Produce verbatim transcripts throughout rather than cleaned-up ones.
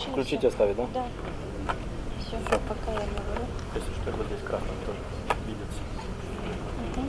Включите, оставить, да? Да. Все, пока я говорю. Если что, вот здесь красным тоже видится. Угу.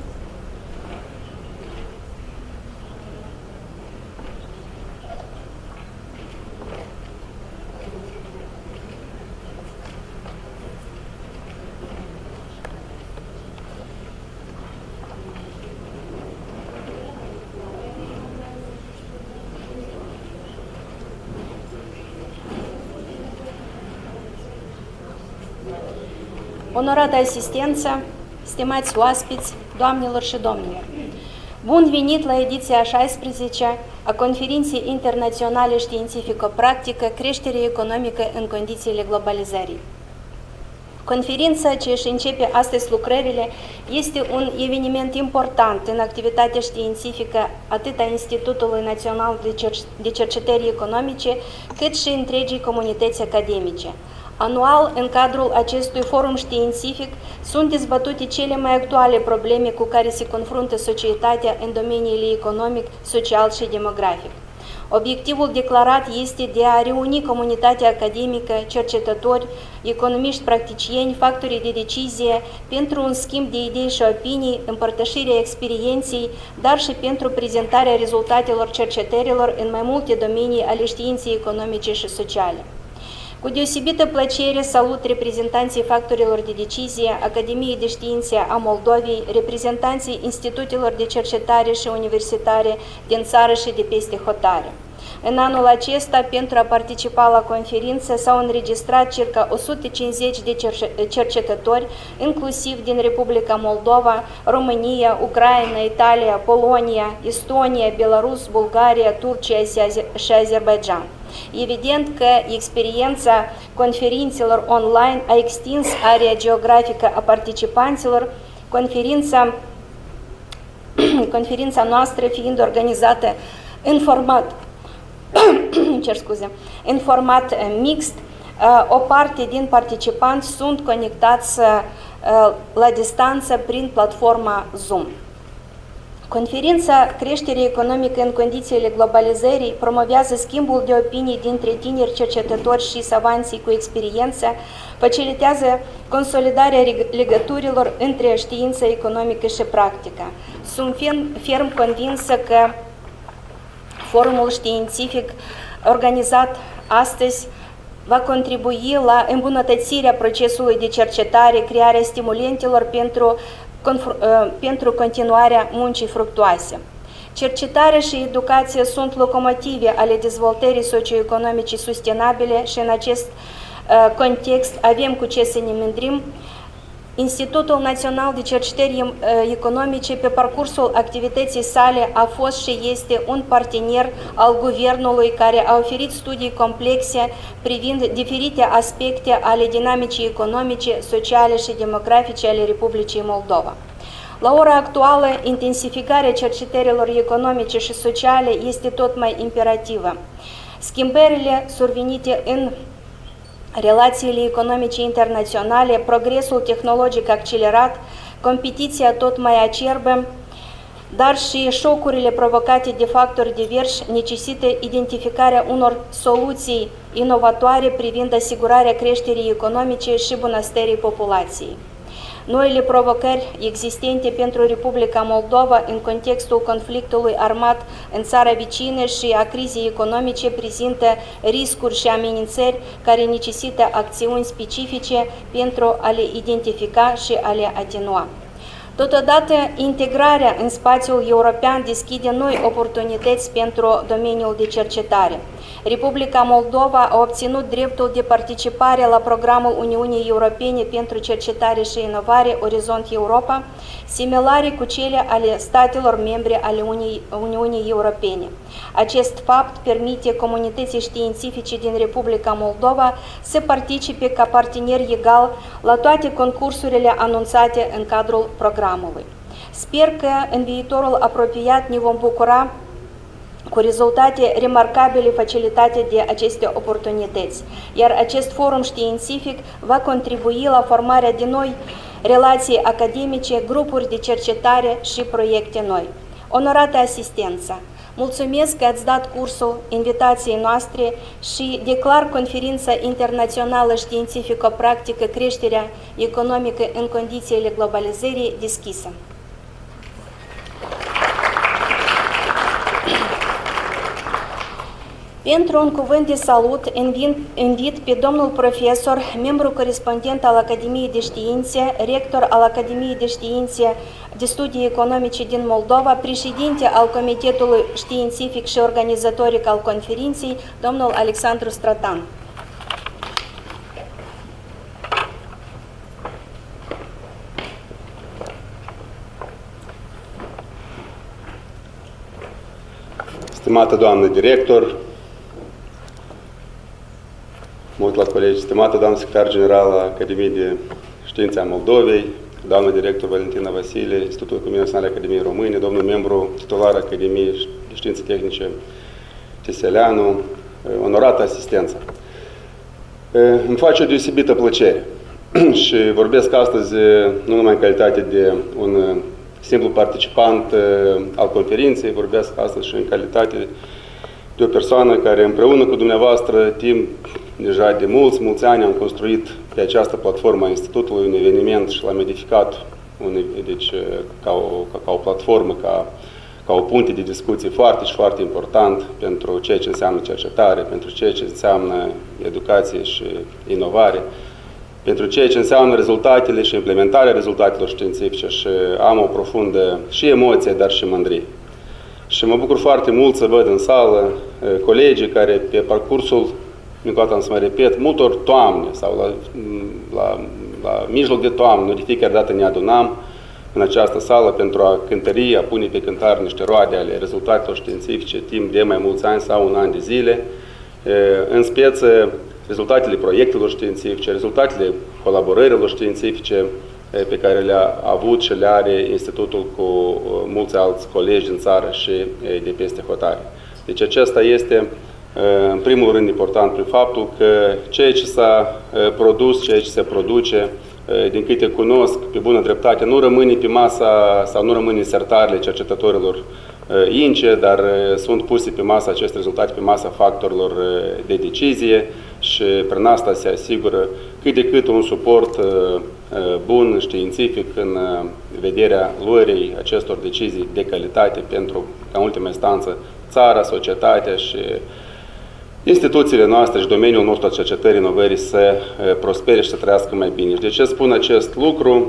Onorată asistență, stimați oaspeți, doamnelor și domnilor, bun venit la ediția a șaisprezecea a Conferinței Internaționale Științifico-Practică Creștere economică în condițiile globalizării. Conferința ce își începe astăzi lucrările este un eveniment important în activitatea științifică atât a Institutului Național de Cercetări Economice, cât și întregii comunități academice. Anual, în cadrul acestui forum științific, sunt dezbătute cele mai actuale probleme cu care se confruntă societatea în domeniile economic, social și demografic. Obiectivul declarat este de a reuni comunitatea academică, cercetători, economiști practicieni, factorii de decizie pentru un schimb de idei și opinii, împărtășirea experienței, dar și pentru prezentarea rezultatelor cercetărilor în mai multe domenii ale științei economice și sociale. Cu deosebită plăcere salut reprezentanții factorilor de decizie, Academiei de Științe a Moldovei, reprezentanții institutelor de cercetare și universitare din țară și de peste hotare. În anul acesta, pentru a participa la conferință, s-au înregistrat circa o sută cincizeci de cercetători, inclusiv din Republica Moldova, România, Ucraina, Italia, Polonia, Estonia, Belarus, Bulgaria, Turcia și Azerbaijan. Evident că experiența conferințelor online a extins area geografică a participanților, conferința, conferința noastră fiind organizată în format, cer scuze, în format mixt, o parte din participanți sunt conectați la distanță prin platforma Zoom. Conferința Creștere economică în condițiile globalizării promovează schimbul de opinii dintre tineri cercetători și savanții cu experiență, facilitează consolidarea legăturilor între știința economică și practică. Sunt ferm convinsă că forumul științific organizat astăzi va contribui la îmbunătățirea procesului de cercetare, crearea stimulentelor pentru pentru continuarea muncii fructuoase. Cercetarea și educația sunt locomotive ale dezvoltării socioeconomice sustenabile și în acest context avem cu ce să ne mândrim. Institutul Național de Cercetări Economice, pe parcursul activității sale, a fost și este un partener al Guvernului care a oferit studii complexe privind diferite aspecte ale dinamicii economice, sociale și demografice ale Republicii Moldova. La ora actuală, intensificarea cercetărilor economice și sociale este tot mai imperativă. Schimbările survenite în relațiile economice internaționale, progresul tehnologic accelerat, competiția tot mai acerbă, dar și șocurile provocate de factori diversi necesită identificarea unor soluții inovatoare privind asigurarea creșterii economice și bunăstării populației. Noile provocări existente pentru Republica Moldova în contextul conflictului armat în țara vecină și a crizei economice prezintă riscuri și amenințări care necesită acțiuni specifice pentru a le identifica și a le atenua. Totodată, integrarea în spațiul european deschide noi oportunități pentru domeniul de cercetare. Republica Moldova a obținut dreptul de participare la programul Uniunii Europene pentru cercetare și inovare Orizont Europa, similare cu cele ale statelor membre ale Unii, Uniunii Europene. Acest fapt permite comunității științifice din Republica Moldova să participe ca partener egal la toate concursurile anunțate în cadrul programului. Sper că în viitorul apropiat ne vom bucura cu rezultate remarcabile facilitate de aceste oportunități, iar acest forum științific va contribui la formarea de noi relații academice, grupuri de cercetare și proiecte noi. Onorată asistență, Mulțumesc că ați dat cursul invitației noastre și declar conferința internațională științifico-practică Creșterea economică în condițiile globalizării deschisă. Pentru un cuvânt de salut, invit pe domnul profesor, membru corespondent al Academiei de Științe, rector al Academiei de Științe de Studii Economice din Moldova, președinte al Comitetului Științific și Organizatoric al conferinței, domnul Alexandru Stratan. Stimată doamnă director, mă uit la colegi, stimată doamnă secretar general al Academiei de Științe a Moldovei, doamnă director Valentina Vasile, Institutul Economiei Naționale Academiei Române, domnul membru titular Academiei de Științe Tehnice Tiseleanu, onorată asistență. Îmi face o deosebită plăcere și vorbesc astăzi nu numai în calitate de un simplu participant al conferinței, vorbesc astăzi și în calitate de o persoană care împreună cu dumneavoastră timp deja de mulți, mulți ani am construit pe această platformă a Institutului un eveniment și l-am edificat un, deci, ca, o, ca, ca o platformă, ca, ca o punte de discuție foarte și foarte important pentru ceea ce înseamnă cercetare, pentru ceea ce înseamnă educație și inovare, pentru ceea ce înseamnă rezultatele și implementarea rezultatelor științifice și am o profundă și emoție, dar și mândrie. Și mă bucur foarte mult să văd în sală colegii care pe parcursul, încă o dată am să mă repet, multor toamne sau la, la, la mijloc de toamnă, nu de fiecare dată ne adunam în această sală pentru a cântări, a pune pe cântar niște roade ale rezultatelor științifice timp de mai mulți ani sau un an de zile, în speță rezultatele proiectelor științifice, rezultatele colaborărilor științifice pe care le-a avut și le are Institutul cu mulți alți colegi din țară și de peste hotare. Deci acesta este, în primul rând, important prin faptul că ceea ce s-a produs, ceea ce se produce, din câte cunosc, pe bună dreptate, nu rămâne pe masa sau nu rămâne în sertarele cercetătorilor ince, dar sunt puse pe masa aceste rezultate, pe masa factorilor de decizie și prin asta se asigură cât de cât un suport bun, științific, în vederea luării acestor decizii de calitate pentru, ca în ultima instanță, țara, societatea și instituțiile noastre și domeniul nostru al cercetării, inovării să prospere și să trăiască mai bine. Și de ce spun acest lucru?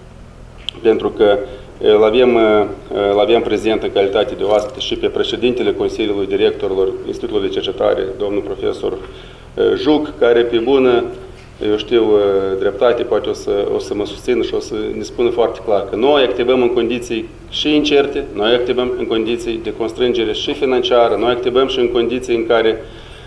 Pentru că îl avem, îl avem prezent în calitate de oaspete și pe președintele Consiliului Directorilor Institutului de Cercetare, domnul profesor Juc, care pe bună, eu știu, dreptate, poate o să, o să mă susțină și o să ne spună foarte clar că noi activăm în condiții și incerte, noi activăm în condiții de constrângere și financiară, noi activăm și în condiții în care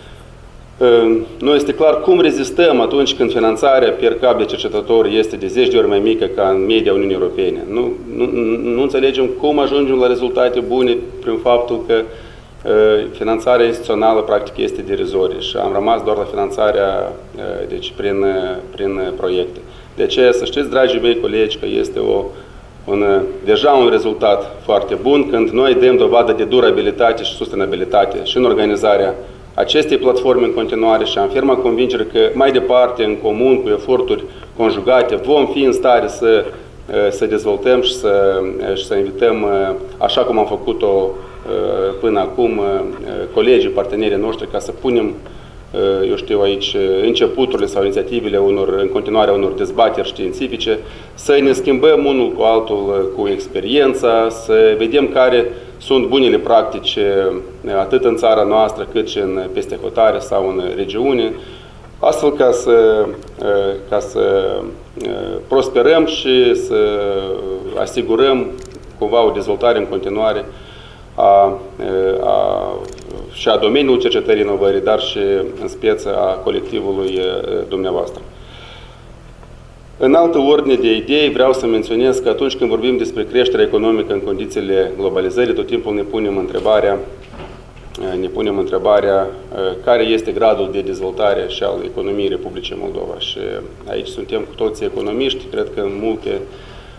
nu este clar cum rezistăm atunci când finanțarea per cap de cercetător este de zece de ori mai mică ca în media Uniunii Europene. Nu, nu, nu înțelegem cum ajungem la rezultate bune prin faptul că finanțarea instituțională practic este derizorie și am rămas doar la finanțarea deci, prin, prin proiecte. De aceea să știți, dragii mei colegi, că este o, un, deja un rezultat foarte bun când noi dăm dovadă de durabilitate și sustenabilitate și în organizarea acestei platforme în continuare și am ferma convingere că mai departe, în comun, cu eforturi conjugate, vom fi în stare să, să dezvoltăm și să, și să invităm, așa cum am făcut-o până acum, colegii, partenerii noștri, ca să punem, eu știu aici, începuturile sau inițiativele unor, în continuare unor dezbateri științifice, să ne schimbăm unul cu altul cu experiența, să vedem care sunt bunele practici atât în țara noastră cât și în peste hotare sau în regiune, astfel ca să, ca să prosperăm și să asigurăm cumva o dezvoltare în continuare a, a, și a domeniului cercetării inovării, dar și în speță a colectivului dumneavoastră. În altă ordine de idei, vreau să menționez că atunci când vorbim despre creșterea economică în condițiile globalizării, tot timpul ne punem întrebarea, ne punem întrebarea care este gradul de dezvoltare și al economiei Republicii Moldova. Și aici suntem cu toții economiști, cred că în multe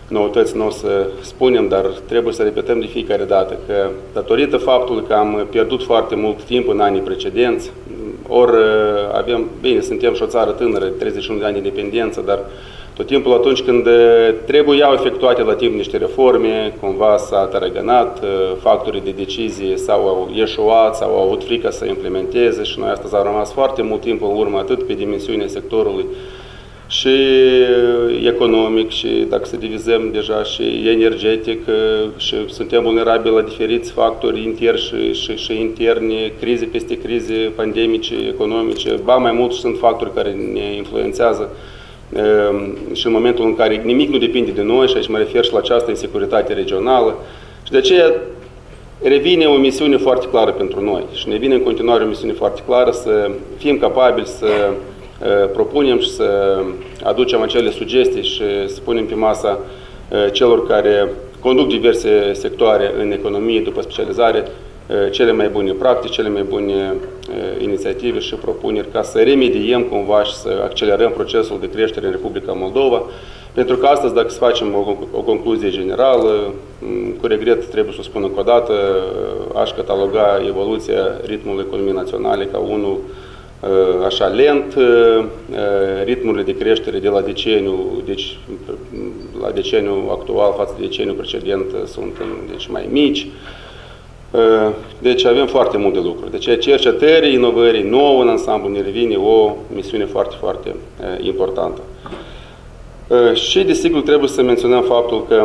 noutăți nu o să spunem, dar trebuie să repetăm de fiecare dată că datorită faptului că am pierdut foarte mult timp în anii precedenți, ori avem, bine, suntem și o țară tânără, treizeci și unu de ani de independență, dar tot timpul atunci când trebuiau efectuate la timp niște reforme, cumva s-a tărăgănat, factorii de decizie sau au ieșuat sau au avut frică să implementeze și noi astăzi am rămas foarte mult timp în urmă, atât pe dimensiunea sectorului și economic și dacă să divizăm deja și energetic și suntem vulnerabili la diferiți factori interni și, și, și interni, crize peste crize, pandemice, economice, ba mai mult sunt factori care ne influențează și în momentul în care nimic nu depinde de noi, și aici mă refer și la această insecuritate regională, și de aceea revine o misiune foarte clară pentru noi și ne vine în continuare o misiune foarte clară să fim capabili să propunem și să aducem acele sugestii și să punem pe masa celor care conduc diverse sectoare în economie după specializare cele mai bune practici, cele mai bune inițiative și propuneri ca să remediem cumva și să accelerăm procesul de creștere în Republica Moldova. Pentru că astăzi, dacă să facem o, o concluzie generală, cu regret trebuie să o spun încă o dată, aș cataloga evoluția ritmului economiei naționale ca unul așa lent, ritmurile de creștere de la deceniu, deci la deceniu actual față de deceniul precedent sunt deci, mai mici. Deci avem foarte multe lucruri. Deci cercetării, inovării, nouă în ansamblu ne revine o misiune foarte, foarte importantă. Și desigur trebuie să menționăm faptul că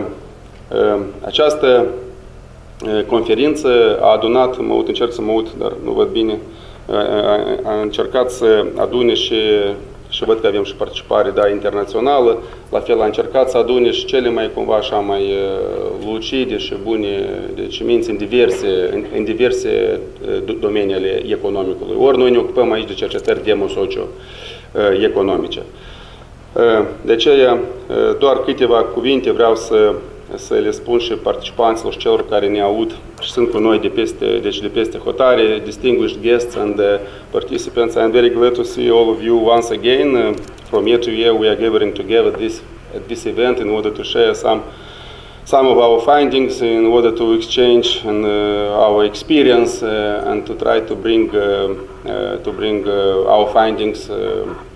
această conferință a adunat, mă uit, încerc să mă uit, dar nu văd bine, a încercat să adune și, și văd că avem și participare da, internațională, la fel a încercat să adune și cele mai cumva așa mai lucide și bune deci minți în diverse, în, în diverse domenii ale economicului. Ori noi ne ocupăm aici de cercetări demo-socio-economice. De aceea, doar câteva cuvinte vreau să să le spun și participanților și celor care ne aud și sunt cu noi de peste, deci de peste hotare, distinguished guests and uh, participants. I am very glad to see all of you once again. Uh, from year to year we are gathering together this, at this event in order to share some, some of our findings, in order to exchange and, uh, our experience uh, and to try to bring, uh, uh, to bring uh, our findings uh,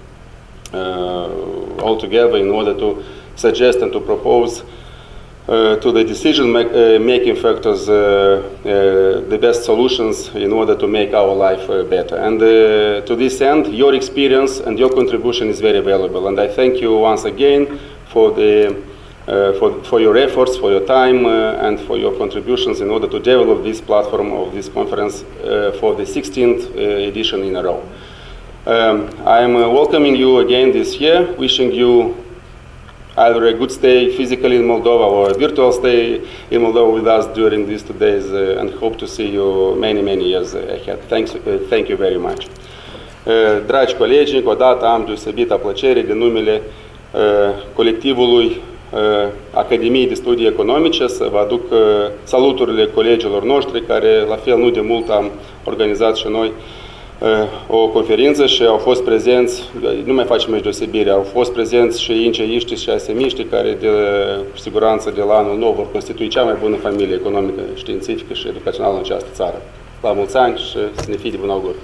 uh, all together in order to suggest and to propose Uh, to the decision-making uh, factors uh, uh, the best solutions in order to make our life uh, better. And uh, to this end, your experience and your contribution is very valuable. And I thank you once again for, the, uh, for, for your efforts, for your time, uh, and for your contributions in order to develop this platform of this conference uh, for the sixteenth uh, edition in a row. Um, I am uh, welcoming you again this year, wishing you either a good stay physically in Moldova or a virtual stay in Moldova with us during these two days uh, and hope to see you many, many years ahead. Thanks, uh, thank you very much. Uh, dragi colegi, încă o dată am deosebită plăcere de numele uh, colectivului uh, Academiei de Studii Economice să vă aduc uh, saluturile colegilor noștri care la fel nu de mult am organizat și noi o conferință și au fost prezenți, nu mai facem aici deosebire, au fost prezenți și inceiști și asemiști care de cu siguranță de la anul nou vor constitui cea mai bună familie economică, științifică și educațională în această țară. La mulți ani și să ne fie de bun augur!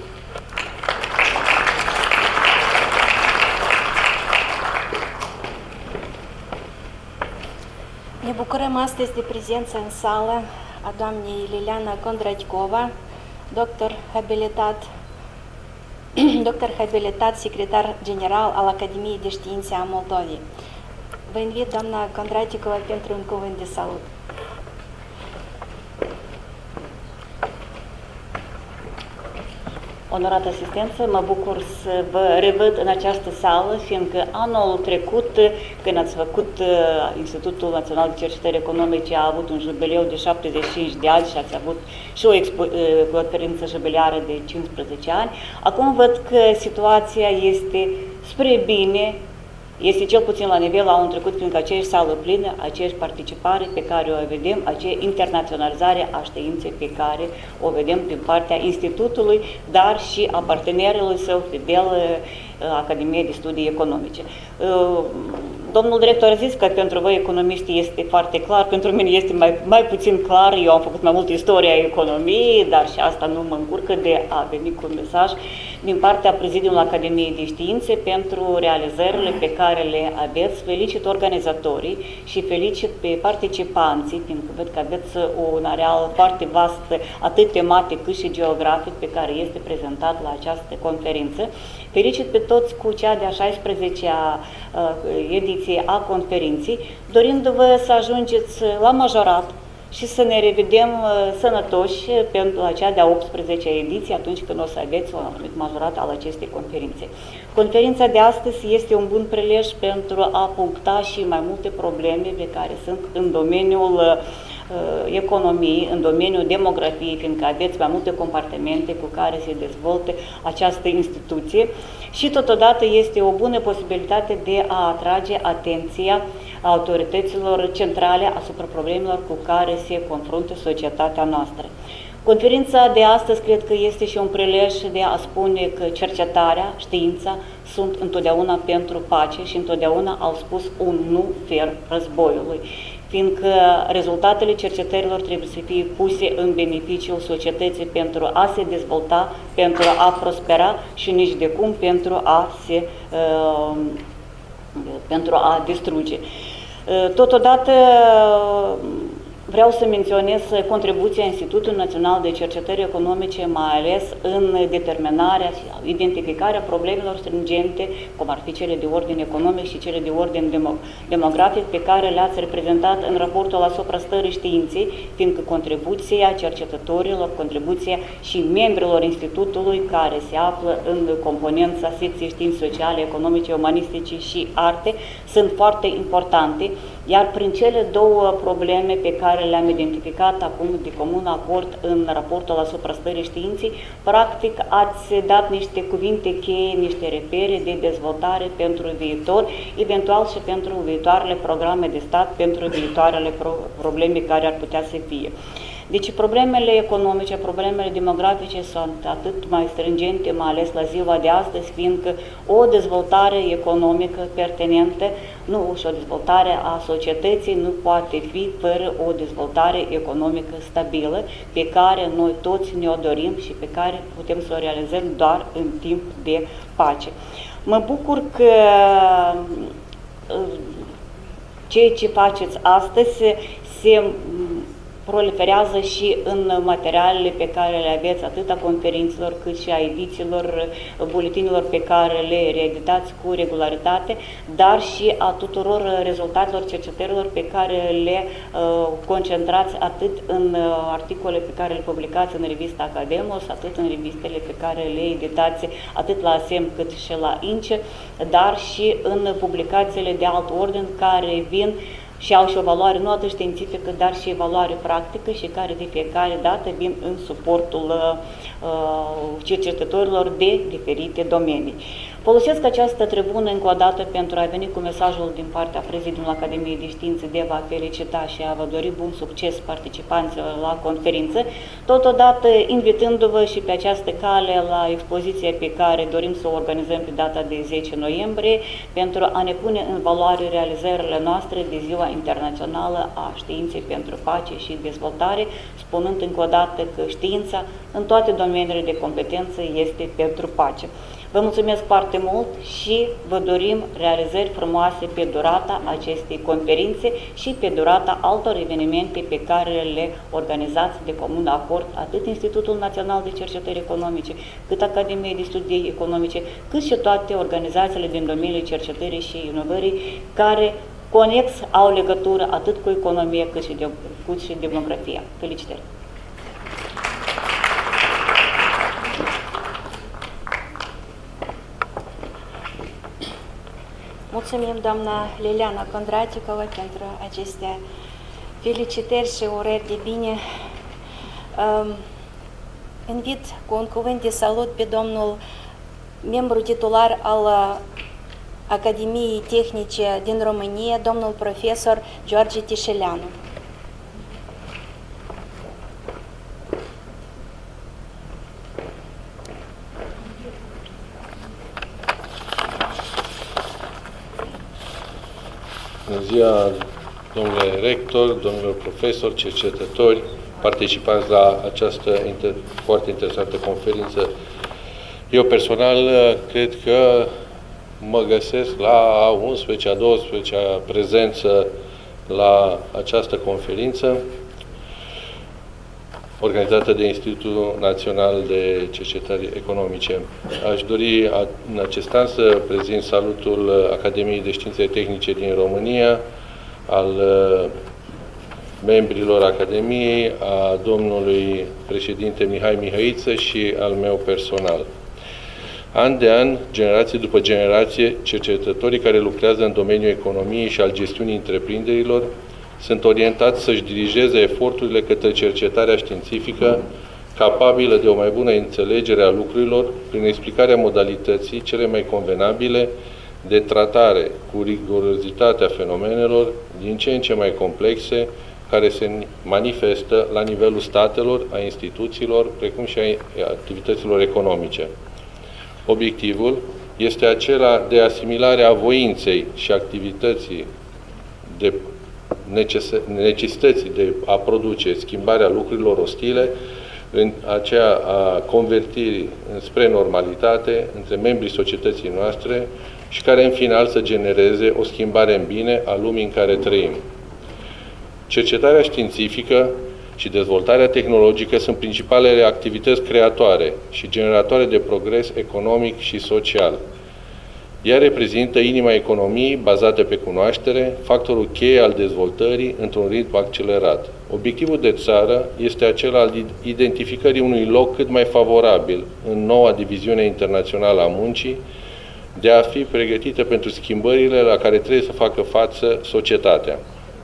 Ne bucurăm astăzi de prezența în sală a doamnei Liliana Kondratikova, doctor habilitat doctor habilitat, secretar general al Academiei de Științe a Moldovei. Vă invit, doamna Kondratikova, pentru un cuvânt de salut. Onorată asistență, mă bucur să vă revăd în această sală, fiindcă anul trecut, când ați făcut Institutul Național de Cercetări Economice, a avut un jubileu de șaptezeci și cinci de ani și ați avut și o conferință jubileară de cincisprezece ani. Acum văd că situația este spre bine, este cel puțin la nivel anul trecut, fiindcă aceeași sală plină, aceeași participare pe care o vedem, aceeași internaționalizare a științei pe care o vedem din partea Institutului, dar și a partenerului său fidel, Academiei de Studii Economice. domnul director a zis că pentru voi economiștii este foarte clar, pentru mine este mai, mai puțin clar, eu am făcut mai mult istoria economiei, dar și asta nu mă încurcă de a veni cu un mesaj din partea Prezidiului Academiei de Științe pentru realizările pe care le aveți. Felicit organizatorii și felicit pe participanții, pentru că văd că aveți un areal foarte vast, atât tematic cât și geografic, pe care este prezentat la această conferință. Felicit pe toți cu cea de-a șaisprezecea ediție a conferinței, dorindu-vă să ajungeți la majorat și să ne revedem sănătoși pentru cea de-a optsprezecea ediție, atunci când o să aveți un anumit majorat al acestei conferințe. Conferința de astăzi este un bun prilej pentru a puncta și mai multe probleme pe care sunt în domeniul economiei, în domeniul demografiei, fiindcă aveți mai multe compartimente cu care se dezvolte această instituție și totodată este o bună posibilitate de a atrage atenția autorităților centrale asupra problemelor cu care se confruntă societatea noastră. Conferința de astăzi cred că este și un prilej de a spune că cercetarea, știința sunt întotdeauna pentru pace și întotdeauna au spus un nu ferm războiului, fiindcă rezultatele cercetărilor trebuie să fie puse în beneficiul societății pentru a se dezvolta, pentru a prospera și nici de cum pentru a se uh, pentru a distruge. Totodată vreau să menționez contribuția Institutului Național de Cercetări Economice, mai ales în determinarea și identificarea problemelor stringente, cum ar fi cele de ordin economic și cele de ordin demografic, pe care le-ați reprezentat în raportul asupra stării științei, fiindcă contribuția cercetătorilor, contribuția și membrilor Institutului care se află în componența secției științe sociale, economice, umanistice și arte sunt foarte importante, iar prin cele două probleme pe care le-am identificat acum de comun acord în raportul asupra stării științei, practic ați dat niște cuvinte cheie, niște repere de dezvoltare pentru viitor, eventual și pentru viitoarele programe de stat, pentru viitoarele pro probleme care ar putea să fie. Deci problemele economice, problemele demografice sunt atât mai stringente, mai ales la ziua de astăzi, fiindcă o dezvoltare economică pertinentă, nu și o dezvoltare a societății nu poate fi fără o dezvoltare economică stabilă, pe care noi toți ne-o dorim și pe care putem să o realizăm doar în timp de pace. Mă bucur că ceea ce faceți astăzi se proliferează și în materialele pe care le aveți, atât a conferințelor, cât și a edițiilor, buletinilor pe care le reeditați cu regularitate, dar și a tuturor rezultatelor cercetărilor pe care le uh, concentrați atât în uh, articole pe care le publicați în revista Academos, atât în revistele pe care le editați atât la ASEM cât și la INCE, dar și în publicațiile de alt ordin care vin și au și o valoare nu atât științifică, dar și valoare practică și care de fiecare dată vin în suportul uh, cercetătorilor de diferite domenii. Folosesc această tribună încă o dată pentru a veni cu mesajul din partea Prezidiului Academiei de Științe de a felicita și a vă dori bun succes participanților la conferință, totodată invitându-vă și pe această cale la expoziția pe care dorim să o organizăm pe data de zece noiembrie pentru a ne pune în valoare realizările noastre de Ziua Internațională a Științei pentru Pace și Dezvoltare, spunând încă o dată că știința în toate domeniile de competență este pentru pace. Vă mulțumesc foarte mult și vă dorim realizări frumoase pe durata acestei conferințe și pe durata altor evenimente pe care le organizați de comun acord, atât Institutul Național de Cercetări Economice, cât Academia de Studii Economice, cât și toate organizațiile din domeniul cercetării și inovării, care conex au legătură atât cu economie cât și, de, cât și demografia. Felicitări! Mulțumim, doamna Liliana Condraticova, pentru aceste felicitări și urări de bine. Invit cu un cuvânt de salut pe domnul membru titular al Academiei Tehnice din România, domnul profesor George Tișeleanu. Bună ziua, domnule rector, domnilor profesori, cercetători, participanți la această inter foarte interesantă conferință. Eu personal cred că mă găsesc la a unsprezecea, a douăsprezecea prezență la această conferință organizată de Institutul Național de Cercetări Economice. Aș dori în acest an să prezint salutul Academiei de Științe Tehnice din România, al membrilor Academiei, a domnului președinte Mihai Mihăiță și al meu personal. An de an, generație după generație, cercetătorii care lucrează în domeniul economiei și al gestiunii întreprinderilor sunt orientați să-și dirigeze eforturile către cercetarea științifică capabilă de o mai bună înțelegere a lucrurilor prin explicarea modalității cele mai convenabile de tratare cu rigurozitatea fenomenelor din ce în ce mai complexe care se manifestă la nivelul statelor, a instituțiilor, precum și a activităților economice. Obiectivul este acela de asimilare a voinței și activității de necesității de a produce schimbarea lucrurilor ostile în aceea a convertirii spre normalitate între membrii societății noastre și care în final să genereze o schimbare în bine a lumii în care trăim. Cercetarea științifică și dezvoltarea tehnologică sunt principalele activități creatoare și generatoare de progres economic și social. Ea reprezintă inima economiei bazată pe cunoaștere, factorul cheie al dezvoltării într-un ritm accelerat. Obiectivul de țară este acela al identificării unui loc cât mai favorabil în noua diviziune internațională a muncii, de a fi pregătită pentru schimbările la care trebuie să facă față societatea.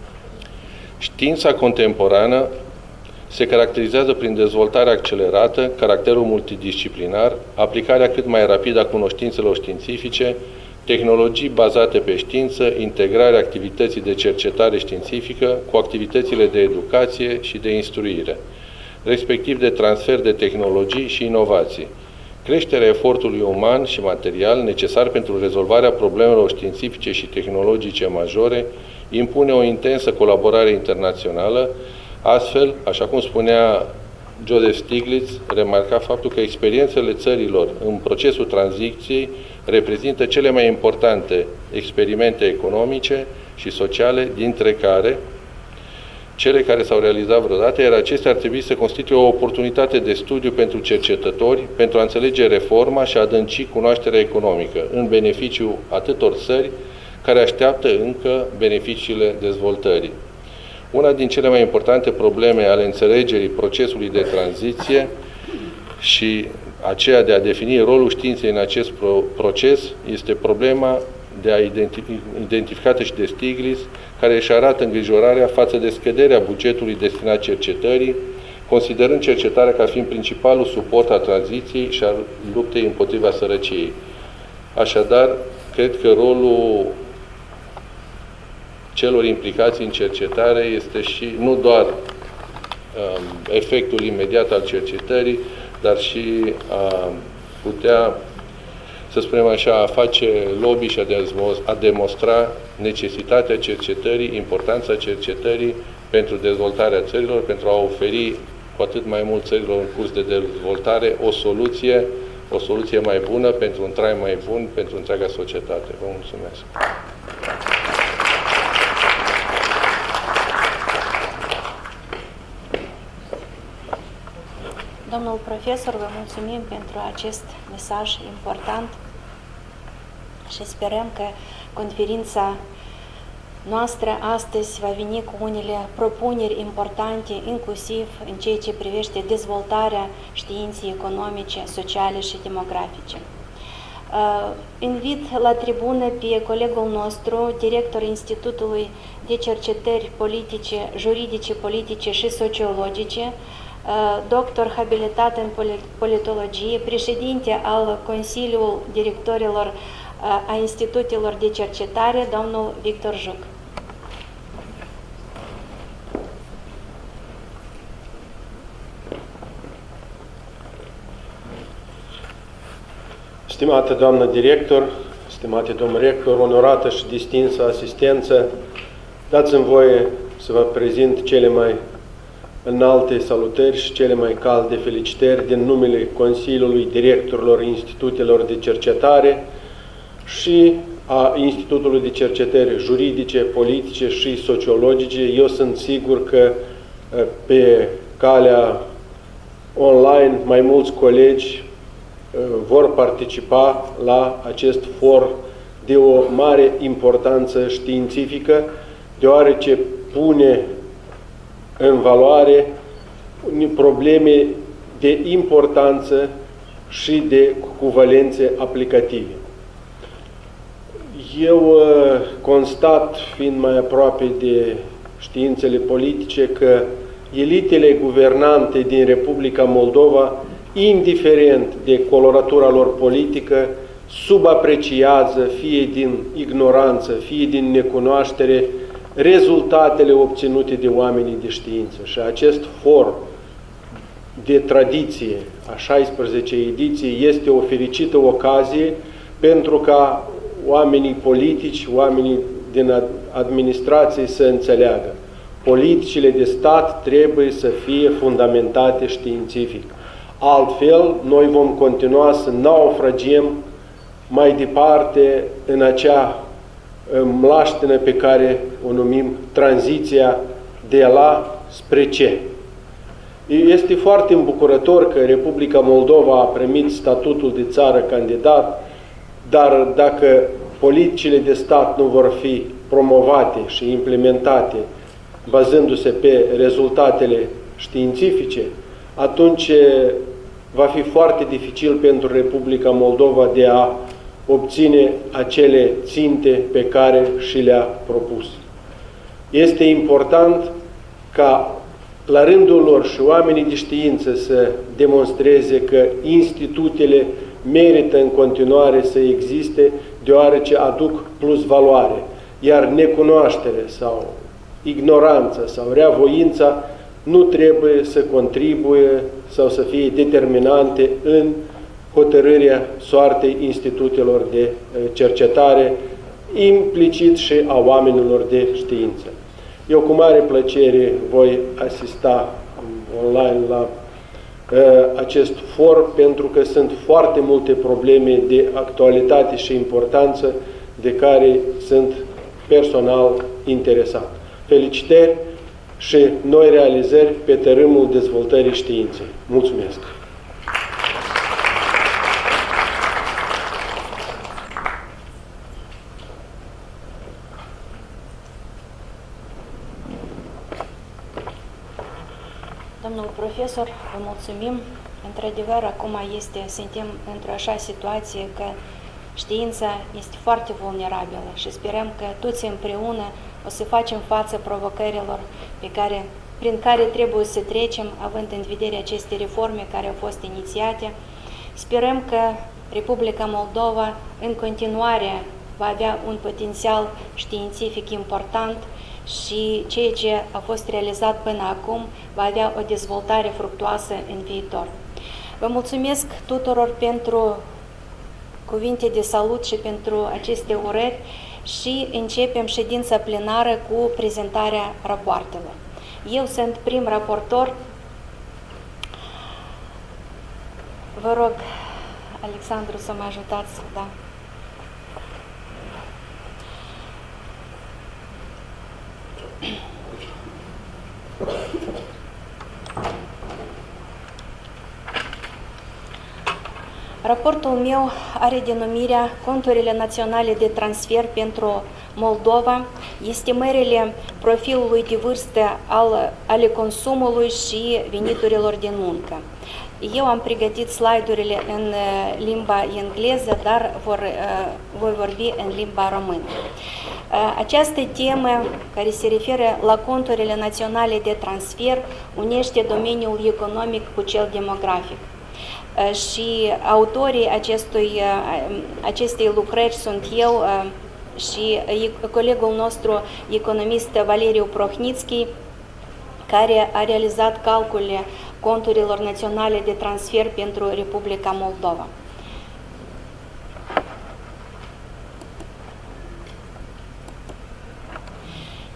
Știința contemporană se caracterizează prin dezvoltarea accelerată, caracterul multidisciplinar, aplicarea cât mai rapidă a cunoștințelor științifice, tehnologii bazate pe știință, integrarea activității de cercetare științifică cu activitățile de educație și de instruire, respectiv de transfer de tehnologii și inovații. Creșterea efortului uman și material necesar pentru rezolvarea problemelor științifice și tehnologice majore impune o intensă colaborare internațională. Astfel, așa cum spunea Joseph Stiglitz, remarca faptul că experiențele țărilor în procesul tranziției reprezintă cele mai importante experimente economice și sociale, dintre care cele care s-au realizat vreodată, iar acestea ar trebui să constituie o oportunitate de studiu pentru cercetători, pentru a înțelege reforma și a adânci cunoașterea economică, în beneficiu atâtor țări care așteaptă încă beneficiile dezvoltării. Una din cele mai importante probleme ale înțelegerii procesului de tranziție și aceea de a defini rolul științei în acest pro proces este problema de a identific identificată și de Stiglitz, care își arată îngrijorarea față de scăderea bugetului destinat cercetării, considerând cercetarea ca fiind principalul suport al tranziției și al luptei împotriva sărăciei. Așadar, cred că rolul celor implicați în cercetare este și nu doar um, efectul imediat al cercetării, dar și a putea, să spunem așa, a face lobby și a demonstra necesitatea cercetării, importanța cercetării pentru dezvoltarea țărilor, pentru a oferi cu atât mai mult țărilor în curs de dezvoltare o soluție, o soluție mai bună pentru un trai mai bun pentru întreaga societate. Vă mulțumesc! Domnul profesor, vă mulțumim pentru acest mesaj important și sperăm că conferința noastră astăzi va veni cu unele propuneri importante, inclusiv în ceea ce privește dezvoltarea științei economice, sociale și demografice. Invit la tribună pe colegul nostru, director Institutului de Cercetări Politice, Juridice, Politice și Sociologice, doctor habilitat în politologie, președinte al Consiliului Directorilor a Institutelor de Cercetare, domnul Victor Juc. Stimată doamnă director, stimate domn rector, onorată și distinsă asistență, Dați-mi voie să vă prezint cele mai înalte salutări și cele mai calde felicitări din numele Consiliului Directorilor Institutelor de Cercetare și a Institutului de Cercetări Juridice, Politice și Sociologice. Eu sunt sigur că pe calea online mai mulți colegi vor participa la acest for de o mare importanță științifică, deoarece pune în valoare probleme de importanță și de cuvalențe aplicative. Eu constat, fiind mai aproape de științele politice, că elitele guvernante din Republica Moldova, indiferent de coloratura lor politică, subapreciază, fie din ignoranță, fie din necunoaștere, rezultatele obținute de oamenii de știință. Și acest for de tradiție a șaisprezecea ediție este o fericită ocazie pentru ca oamenii politici, oamenii din administrație să înțeleagă. Politicile de stat trebuie să fie fundamentate științific. Altfel, noi vom continua să naufragiem mai departe în acea mlaștină pe care o numim tranziția de la spre ce. Este foarte îmbucurător că Republica Moldova a primit statutul de țară candidat, dar dacă politicile de stat nu vor fi promovate și implementate bazându-se pe rezultatele științifice, atunci va fi foarte dificil pentru Republica Moldova de a obține acele ținte pe care și le-a propus. Este important ca la rândul lor și oamenii de știință să demonstreze că institutele merită în continuare să existe, deoarece aduc plus valoare, iar necunoaștere sau ignoranța sau reavoința nu trebuie să contribuie sau să fie determinante în hotărârea soartei institutelor de cercetare, implicit și a oamenilor de știință. Eu cu mare plăcere voi asista online la uh, acest for, pentru că sunt foarte multe probleme de actualitate și importanță de care sunt personal interesat. Felicitări și noi realizări pe tărâmul dezvoltării științei. Mulțumesc! Domnul profesor, vă mulțumim. Într-adevăr, acum este, suntem într-o așa situație că știința este foarte vulnerabilă și sperăm că toți împreună o să facem față provocărilor pe care, prin care trebuie să trecem, având în vedere aceste reforme care au fost inițiate. Sperăm că Republica Moldova în continuare va avea un potențial științific important și ceea ce a fost realizat până acum va avea o dezvoltare fructuoasă în viitor. Vă mulțumesc tuturor pentru cuvinte de salut și pentru aceste urări și începem ședința plenară cu prezentarea rapoartelor. Eu sunt prim raportor. Vă rog, Alexandru, să mă ajutați. Da. Raportul meu are denumirea Conturile naționale de transfer pentru Moldova, estimările profilului de vârstă al, ale consumului și veniturilor din muncă. Eu am pregătit slide-urile în limba engleză, dar vor, voi vorbi în limba română. Această temă, care se referă la conturile naționale de transfer, unește domeniul economic cu cel demografic. Și autorii acestui, acestei lucrări sunt eu și colegul nostru, economist Valeriu Prohnitski, care a realizat calculele conturilor naționale de transfer pentru Republica Moldova.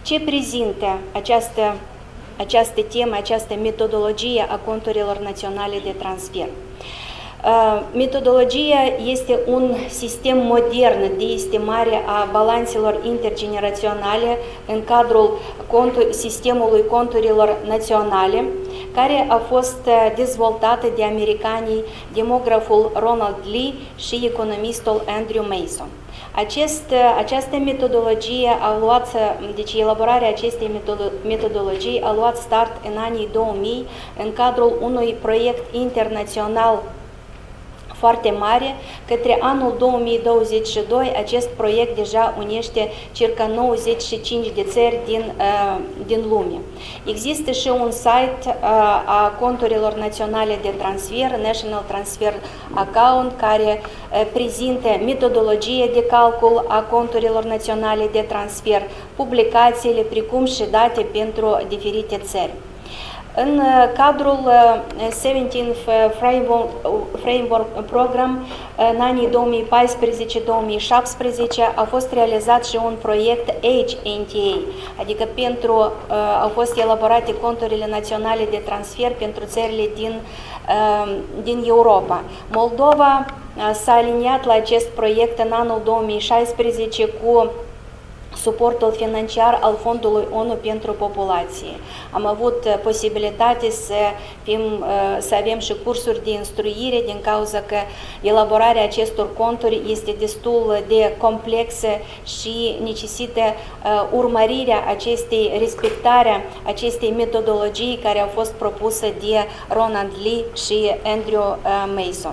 Ce prezintă această, această temă, această metodologie a conturilor naționale de transfer? Metodologia este un sistem modern de estimare a balanțelor intergeneraționale în cadrul sistemului conturilor naționale, care a fost dezvoltată de americanii demograful Ronald Lee și economistul Andrew Mason. Acest, această metodologie a luat, deci elaborarea acestei metodologii a luat start în anii două mii în cadrul unui proiect internațional foarte mare. Către anul două mii douăzeci și doi acest proiect deja unește circa nouăzeci și cinci de țări din, uh, din lume. Există și un site uh, a conturilor naționale de transfer, National Transfer Account, care uh, prezintă metodologie de calcul a conturilor naționale de transfer, publicațiile, precum și date pentru diferite țări. În cadrul șaptesprezece Framework Program, în anii două mii paisprezece două mii șaptesprezece, a fost realizat și un proiect Age N T A, adică pentru, au fost elaborate conturile naționale de transfer pentru țările din, din Europa. Moldova s-a aliniat la acest proiect în anul două mii șaisprezece cu suportul financiar al Fondului ONU pentru Populație. Am avut posibilitate să, fim, să avem și cursuri de instruire, din cauza că elaborarea acestor conturi este destul de complexă și necesită urmărirea acestei, respectarea acestei metodologii care a fost propusă de Ronald Lee și Andrew Mason.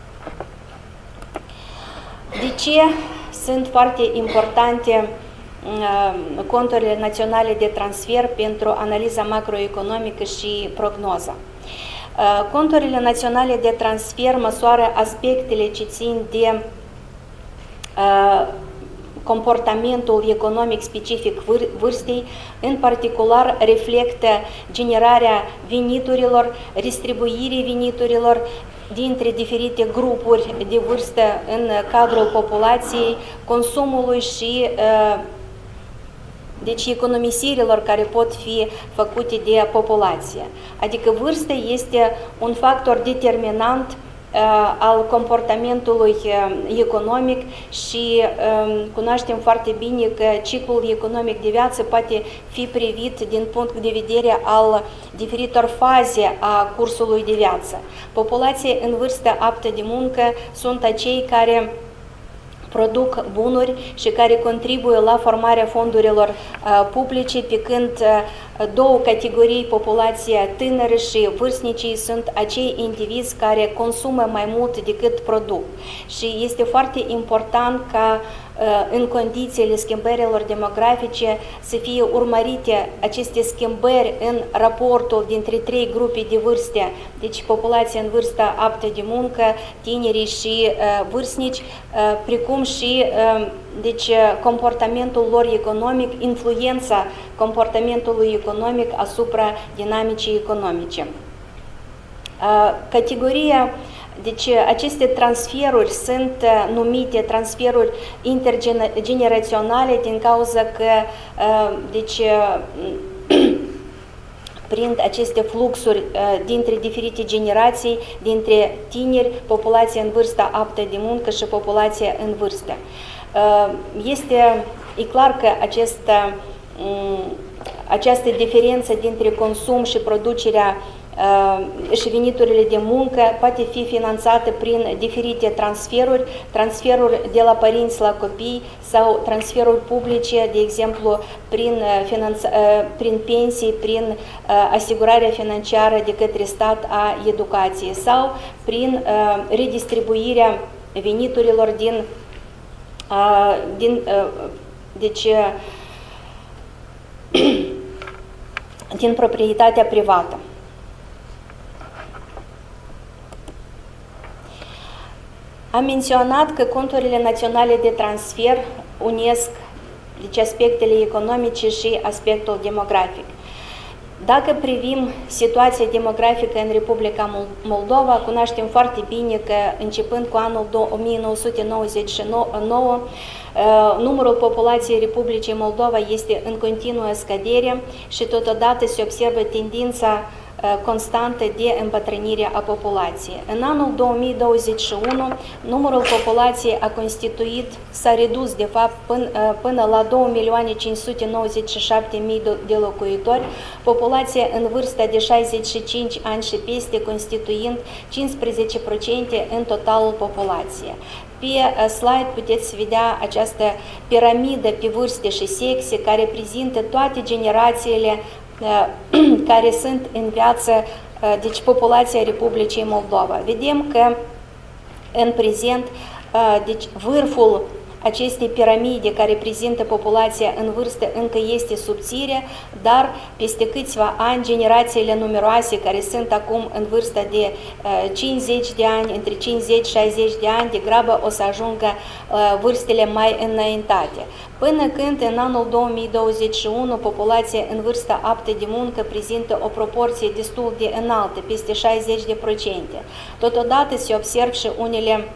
De ce sunt foarte importante conturile naționale de transfer pentru analiza macroeconomică și prognoza? Conturile naționale de transfer măsoară aspectele ce țin de comportamentul economic specific vârstei, în particular reflectă generarea veniturilor, distribuirea veniturilor dintre diferite grupuri de vârstă în cadrul populației, consumului și deci economisirilor care pot fi făcute de populație. Adică vârsta este un factor determinant uh, al comportamentului uh, economic și uh, cunoaștem foarte bine că ciclul economic de viață poate fi privit din punct de vedere al diferitor faze a cursului de viață. Populația în vârstă aptă de muncă sunt acei care produc bunuri și care contribuie la formarea fondurilor uh, publice, pe când uh, două categorii, populația tânără și vârstnicii, sunt acei indivizi care consumă mai mult decât produc. Și este foarte important ca în condițiile schimbărilor demografice să fie urmărite aceste schimbări în raportul dintre trei grupe de vârste, deci populația în vârstă aptă de muncă, tinerii și uh, vârstnici, uh, precum și uh, deci, comportamentul lor economic, influența comportamentului economic asupra dinamicii economice. Uh, categoria Deci aceste transferuri sunt numite transferuri intergeneraționale din cauza că deci, prin aceste fluxuri dintre diferite generații, dintre tineri, populația în vârstă aptă de muncă și populația în vârstă. Este e clar că acesta, această diferență dintre consum și producerea și veniturile de muncă poate fi finanțată prin diferite transferuri, transferuri de la părinți la copii sau transferuri publice, de exemplu prin, finanța, prin pensii, prin asigurarea financiară de către stat a educației sau prin redistribuirea veniturilor din, din, deci, din proprietatea privată. Am menționat că conturile naționale de transfer unesc deci aspectele economice și aspectul demografic. Dacă privim situația demografică în Republica Moldova, cunoaștem foarte bine că începând cu anul o mie nouă sute nouăzeci și nouă, numărul populației Republicii Moldova este în continuă scădere și totodată se observă tendința constantă de îmbătrânire a populației. În anul două mii douăzeci și unu, numărul populației a constituit, s-a redus de fapt până, până la două milioane cinci sute nouăzeci și șapte mii de locuitori, populația în vârstă de șaizeci și cinci ani și peste constituind cincisprezece la sută în totalul populației. Pe slide puteți vedea această piramidă pe vârste și sexe care prezintă toate generațiile care sunt în viață, deci populația Republicii Moldova. Vedem că în prezent, deci vârful acestei piramide care prezintă populația în vârstă încă este subțire, dar peste câțiva ani generațiile numeroase care sunt acum în vârstă de cincizeci de ani, între cincizeci și șaizeci de ani, degrabă o să ajungă vârstele mai înaintate. Până când în anul două mii douăzeci și unu populația în vârstă aptă de muncă prezintă o proporție destul de înaltă, peste șaizeci de procente. Totodată se observ și unele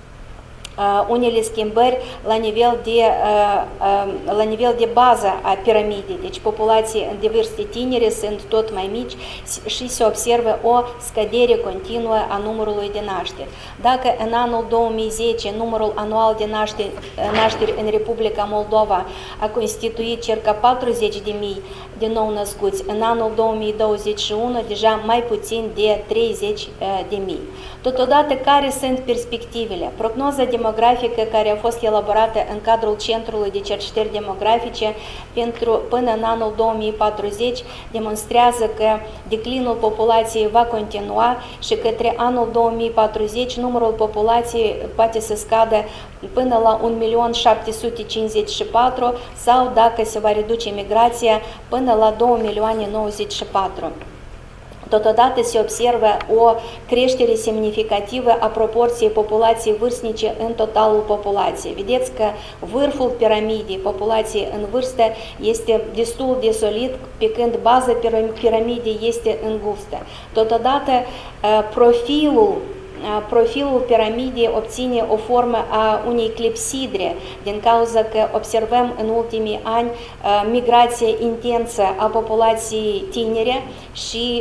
Uh, unele schimbări la nivel, de, uh, uh, la nivel de bază a piramidei, deci populații de vârste tinere sunt tot mai mici și se observă o scădere continuă a numărului de nașteri. Dacă în anul două mii zece numărul anual de nașteri, nașteri în Republica Moldova a constituit circa patruzeci de mii de nou născuți, în anul două mii douăzeci și unu deja mai puțin de treizeci de mii. Totodată, care sunt perspectivele? Prognoza demografică care a fost elaborată în cadrul Centrului de Cercetări Demografice pentru, până în anul două mii patruzeci demonstrează că declinul populației va continua și către anul două mii patruzeci numărul populației poate să scadă până la un milion șapte sute cincizeci și patru sau, dacă se va reduce migrația, până la două milioane nouăzeci și patru. Totodată se observă o creștere semnificativă a proporției populației vârstnice în totalul populației. Vedeți că vârful piramidei populației în vârstă este destul de solid, pe când baza piramidei este îngustă. Totodată profilul Profilul piramidei obține o formă a unei clepsidre, din cauza că observăm în ultimii ani migrație intensă a populației tinere și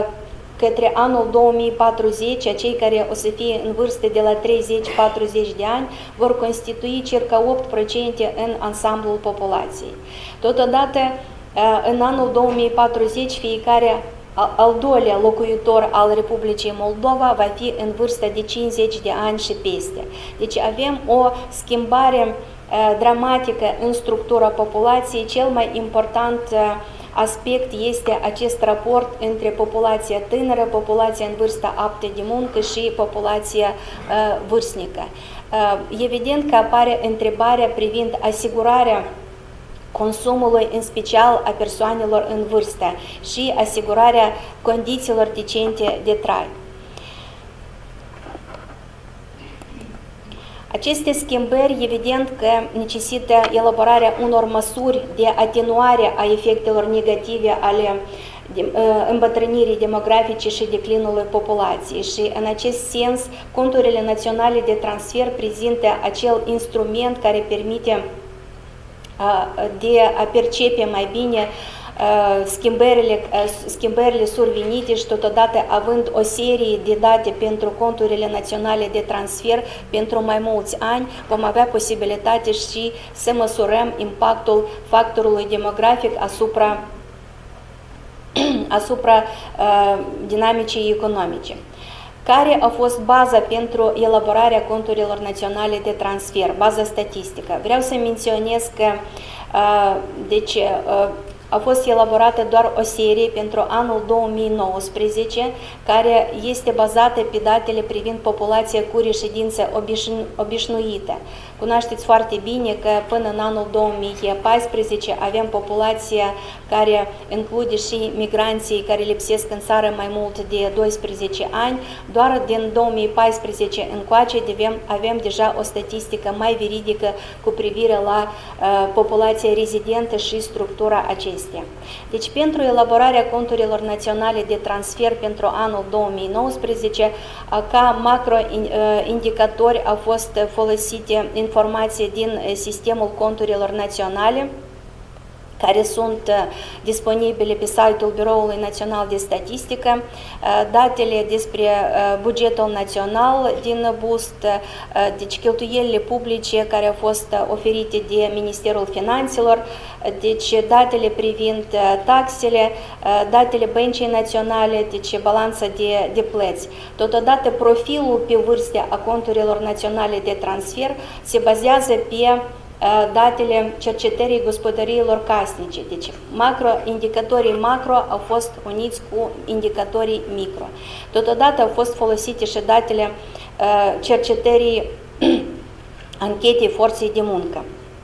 către anul două mii patruzeci, cei care o să fie în vârstă de la treizeci la patruzeci de ani vor constitui circa opt la sută în ansamblul populației. Totodată, în anul două mii patruzeci, fiecare al doilea locuitor al Republicii Moldova va fi în vârstă de cincizeci de ani și peste. Deci avem o schimbare dramatică în structura populației. Cel mai important aspect este acest raport între populația tânără, populația în vârstă aptă de muncă și populația vârstnică. Evident că apare întrebarea privind asigurarea consumului, în special a persoanelor în vârstă și asigurarea condițiilor decente de trai. Aceste schimbări, evident că necesită elaborarea unor măsuri de atenuare a efectelor negative ale îmbătrânirii demografice și declinului populației și în acest sens conturile naționale de transfer prezintă acel instrument care permite de a percepe mai bine schimbările, schimbările survenite și totodată având o serie de date pentru conturile naționale de transfer pentru mai mulți ani, vom avea posibilitate și să măsurăm impactul factorului demografic asupra, asupra uh, dinamicii economice. Care a fost baza pentru elaborarea conturilor naționale de transfer, baza statistică? Vreau să menționez că uh, deci, uh, a fost elaborată doar o serie pentru anul două mii nouăsprezece, care este bazată pe datele privind populația cu reședință obișnu obișnuită. Cunoașteți foarte bine că până în anul două mii paisprezece avem populația care include și migranții care lipsesc în țară mai mult de doisprezece ani. Doar din două mii paisprezece încoace avem, avem deja o statistică mai veridică cu privire la uh, populația rezidentă și structura acesteia. acestea. Deci, pentru elaborarea conturilor naționale de transfer pentru anul două mii nouăsprezece, ca macroindicatori au fost folosite informații din sistemul conturilor naționale, care sunt disponibile pe site-ul Biroului Național de Statistică, datele despre bugetul național din bust, deci cheltuielile publice care au fost oferite de Ministerul Finanțelor, deci datele privind taxele, datele Băncii Naționale, deci balanța de, de plăți. Totodată, profilul pe vârste a conturilor naționale de transfer se bazează pe datele cercetării gospodăriilor casnice. Deci, macro, indicatorii macro au fost uniți cu indicatorii micro. Totodată au fost folosite și datele cercetării anchetei forței de muncă.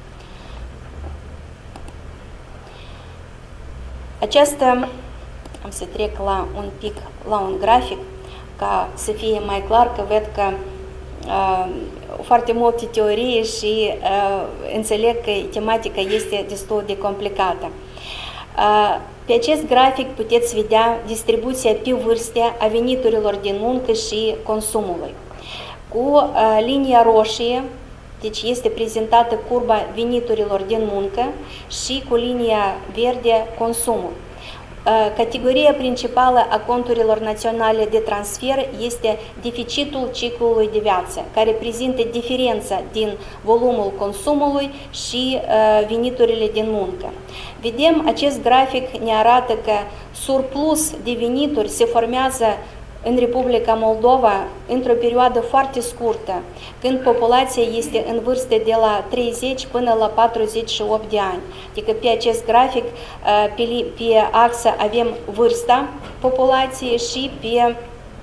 Aceasta, am să trec la un pic, la un grafic, ca să fie mai clar, că ved că uh, foarte multe teorii și uh, înțeleg că tematica este destul de complicată. Uh, pe acest grafic puteți vedea distribuția pe vârste a veniturilor din muncă și consumului. Cu uh, linia roșie, deci este prezentată curba veniturilor din muncă, și cu linia verde consumul. Categoria principală a conturilor naționale de transfer este deficitul ciclului de viață, care prezintă diferența din volumul consumului și veniturile din muncă. Vedem, acest grafic ne arată că surplus de venituri se formează în Republica Moldova într-o perioadă foarte scurtă, când populația este în vârstă de la treizeci până la patruzeci și opt de ani. Adică pe acest grafic, pe, pe axă avem vârsta populației și pe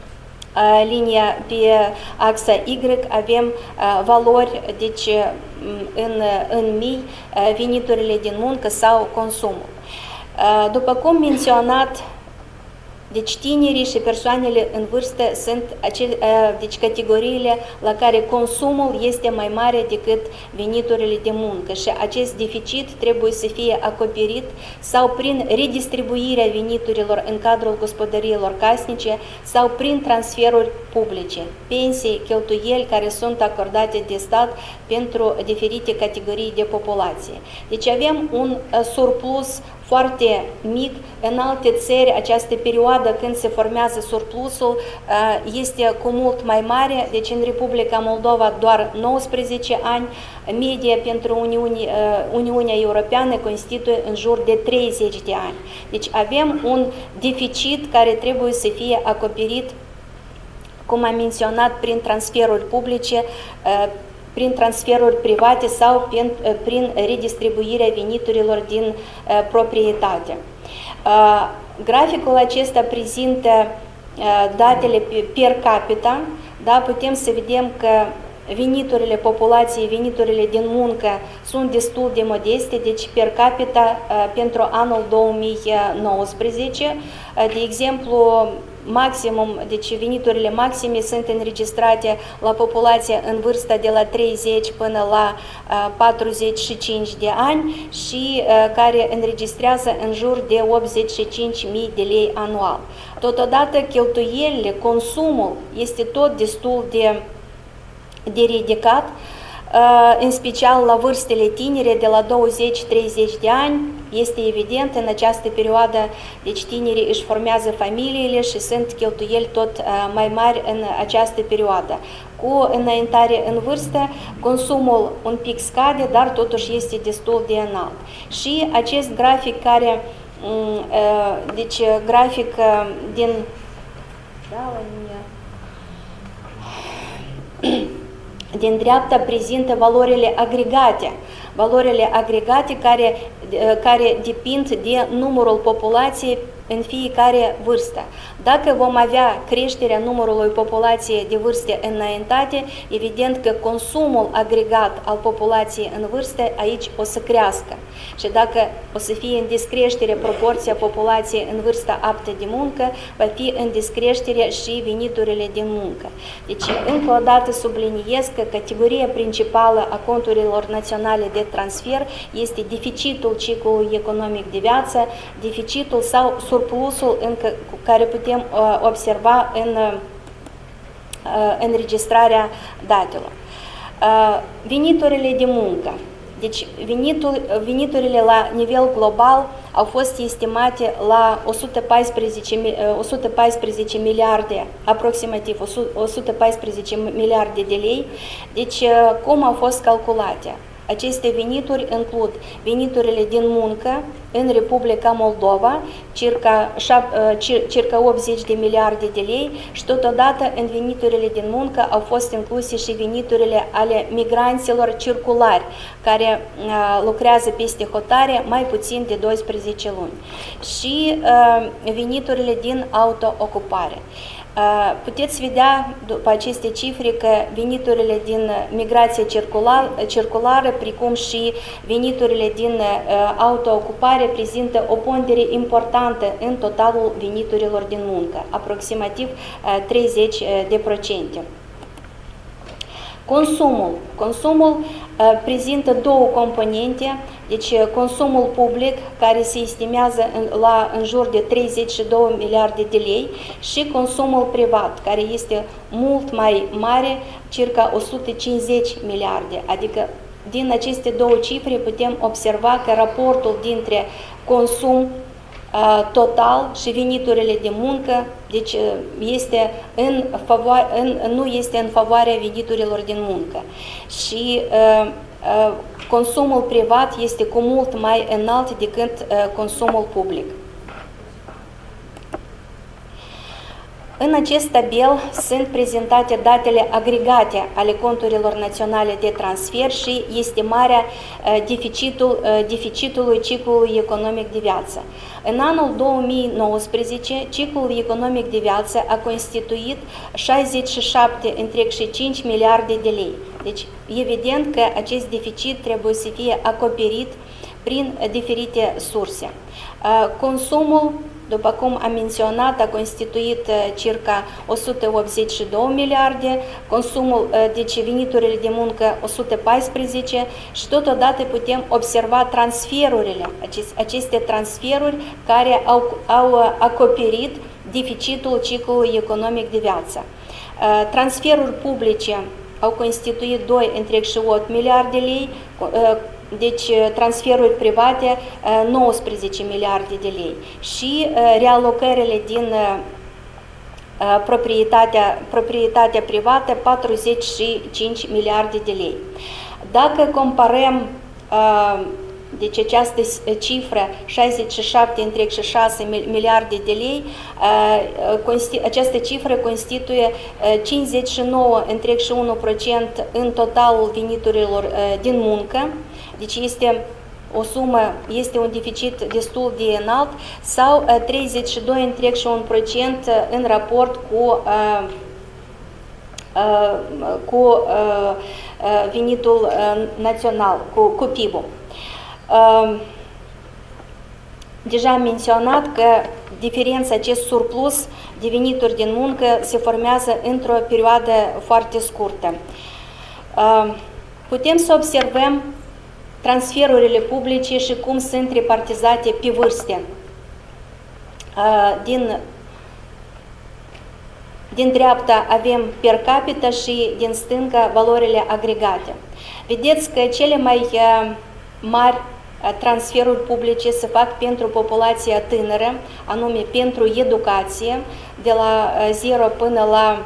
linia, pe axa Y avem valori, deci în, în mii, veniturile din muncă sau consumul. După cum menționat, deci tinerii și persoanele în vârstă sunt acele, deci categoriile la care consumul este mai mare decât veniturile de muncă și acest deficit trebuie să fie acoperit sau prin redistribuirea veniturilor în cadrul gospodăriilor casnice sau prin transferuri publice, pensii, cheltuieli care sunt acordate de stat pentru diferite categorii de populație. Deci avem un surplus foarte mic. În alte țări, această perioadă când se formează surplusul este cu mult mai mare, deci în Republica Moldova doar nouăsprezece ani, media pentru Uniune, Uniunea Europeană constituie în jur de treizeci de ani. Deci avem un deficit care trebuie să fie acoperit, cum am menționat, prin transferuri publice, prin transferuri private sau prin, prin redistribuirea veniturilor din uh, proprietate. Uh, graficul acesta prezintă uh, datele per capita, da, putem să vedem că veniturile populației, veniturile din muncă sunt destul de modeste, deci per capita uh, pentru anul două mii nouăsprezece, uh, de exemplu, maximum, deci veniturile maxime sunt înregistrate la populația în vârstă de la treizeci până la uh, patruzeci și cinci de ani și uh, care înregistrează în jur de optzeci și cinci mii de lei anual. Totodată, cheltuielile, consumul este tot destul de, de ridicat, uh, în special la vârstele tinere de la douăzeci treizeci de ani. Este evident, în această perioadă, deci tinerii își formează familiile și sunt cheltuieli tot uh, mai mari în această perioadă. Cu înaintare în vârstă, consumul un pic scade, dar totuși este destul de înalt. Și acest grafic care, uh, deci grafic uh, din, da, din dreapta prezintă valorile agregate, valorile agregate care, care depind de numărul populației în fiecare vârstă. Dacă vom avea creșterea numărului populației de vârste înaintate, evident că consumul agregat al populației în vârstă aici o să crească. Și dacă o să fie în descreștere proporția populației în vârstă aptă de muncă, va fi în descreștere și veniturile din muncă. Deci, încă o dată subliniez că categoria principală a conturilor naționale de transfer este deficitul ciclului economic de viață, deficitul sau surplusul încă, care putem uh, observa în uh, înregistrarea datelor. Uh, veniturile de muncă. Deci venitul, veniturile la nivel global au fost estimate la o sută paisprezece miliarde, aproximativ o sută paisprezece miliarde de lei. Deci cum au fost calculate? Aceste venituri includ veniturile din muncă în Republica Moldova, circa, circa optzeci de miliarde de lei, și totodată în veniturile din muncă au fost incluse și veniturile ale migranților circulari, care uh, lucrează peste hotare mai puțin de doisprezece luni, și uh, veniturile din autoocupare. Puteți vedea după aceste cifre că veniturile din migrație circulară, precum și veniturile din autoocupare, prezintă o pondere importantă în totalul veniturilor din muncă, aproximativ treizeci de procente. Consumul. Consumul uh, prezintă două componente, deci consumul public, care se estimează în, la în jur de treizeci și două miliarde de lei, și consumul privat, care este mult mai mare, circa o sută cincizeci miliarde. Adică din aceste două cifre putem observa că raportul dintre consum total și veniturile de muncă, deci este în favoare, în, nu este în favoarea veniturilor din muncă. Și uh, uh, consumul privat este cu mult mai înalt decât uh, consumul public. În acest tabel sunt prezentate datele agregate ale conturilor naționale de transfer și estimarea deficitul, deficitului ciclului economic de viață. În anul două mii nouăsprezece, ciclul economic de viață a constituit șaizeci și șapte virgulă cinci miliarde de lei. Deci, evident că acest deficit trebuie să fie acoperit prin diferite surse. Consumul, după cum am menționat, a constituit circa o sută optzeci și două miliarde, consumul, deci veniturile de muncă o sută paisprezece, și totodată putem observa transferurile, aceste transferuri care au, au acoperit deficitul ciclului economic de viață. Transferuri publice au constituit doi virgulă opt miliarde de lei, deci transferuri private nouăsprezece miliarde de lei și realocările din proprietatea, proprietatea privată patruzeci și cinci miliarde de lei. Dacă comparăm deci această cifră, șaizeci și șapte virgulă șase miliarde de lei, această cifră constituie cincizeci și nouă virgulă unu la sută în totalul veniturilor din muncă, deci este o sumă, este un deficit destul de înalt, sau treizeci și doi virgulă unu la sută în raport cu, cu venitul național, cu, cu P I B-ul. Deja am menționat că diferența, acest surplus de venituri din muncă se formează într-o perioadă foarte scurtă. Putem să observăm transferurile publice și cum sunt repartizate pe vârste. Din, din dreapta avem per capita și din stânga valorile agregate. Vedeți că cele mai mari transferuri publice se fac pentru populația tânără, anume pentru educație, de la zero până la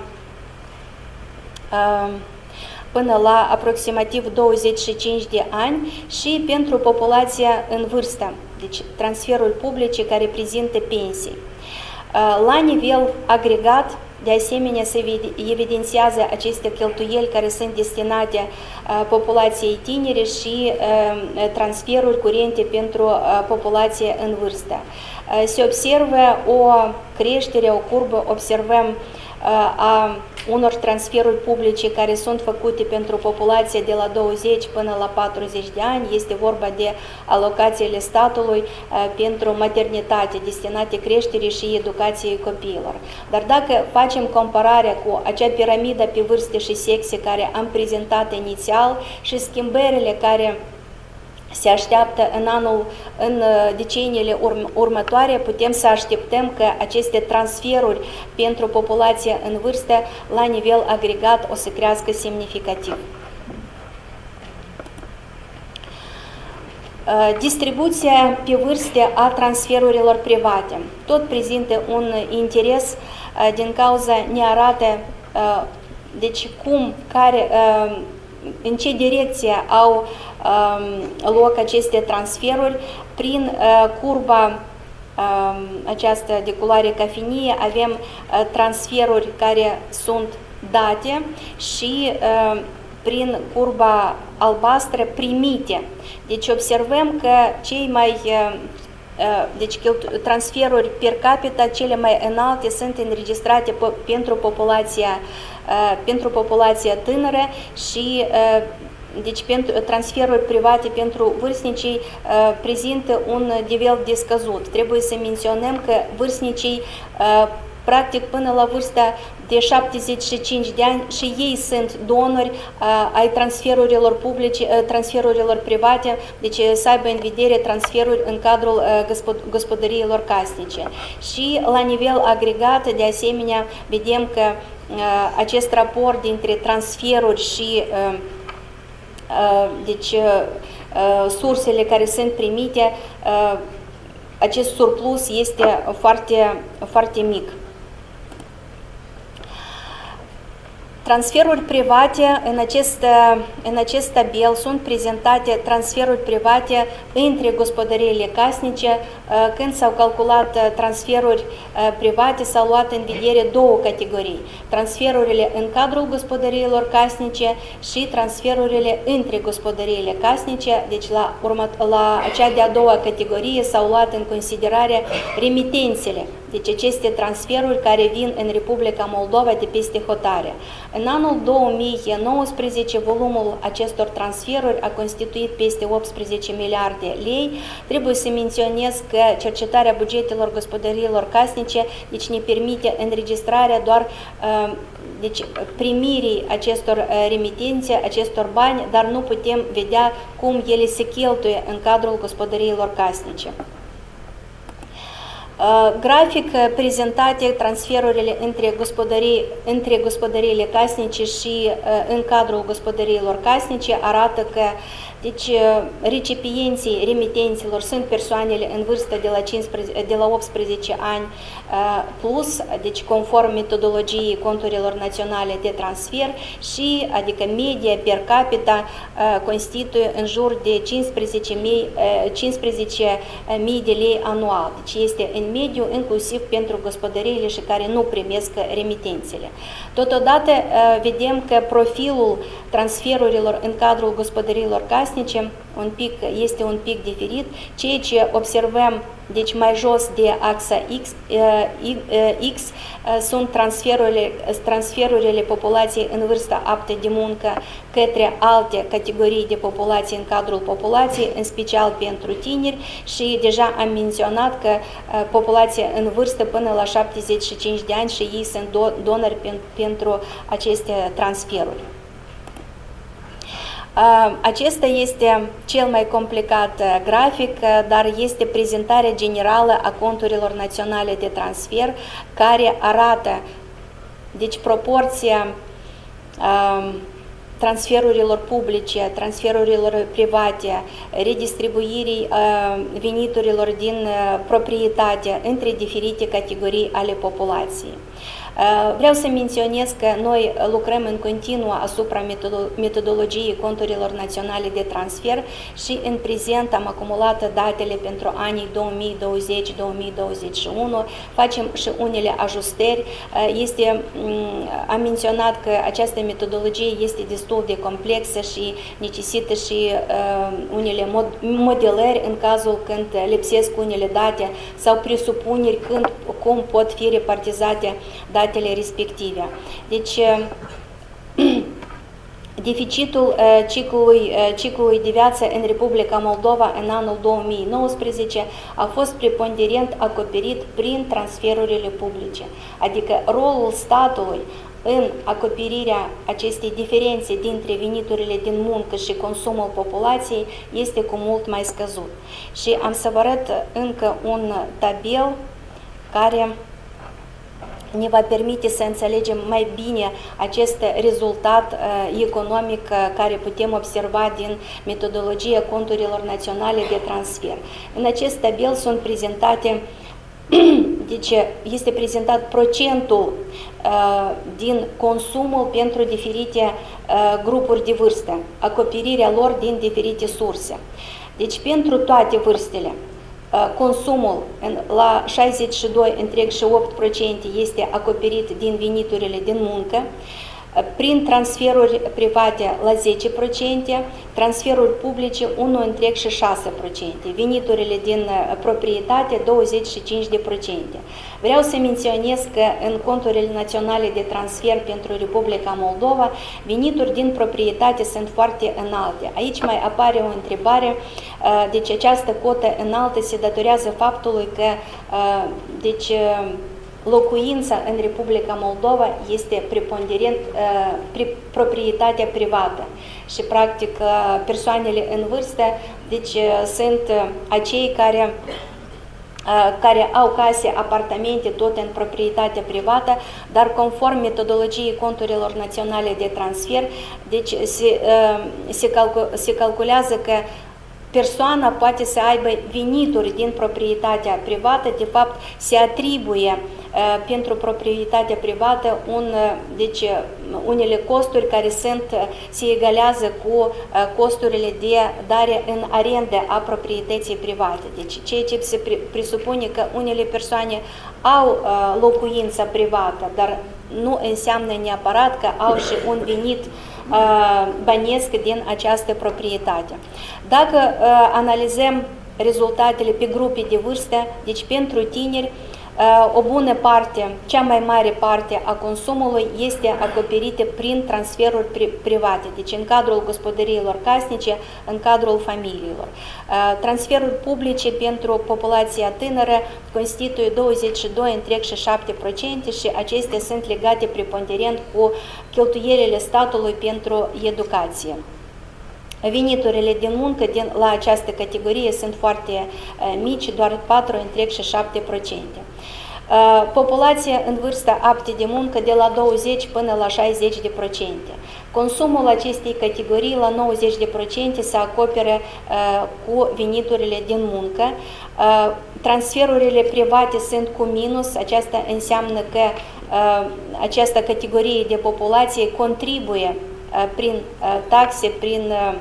până la aproximativ douăzeci și cinci de ani, și pentru populația în vârstă, deci transferuri publice care prezintă pensii. La nivel agregat, De asemenea, se evidențiază aceste cheltuieli care sunt destinate populației tinere și transferuri curente pentru populație în vârstă. Se observă o creștere, o curbă, observăm a unor transferuri publice care sunt făcute pentru populație de la douăzeci până la patruzeci de ani. Este vorba de alocațiile statului pentru maternitate, destinate creșterii și educației copiilor. Dar dacă facem compararea cu acea piramidă pe vârste și sexe care am prezentat inițial și schimbările care se așteaptă în anul, în deceniile următoare, putem să așteptăm că aceste transferuri pentru populația în vârstă la nivel agregat o să crească semnificativ. Distribuția pe vârste a transferurilor private tot prezintă un interes din cauza ne arată deci cum, care, în ce direcție au loc aceste transferuri. Prin curba aceasta de culoare cafinie avem transferuri care sunt date și prin curba albastră primite. Deci observăm că cei mai deci transferuri per capita cele mai înalte sunt înregistrate pentru populația pentru populația tânără și deci pentru transferuri private pentru vârstnicii prezintă un nivel de scăzut. Trebuie să menționăm că vârstnicii practic până la vârsta de șaptezeci și cinci de ani și ei sunt donori ai transferurilor publice, transferurilor private, deci să aibă în vedere transferuri în cadrul gospodăriilor casnice. Și la nivel agregat, de asemenea, vedem că acest raport dintre transferuri și deci sursele care sunt primite, acest surplus este foarte, foarte mic. Transferuri private, în acest, în acest tabel sunt prezentate transferuri private între gospodăriile casnice. Când s-au calculat transferuri private, s-au luat în vedere două categorii. Transferurile în cadrul gospodăriilor casnice și transferurile între gospodăriile casnice. Deci la, urmă, la acea de-a doua categorie s-au luat în considerare remitențele. Deci aceste transferuri care vin în Republica Moldova de peste hotare. În anul două mii nouăsprezece, volumul acestor transferuri a constituit peste optsprezece miliarde lei. Trebuie să menționez că cercetarea bugetelor gospodăriilor casnice deci ne permite înregistrarea doar deci, primirii acestor remitențe, acestor bani, dar nu putem vedea cum ele se cheltuie în cadrul gospodăriilor casnice. Grafic prezentate transferurile între, gospodării, între gospodăriile casnice și în cadrul gospodăriilor casnice arată că deci, recipienții remitenților sunt persoanele în vârstă de la, cincisprezece, de la optsprezece ani plus, deci conform metodologiei conturilor naționale de transfer și adică media per capita constituie în jur de cincisprezece mii de lei anual. Deci este în mediu inclusiv pentru gospodăriile și care nu primesc remitențele. Totodată vedem că profilul transferurilor în cadrul gospodăriilor casnice un pic, este un pic diferit, ceea ce observăm deci mai jos de axa X, X sunt transferurile, transferurile populației în vârstă aptă de muncă către alte categorii de populație în cadrul populației, în special pentru tineri și deja am menționat că populația în vârstă până la șaptezeci și cinci de ani și ei sunt donori pentru aceste transferuri. Acesta este cel mai complicat grafic, dar este prezentarea generală a conturilor naționale de transfer, care arată deci proporția transferurilor publice, transferurilor private, redistribuirii veniturilor din proprietate între diferite categorii ale populației. Vreau să menționez că noi lucrăm în continuu asupra metodologiei conturilor naționale de transfer și în prezent am acumulat datele pentru anii două mii douăzeci - două mii douăzeci și unu, facem și unele ajustări. Este, am menționat că această metodologie este destul de complexă și necesită și unele modelări în cazul când lipsesc unele date sau presupuneri când, cum pot fi repartizate datele respective. Deci, deficitul ciclului, ciclului de viață în Republica Moldova în anul două mii nouăsprezece a fost preponderent acoperit prin transferurile publice, adică rolul statului în acoperirea acestei diferențe dintre veniturile din muncă și consumul populației este cu mult mai scăzut. Și am să vă arăt încă un tabel care ne va permite să înțelegem mai bine acest rezultat uh, economic uh, care putem observa din metodologia conturilor naționale de transfer. În acest tabel sunt prezentate, deci este prezentat procentul uh, din consumul pentru diferite uh, grupuri de vârstă, acoperirea lor din diferite surse. Deci pentru toate vârstele, consumul la șaizeci și doi virgulă opt la sută este acoperit din veniturile din muncă, prin transferuri private la zece la sută, transferuri publice unu virgulă șase la sută, veniturile din proprietate douăzeci și cinci la sută. Vreau să menționez că în conturile naționale de transfer pentru Republica Moldova, venituri din proprietate sunt foarte înalte. Aici mai apare o întrebare, deci această cotă înaltă se datorează faptului că deci, locuința în Republica Moldova este preponderent uh, proprietatea privată și practic uh, persoanele în vârstă deci, uh, sunt uh, acei care, uh, care au case, apartamente tot în proprietate privată, dar conform metodologiei conturilor naționale de transfer, deci se, uh, se, calcu se calculează că persoana poate să aibă venituri din proprietatea privată, de fapt se atribuie uh, pentru proprietatea privată un, uh, deci, uh, unele costuri care sunt, uh, se egalează cu uh, costurile de dare în arendă a proprietății private. Deci ceea ce se pre presupune că unele persoane au uh, locuință privată, dar nu înseamnă neapărat că au și un venit bănesc din această proprietate. Dacă uh, analizăm rezultatele pe grupe de vârstă, deci pentru tineri, uh, o bună parte, cea mai mare parte a consumului este acoperită prin transferuri pri private, deci în cadrul gospodăriilor casnice, în cadrul familiilor. Uh, transferuri publice pentru populația tânără constituie douăzeci și doi virgulă șapte la sută și acestea sunt legate preponderent cu cheltuielile statului pentru educație. Veniturile din muncă din, la această categorie sunt foarte uh, mici, doar patru virgulă șapte la sută. Uh, populația în vârstă aptă de muncă de la douăzeci până la șaizeci la sută. Consumul acestei categorii la nouăzeci la sută se acoperă uh, cu veniturile din muncă. Uh, transferurile private sunt cu minus, aceasta înseamnă că uh, această categorie de populație contribuie uh, prin uh, taxe, prin, uh,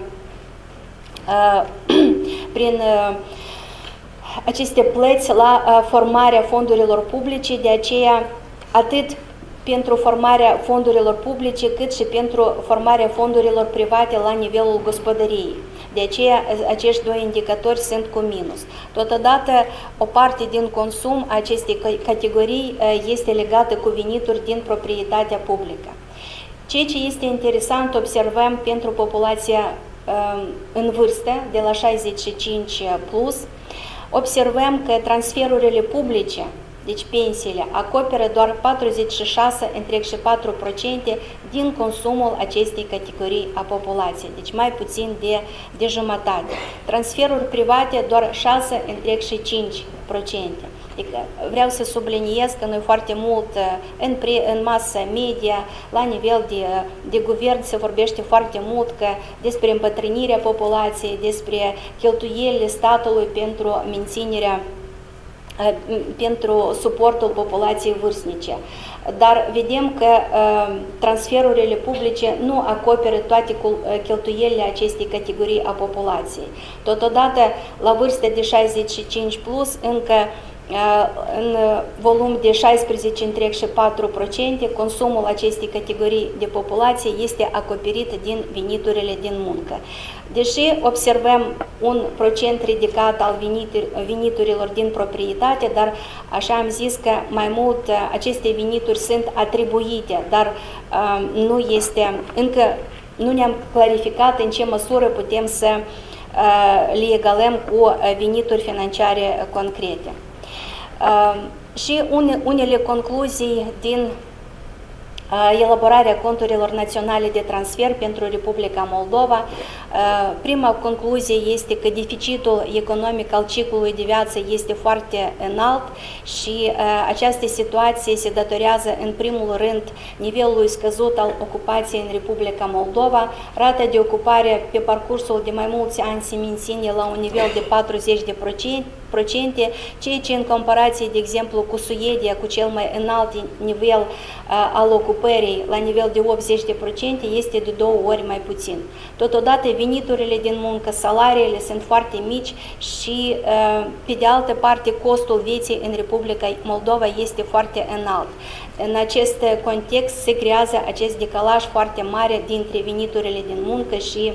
uh, prin uh, aceste plăți la uh, formarea fondurilor publice, de aceea atât pentru formarea fondurilor publice, cât și pentru formarea fondurilor private la nivelul gospodăriei. De aceea, acești doi indicatori sunt cu minus. Totodată, o parte din consum a acestei categorii este legată cu venituri din proprietatea publică. Ceea ce este interesant, observăm pentru populația în vârstă, de la șaizeci și cinci plus, observăm că transferurile publice, deci pensiile, acoperă doar patruzeci și șase virgulă patru la sută din consumul acestei categorii a populației, deci mai puțin de, de jumătate. Transferuri private doar șase virgulă cinci la sută. Adică vreau să subliniez că noi foarte mult în, pre, în masă media, la nivel de, de guvern se vorbește foarte mult că despre îmbătrânirea populației, despre cheltuielile statului pentru menținerea pentru suportul populației vârstnice. dar vedem că uh, transferurile publice nu acoperă toate cheltuielile acestei categorii a populației. Totodată, la vârste de șaizeci și cinci plus, încă în volum de șaisprezece virgulă patru la sută, consumul acestei categorii de populație este acoperit din veniturile din muncă. Deși observăm un procent ridicat al veniturilor din proprietate, dar așa am zis că mai mult aceste venituri sunt atribuite, dar nu este, încă nu ne-am clarificat în ce măsură putem să le egalăm cu venituri financiare concrete. Uh, și une, unele concluzii din uh, elaborarea conturilor naționale de transfer pentru Republica Moldova. Uh, prima concluzie este că deficitul economic al ciclului de viață este foarte înalt și uh, această situație se datorează în primul rând nivelului scăzut al ocupației în Republica Moldova. Rata de ocupare pe parcursul de mai mulți ani se menține la un nivel de patruzeci de procente, ceea ce în comparație, de exemplu, cu Suedia, cu cel mai înalt nivel uh, al ocupării, la nivel de optzeci de procente, este de două ori mai puțin. Totodată, veniturile din muncă, salariile sunt foarte mici și, uh, pe de altă parte, costul vieții în Republica Moldova este foarte înalt. În acest context se creează acest decalaj foarte mare dintre veniturile din muncă și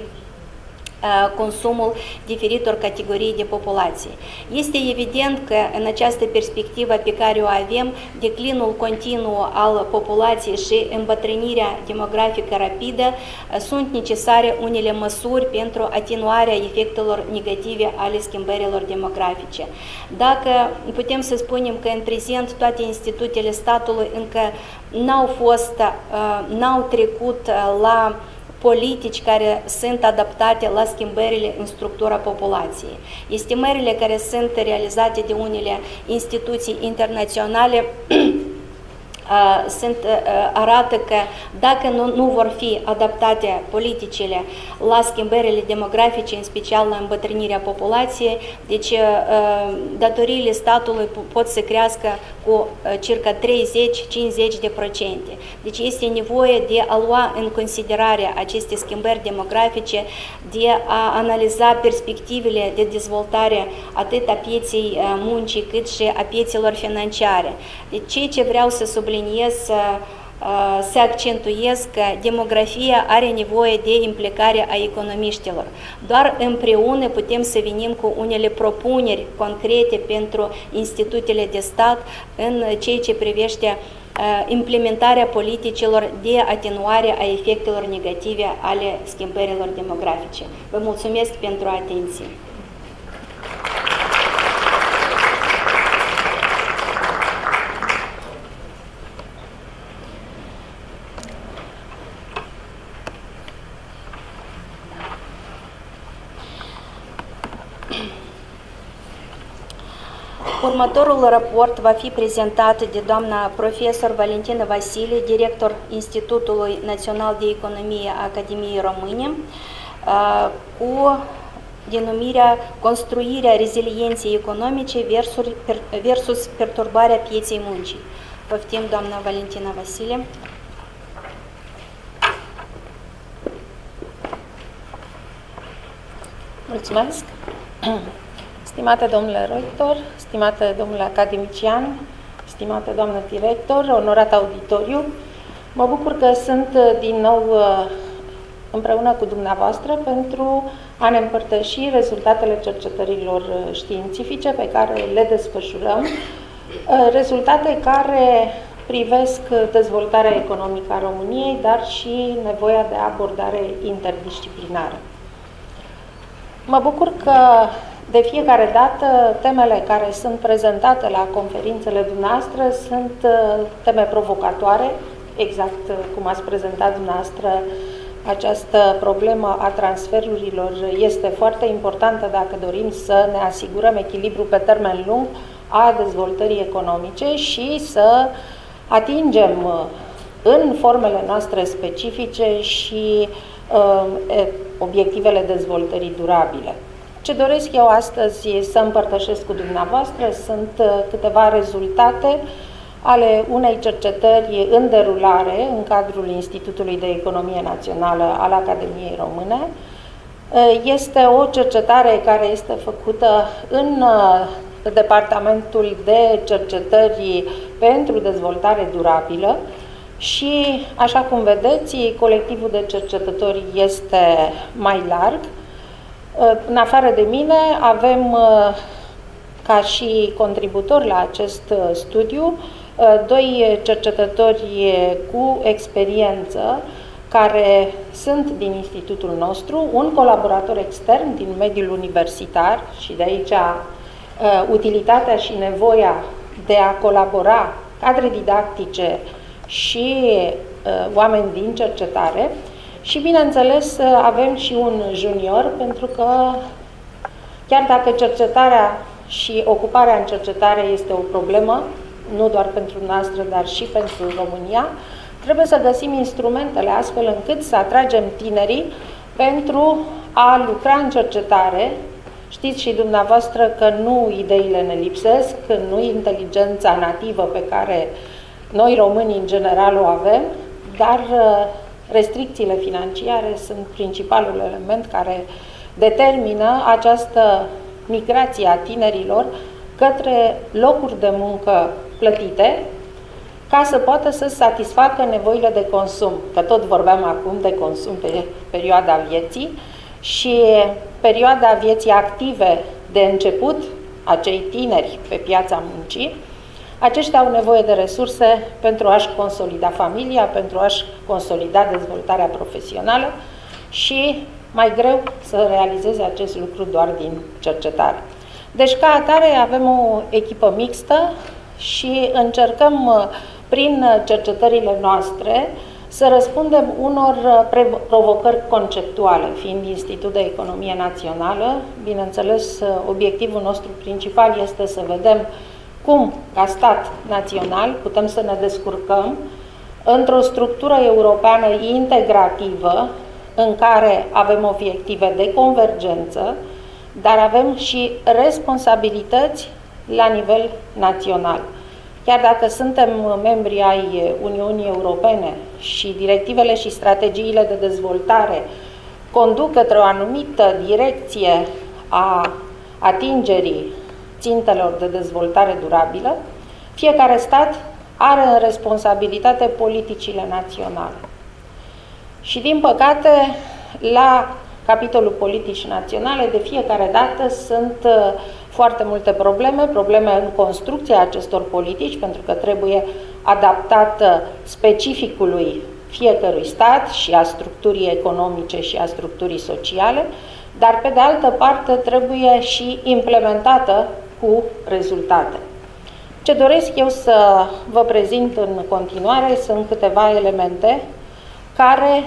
consumul diferitor categorii de populație. Este evident că în această perspectivă pe care o avem, declinul continuu al populației și îmbătrânirea demografică rapidă, sunt necesare unele măsuri pentru atenuarea efectelor negative ale schimbărilor demografice. Dacă putem să spunem că în prezent toate institutele statului încă n-au fost, n-au trecut la politici care sunt adaptate la schimbările în structura populației. Estimările care sunt realizate de unele instituții internaționale sunt, arată că dacă nu, nu vor fi adaptate politicile la schimbările demografice, în special la îmbătrânirea populației, deci datoriile statului pot să crească cu circa treizeci la cincizeci de procente. Deci este nevoie de a lua în considerare aceste schimbări demografice, de a analiza perspectivele de dezvoltare atât a pieței muncii cât și a piețelor financiare. Deci ceea ce vreau să subliniez, să accentuez că demografia are nevoie de implicare a economiștilor. Doar împreună putem să venim cu unele propuneri concrete pentru institutele de stat în ceea ce privește implementarea politicilor de atenuare a efectelor negative ale schimbărilor demografice. Vă mulțumesc pentru atenție. Următorul raport va fi prezentat de doamna profesor Valentina Vasile, director Institutului Național de Economie a Academiei Române, cu denumirea Construirea rezilienței economice versus perturbarea pieței muncii. Poftim, doamna Valentina Vasile. Mulțumesc! Stimate domnule rector, stimate domnule academician, stimate doamnă director, onorat auditoriu, mă bucur că sunt din nou împreună cu dumneavoastră pentru a ne împărtăși rezultatele cercetărilor științifice pe care le desfășurăm, rezultate care privesc dezvoltarea economică a României, dar și nevoia de abordare interdisciplinară. Mă bucur că de fiecare dată, temele care sunt prezentate la conferințele dumneavoastră sunt teme provocatoare, exact cum ați prezentat dumneavoastră. Această problemă a transferurilor este foarte importantă dacă dorim să ne asigurăm echilibru pe termen lung a dezvoltării economice și să atingem în formele noastre specifice și uh, obiectivele dezvoltării durabile. Ce doresc eu astăzi să împărtășesc cu dumneavoastră sunt câteva rezultate ale unei cercetări în derulare în cadrul Institutului de Economie Națională al Academiei Române. Este o cercetare care este făcută în Departamentul de Cercetări pentru Dezvoltare Durabilă și, așa cum vedeți, colectivul de cercetători este mai larg. În afară de mine avem ca și contributori la acest studiu doi cercetători cu experiență care sunt din institutul nostru, un colaborator extern din mediul universitar și de aici utilitatea și nevoia de a colabora cadre didactice și oameni din cercetare și, bineînțeles, avem și un junior, pentru că chiar dacă cercetarea și ocuparea în cercetare este o problemă, nu doar pentru noastră, dar și pentru România, trebuie să găsim instrumentele astfel încât să atragem tinerii pentru a lucra în cercetare. Știți și dumneavoastră că nu ideile ne lipsesc, nu inteligența nativă pe care noi românii în general o avem, dar restricțiile financiare sunt principalul element care determină această migrație a tinerilor către locuri de muncă plătite, ca să poată să satisfacă nevoile de consum, că tot vorbeam acum de consum pe perioada vieții și perioada vieții active de început, acei tineri pe piața muncii, aceștia au nevoie de resurse pentru a-și consolida familia, pentru a-și consolida dezvoltarea profesională și mai greu să realizeze acest lucru doar din cercetare. Deci, ca atare, avem o echipă mixtă și încercăm prin cercetările noastre să răspundem unor provocări conceptuale, fiind Institut de Economie Națională. Bineînțeles, obiectivul nostru principal este să vedem cum, ca stat național, putem să ne descurcăm într-o structură europeană integrativă în care avem obiective de convergență, dar avem și responsabilități la nivel național. Chiar dacă suntem membri ai Uniunii Europene și directivele și strategiile de dezvoltare conduc către o anumită direcție a atingerii țintelor de dezvoltare durabilă, fiecare stat are în responsabilitate politicile naționale. Și, din păcate, la capitolul politici naționale, de fiecare dată sunt foarte multe probleme, probleme în construcția acestor politici, pentru că trebuie adaptată specificului fiecărui stat și a structurii economice și a structurii sociale, dar, pe de altă parte, trebuie și implementată cu rezultate. Ce doresc eu să vă prezint în continuare sunt câteva elemente care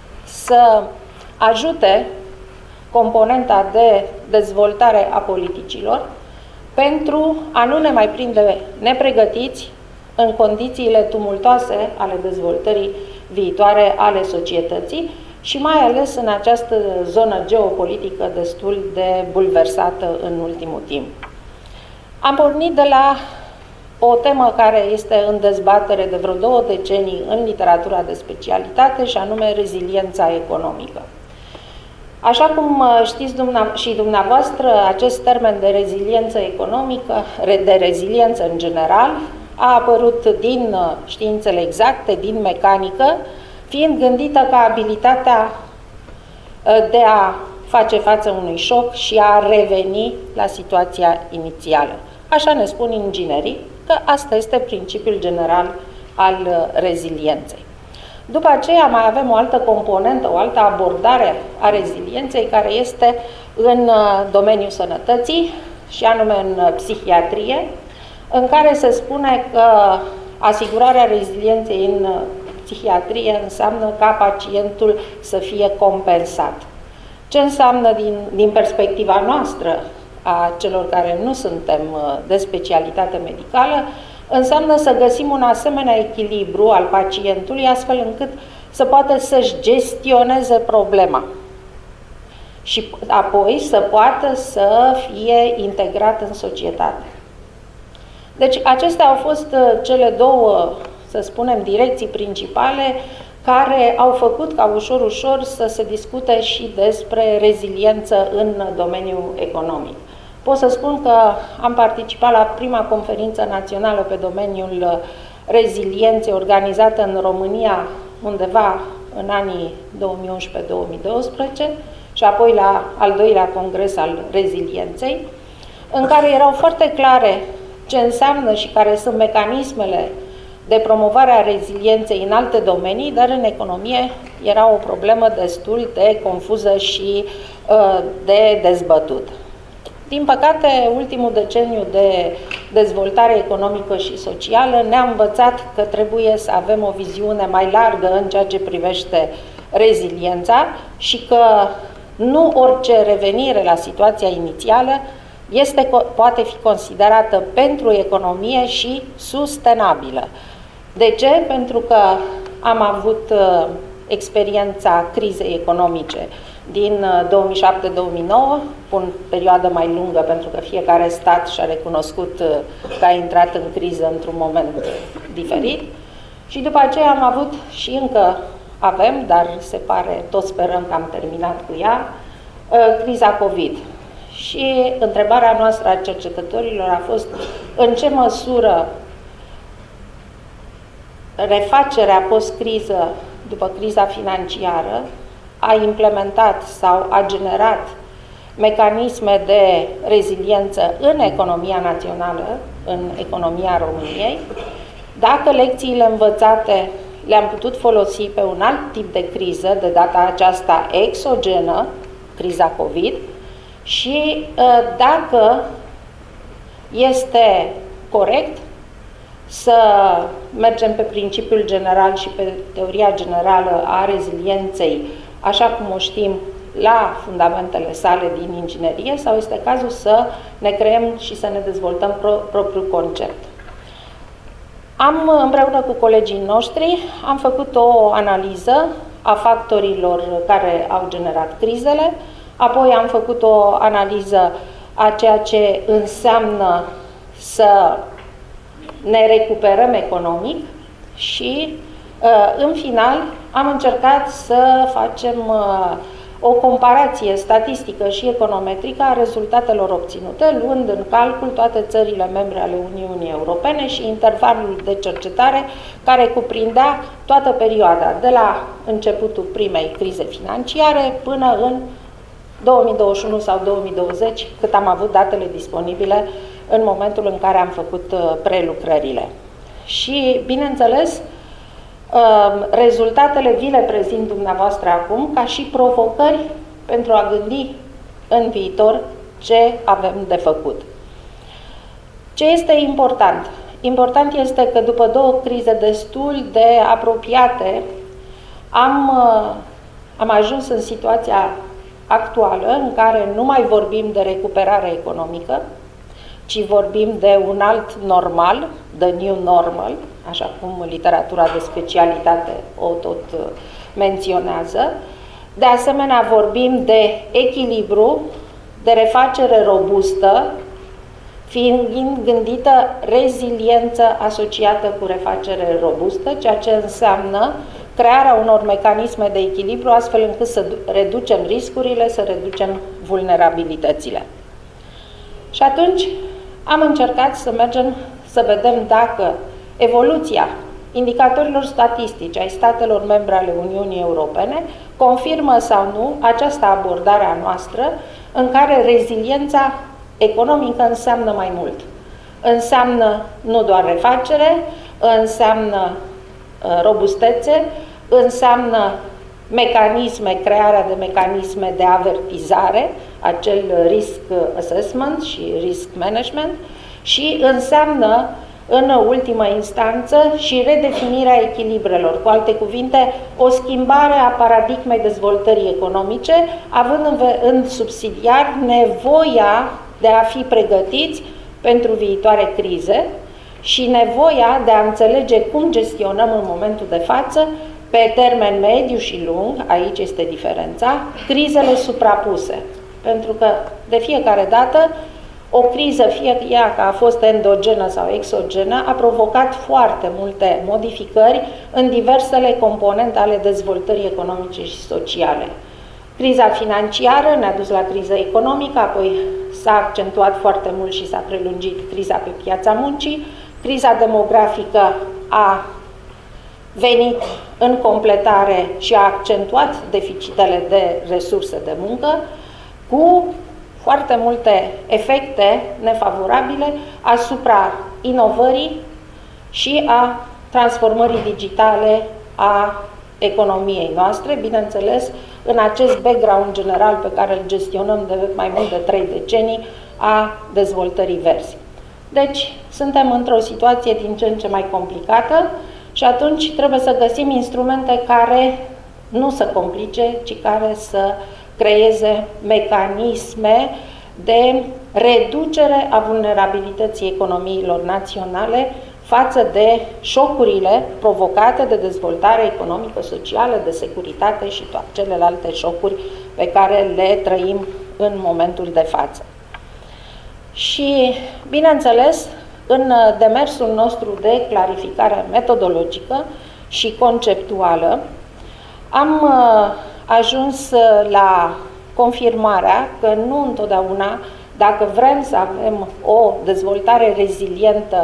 să ajute componenta de dezvoltare a politicilor pentru a nu ne mai prinde nepregătiți în condițiile tumultoase ale dezvoltării viitoare ale societății și mai ales în această zonă geopolitică destul de bulversată în ultimul timp. Am pornit de la o temă care este în dezbatere de vreo două decenii în literatura de specialitate și anume reziliența economică. Așa cum știți și dumneavoastră, acest termen de reziliență economică, de reziliență în general, a apărut din științele exacte, din mecanică, fiind gândită ca abilitatea de a face față unui șoc și a reveni la situația inițială. Așa ne spun inginerii, că asta este principiul general al rezilienței. După aceea mai avem o altă componentă, o altă abordare a rezilienței, care este în domeniul sănătății și anume în psihiatrie, în care se spune că asigurarea rezilienței în psihiatrie înseamnă ca pacientul să fie compensat. Ce înseamnă din, din perspectiva noastră a celor care nu suntem de specialitate medicală? Înseamnă să găsim un asemenea echilibru al pacientului, astfel încât să poată să-și gestioneze problema și apoi să poată să fie integrat în societate. Deci acestea au fost cele două, să spunem, direcții principale care au făcut ca ușor, ușor să se discute și despre reziliență în domeniul economic. Pot să spun că am participat la prima conferință națională pe domeniul rezilienței organizată în România undeva în anii două mii unsprezece două mii doisprezece și apoi la al doilea congres al rezilienței, în care erau foarte clare ce înseamnă și care sunt mecanismele de promovare a rezilienței în alte domenii, dar în economie era o problemă destul de confuză și uh, de dezbătut. Din păcate, ultimul deceniu de dezvoltare economică și socială ne-a învățat că trebuie să avem o viziune mai largă în ceea ce privește reziliența și că nu orice revenire la situația inițială este, poate fi considerată pentru economie și sustenabilă. De ce? Pentru că am avut uh, experiența crizei economice din uh, două mii șapte două mii nouă, o perioadă mai lungă pentru că fiecare stat și-a recunoscut uh, că a intrat în criză într-un moment uh, diferit. Și după aceea am avut și încă avem, dar se pare, toți sperăm că am terminat cu ea, uh, criza COVID. Și întrebarea noastră a cercetătorilor a fost în ce măsură refacerea post-criză, după criza financiară, a implementat sau a generat mecanisme de reziliență în economia națională, în economia României, dacă lecțiile învățate le-am putut folosi pe un alt tip de criză, de data aceasta exogenă, criza COVID, și dacă este corect să mergem pe principiul general și pe teoria generală a rezilienței, așa cum o știm la fundamentele sale din inginerie, sau este cazul să ne creăm și să ne dezvoltăm pro propriul concept. Am, împreună cu colegii noștri, am făcut o analiză a factorilor care au generat crizele, apoi am făcut o analiză a ceea ce înseamnă să ne recuperăm economic și, în final, am încercat să facem o comparație statistică și econometrică a rezultatelor obținute, luând în calcul toate țările membre ale Uniunii Europene și intervalul de cercetare care cuprindea toată perioada, de la începutul primei crize financiare până în două mii douăzeci și unu sau două mii douăzeci, cât am avut datele disponibile în momentul în care am făcut prelucrările. Și, bineînțeles, rezultatele vi le prezint dumneavoastră acum ca și provocări pentru a gândi în viitor ce avem de făcut. Ce este important? Important este că după două crize destul de apropiate am, am ajuns în situația actuală în care nu mai vorbim de recuperare economică, ci vorbim de un alt normal, the new normal, așa cum literatura de specialitate o tot menționează. De asemenea, vorbim de echilibru, de refacere robustă, fiind gândită reziliență asociată cu refacere robustă, ceea ce înseamnă crearea unor mecanisme de echilibru astfel încât să reducem riscurile, să reducem vulnerabilitățile. Și atunci am încercat să mergem să vedem dacă evoluția indicatorilor statistici ai statelor membre ale Uniunii Europene confirmă sau nu această abordare a noastră în care reziliența economică înseamnă mai mult. Înseamnă nu doar refacere, înseamnă robustețe, înseamnă mecanisme, crearea de mecanisme de avertizare, acel risk assessment și risk management, și înseamnă în ultimă instanță și redefinirea echilibrelor, cu alte cuvinte, o schimbare a paradigmei dezvoltării economice, având în, în subsidiar nevoia de a fi pregătiți pentru viitoare crize și nevoia de a înțelege cum gestionăm în momentul de față, pe termen mediu și lung, aici este diferența, crizele suprapuse. Pentru că de fiecare dată O criză, fie ea că a fost endogenă sau exogenă, a provocat foarte multe modificări în diversele componente ale dezvoltării economice și sociale. Criza financiară ne-a dus la criză economică, apoi s-a accentuat foarte mult și s-a prelungit criza pe piața muncii. Criza demografică a venit în completare și a accentuat deficitele de resurse de muncă, cu foarte multe efecte nefavorabile asupra inovării și a transformării digitale a economiei noastre, bineînțeles, în acest background general pe care îl gestionăm de mai mult de trei decenii a dezvoltării verzi. Deci, suntem într-o situație din ce în ce mai complicată și atunci trebuie să găsim instrumente care nu să complice, ci care să creeze mecanisme de reducere a vulnerabilității economiilor naționale față de șocurile provocate de dezvoltare economică, socială, de securitate și toate celelalte șocuri pe care le trăim în momentul de față. Și, bineînțeles, în demersul nostru de clarificare metodologică și conceptuală, am ajuns la confirmarea că nu întotdeauna, dacă vrem să avem o dezvoltare rezilientă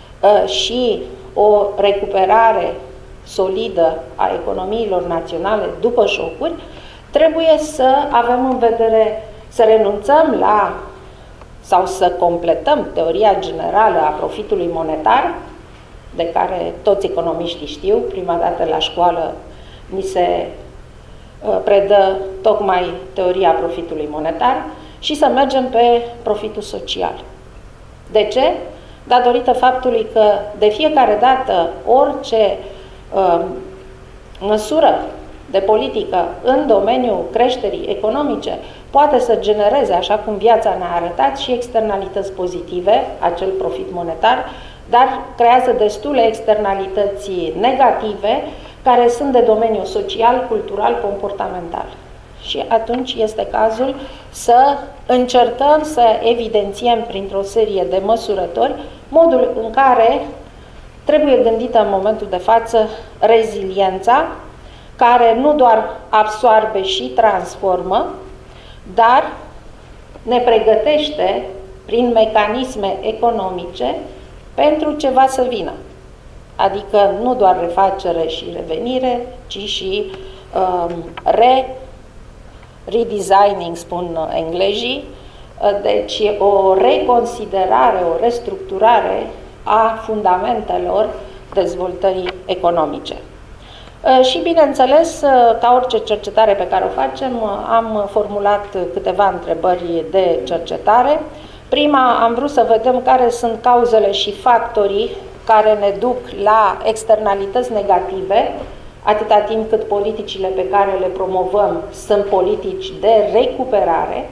și o recuperare solidă a economiilor naționale după șocuri, trebuie să avem în vedere să renunțăm la sau să completăm teoria generală a profitului monetar, de care toți economiștii știu, prima dată la școală ni se predă tocmai teoria profitului monetar, și să mergem pe profitul social. De ce? Datorită faptului că de fiecare dată orice uh, măsură de politică în domeniul creșterii economice poate să genereze, așa cum viața ne-a arătat, și externalități pozitive, acel profit monetar, dar creează destule externalități negative care sunt de domeniul social, cultural, comportamental. Și atunci este cazul să încercăm să evidențiem printr-o serie de măsurători modul în care trebuie gândită în momentul de față reziliența, care nu doar absoarbe și transformă, dar ne pregătește prin mecanisme economice pentru ce va să vină. Adică nu doar refacere și revenire, ci și um, re redesigning, spun englezii, deci o reconsiderare, o restructurare a fundamentelor dezvoltării economice. Și, bineînțeles, ca orice cercetare pe care o facem, am formulat câteva întrebări de cercetare. Prima, am vrut să vedem care sunt cauzele și factorii care ne duc la externalități negative, atâta timp cât politicile pe care le promovăm sunt politici de recuperare.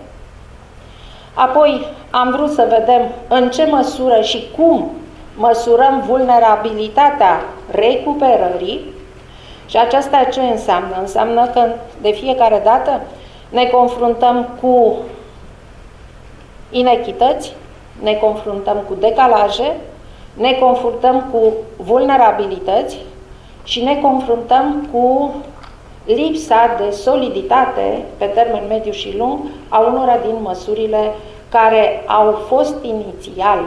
Apoi am vrut să vedem în ce măsură și cum măsurăm vulnerabilitatea recuperării. Și aceasta ce înseamnă? Înseamnă că de fiecare dată ne confruntăm cu inechități, ne confruntăm cu decalaje, ne confruntăm cu vulnerabilități și ne confruntăm cu lipsa de soliditate pe termen mediu și lung a unora din măsurile care au fost inițial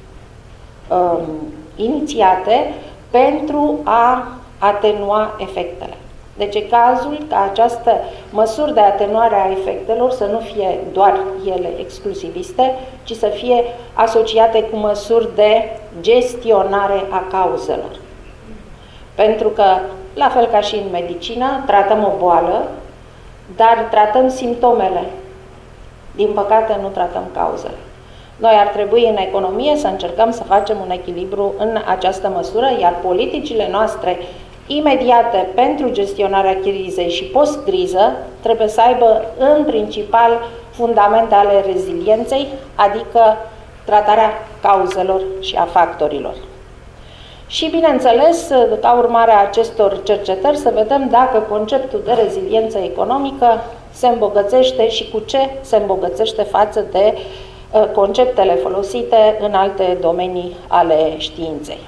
um, inițiate pentru a atenua efectele. Deci e cazul ca această măsuri de atenuare a efectelor să nu fie doar ele exclusiviste, ci să fie asociate cu măsuri de gestionare a cauzelor. Pentru că, la fel ca și în medicină, tratăm o boală, dar tratăm simptomele. Din păcate, nu tratăm cauzele. Noi ar trebui în economie să încercăm să facem un echilibru în această măsură, iar politicile noastre imediate pentru gestionarea crizei și post-criză trebuie să aibă în principal fundamente ale rezilienței, adică tratarea cauzelor și a factorilor. Și, bineînțeles, ca urmare a acestor cercetări, să vedem dacă conceptul de reziliență economică se îmbogățește și cu ce se îmbogățește față de conceptele folosite în alte domenii ale științei.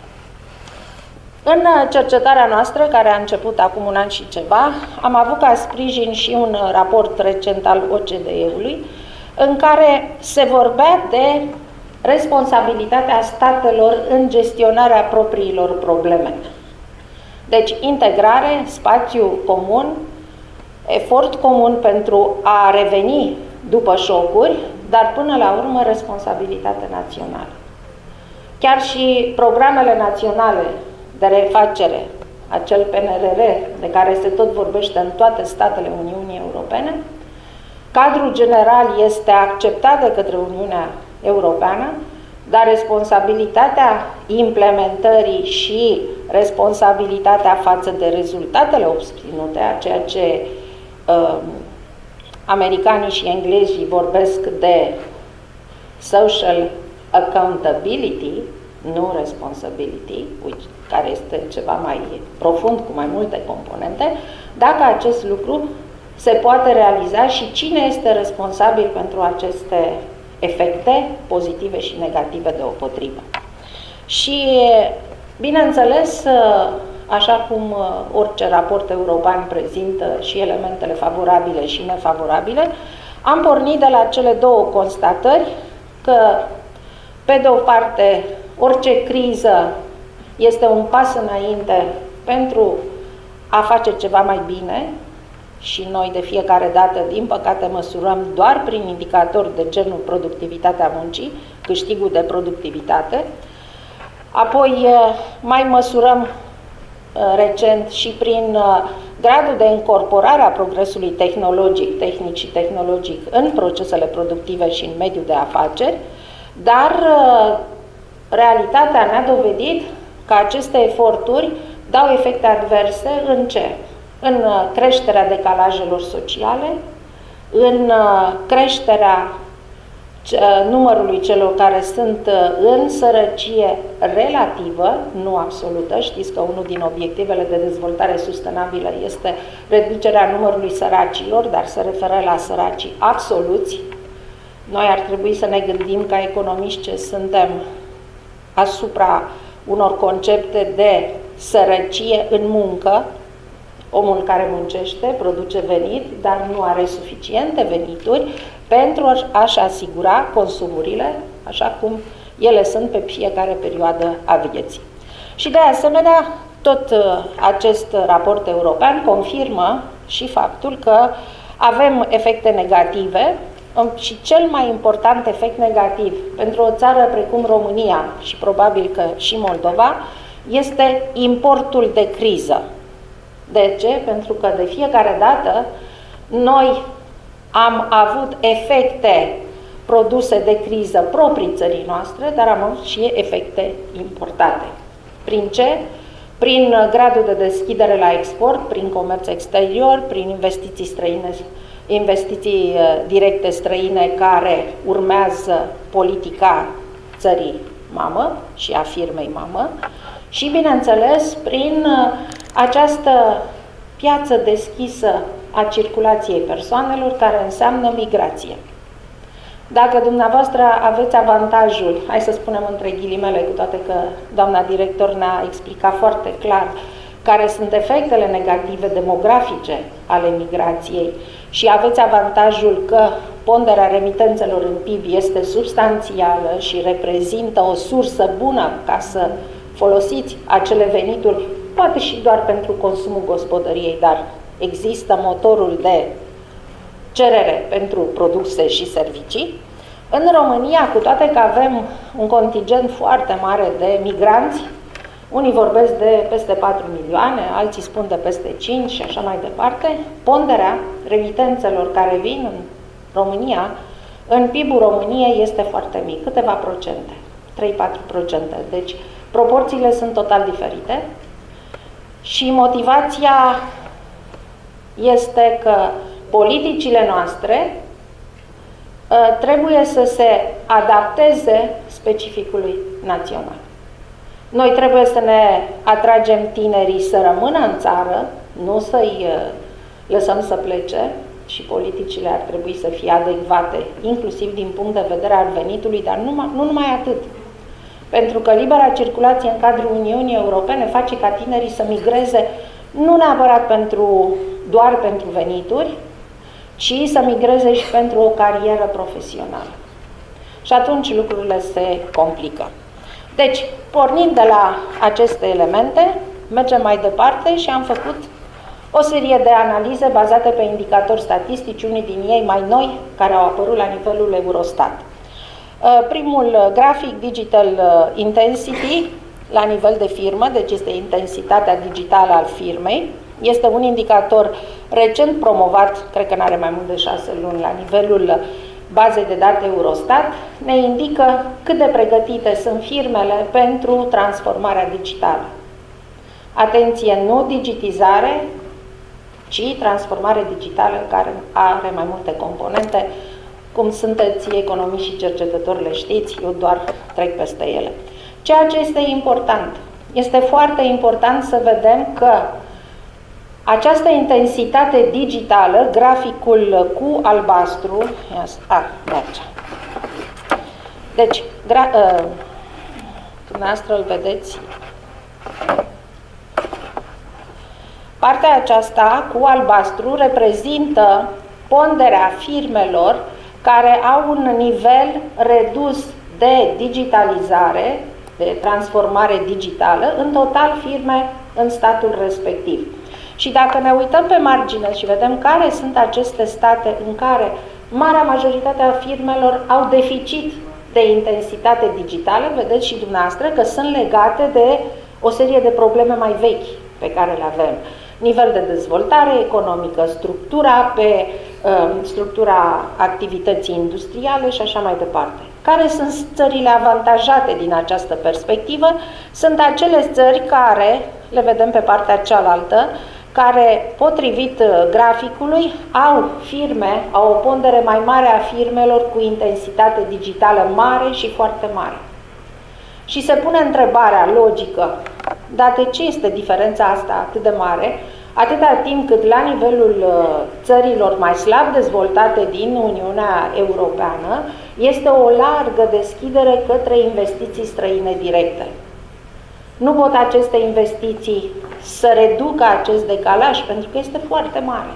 În cercetarea noastră, care a început acum un an și ceva, am avut ca sprijin și un raport recent al O C D E-ului, în care se vorbea de responsabilitatea statelor în gestionarea propriilor probleme. Deci, integrare, spațiu comun, efort comun pentru a reveni după șocuri, dar până la urmă responsabilitate națională. Chiar și programele naționale de refacere, acel P N R R de care se tot vorbește în toate statele Uniunii Europene, cadrul general este acceptat de către Uniunea Europeană, dar responsabilitatea implementării și responsabilitatea față de rezultatele obținute, a ceea ce uh, americanii și englezii vorbesc de social accountability, nu responsibility, care este ceva mai profund, cu mai multe componente, dacă acest lucru se poate realiza și cine este responsabil pentru aceste efecte pozitive și negative deopotrivă. Și, bineînțeles, așa cum orice raport european prezintă și elementele favorabile și nefavorabile, am pornit de la cele două constatări că, pe de o parte, orice criză este un pas înainte pentru a face ceva mai bine și noi de fiecare dată, din păcate, măsurăm doar prin indicatori de genul productivitatea muncii, câștigul de productivitate. Apoi mai măsurăm recent și prin gradul de incorporare a progresului tehnologic, tehnic și tehnologic în procesele productive și în mediul de afaceri, dar realitatea ne-a dovedit că aceste eforturi dau efecte adverse în ce? În creșterea decalajelor sociale, în creșterea numărului celor care sunt în sărăcie relativă, nu absolută. Știți că unul din obiectivele de dezvoltare sustenabilă este reducerea numărului săracilor, dar se referă la săracii absoluți. Noi ar trebui să ne gândim ca economiști ce suntem asupra unor concepte de sărăcie în muncă, omul care muncește, produce venit, dar nu are suficiente venituri pentru a-și asigura consumurile, așa cum ele sunt pe fiecare perioadă a vieții. Și de asemenea, tot acest raport european confirmă și faptul că avem efecte negative și cel mai important efect negativ pentru o țară precum România și probabil că și Moldova este importul de criză. De ce? Pentru că de fiecare dată noi am avut efecte produse de criză proprii țării noastre, dar am avut și efecte importate. Prin ce? Prin gradul de deschidere la export, prin comerț exterior, prin investiții străine, investiții directe străine care urmează politica țării mamă și a firmei mamă și, bineînțeles, prin această piață deschisă a circulației persoanelor, care înseamnă migrație. Dacă dumneavoastră aveți avantajul, hai să spunem între ghilimele, cu toate că doamna director ne-a explicat foarte clar care sunt efectele negative demografice ale migrației și aveți avantajul că ponderea remitențelor în P I B este substanțială și reprezintă o sursă bună ca să folosiți acele venituri, poate și doar pentru consumul gospodăriei, dar există motorul de cerere pentru produse și servicii. În România, cu toate că avem un contingent foarte mare de migranți, unii vorbesc de peste patru milioane, alții spun de peste cinci și așa mai departe, ponderea remitențelor care vin în România, în P I B-ul României este foarte mic, câteva procente, trei patru procente. Deci proporțiile sunt total diferite și motivația este că politicile noastre uh, trebuie să se adapteze specificului național. Noi trebuie să ne atragem tinerii să rămână în țară, nu să-i uh, lăsăm să plece, și politicile ar trebui să fie adecvate, inclusiv din punct de vedere al venitului, dar nu, nu numai atât. Pentru că libera circulație în cadrul Uniunii Europene face ca tinerii să migreze nu neapărat pentru, doar pentru venituri, ci să migreze și pentru o carieră profesională. Și atunci lucrurile se complică. Deci, pornind de la aceste elemente, mergem mai departe și am făcut o serie de analize bazate pe indicatori statistici, unii din ei mai noi, care au apărut la nivelul Eurostat. Primul grafic, Digital Intensity, la nivel de firmă, deci este intensitatea digitală al firmei. Este un indicator recent promovat, cred că nu are mai mult de șase luni, la nivelul bazei de date Eurostat, ne indică cât de pregătite sunt firmele pentru transformarea digitală. Atenție, nu digitizare, ci transformare digitală care are mai multe componente. Cum sunteți economiști și cercetători, le știți, eu doar trec peste ele. Ceea ce este important, este foarte important să vedem că această intensitate digitală, graficul cu albastru, a, merge. Deci, gra, uh, dumneavoastră îl vedeți. Partea aceasta cu albastru reprezintă ponderea firmelor care au un nivel redus de digitalizare, de transformare digitală, în total firme în statul respectiv. Și dacă ne uităm pe margine și vedem care sunt aceste state în care marea majoritate a firmelor au deficit de intensitate digitală, vedeți și dumneavoastră că sunt legate de o serie de probleme mai vechi pe care le avem. Nivel de dezvoltare economică, structura pe uh, structura activității industriale și așa mai departe. Care sunt țările avantajate din această perspectivă? Sunt acele țări care, le vedem pe partea cealaltă, care, potrivit graficului, au firme, au o pondere mai mare a firmelor cu intensitate digitală mare și foarte mare. Și se pune întrebarea logică, dar de ce este diferența asta atât de mare, atâta timp cât la nivelul țărilor mai slab dezvoltate din Uniunea Europeană este o largă deschidere către investiții străine directe. Nu pot aceste investiții să reducă acest decalaj, pentru că este foarte mare.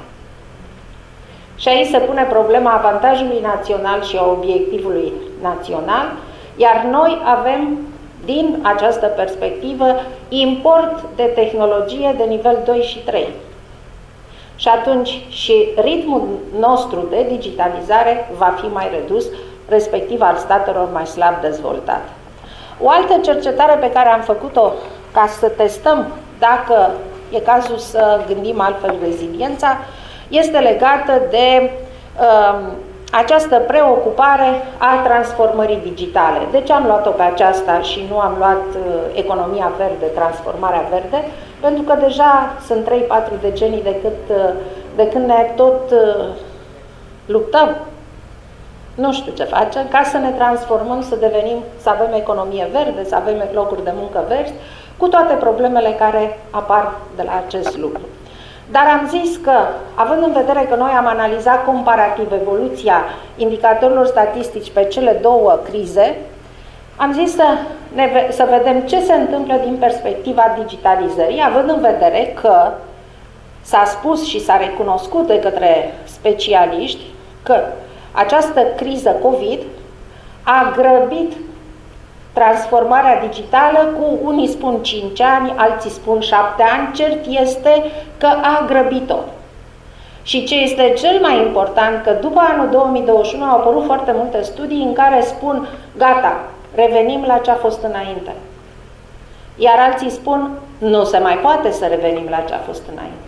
Și aici se pune problema avantajului național și a obiectivului național, iar noi avem, din această perspectivă, import de tehnologie de nivel doi și trei. Și atunci și ritmul nostru de digitalizare va fi mai redus, respectiv al statelor mai slab dezvoltate. O altă cercetare pe care am făcut-o ca să testăm dacă e cazul să gândim altfel reziliența, este legată de uh, această preocupare a transformării digitale. De ce am luat-o pe aceasta și nu am luat uh, economia verde, transformarea verde? Pentru că deja sunt trei patru decenii de, cât, uh, de când ne tot uh, luptăm. Nu știu ce facem, ca să ne transformăm, să devenim, să avem economie verde, să avem locuri de muncă verzi, cu toate problemele care apar de la acest lucru. Dar am zis că, având în vedere că noi am analizat comparativ evoluția indicatorilor statistici pe cele două crize, am zis să, ne, să vedem ce se întâmplă din perspectiva digitalizării, având în vedere că s-a spus și s-a recunoscut de către specialiști că această criză COVID a grăbit transformarea digitală cu, unii spun cinci ani, alții spun șapte ani, cert este că a grăbit-o. Și ce este cel mai important, că după anul două mii douăzeci și unu au apărut foarte multe studii în care spun, gata, revenim la ce a fost înainte. Iar alții spun, nu se mai poate să revenim la ce a fost înainte.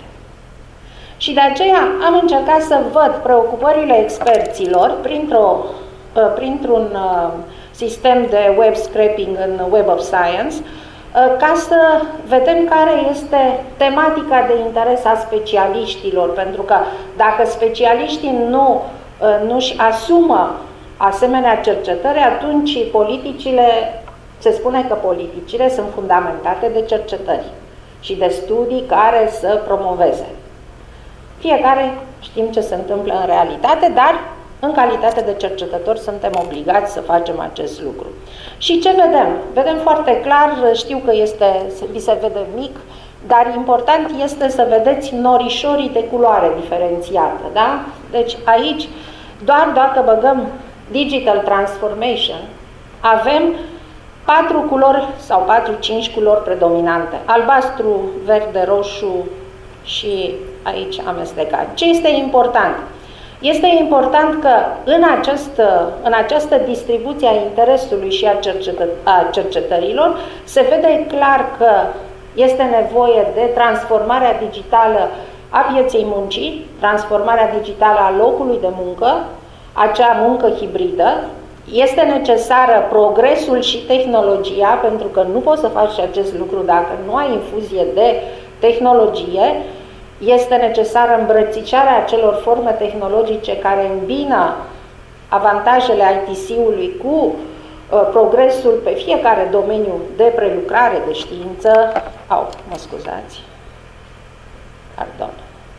Și de aceea am încercat să văd preocupările experților printr-o, printr-un sistem de web scraping în Web of Science, ca să vedem care este tematica de interes a specialiștilor, pentru că dacă specialiștii nu nu-și asumă asemenea cercetări, atunci politicile, se spune că politicile sunt fundamentate de cercetări și de studii care să promoveze. Fiecare știm ce se întâmplă în realitate, dar în calitate de cercetători suntem obligați să facem acest lucru. Și ce vedem? Vedem foarte clar, știu că este, vi se vede mic, dar important este să vedeți norișorii de culoare diferențiată. Da? Deci aici, doar dacă băgăm Digital Transformation, avem patru culori sau patru-cinci culori predominante. Albastru, verde, roșu și aici amestecat. Ce este important? Este important că în această, în această distribuție a interesului și a, cercetă, a cercetărilor se vede clar că este nevoie de transformarea digitală a pieței muncii, transformarea digitală a locului de muncă, acea muncă hibridă. Este necesară progresul și tehnologia, pentru că nu poți să faci acest lucru dacă nu ai infuzie de tehnologie. Este necesară îmbrățișarea acelor forme tehnologice care îmbină avantajele I T C-ului cu uh, progresul pe fiecare domeniu de prelucrare de știință. Au, mă scuzați. Pardon.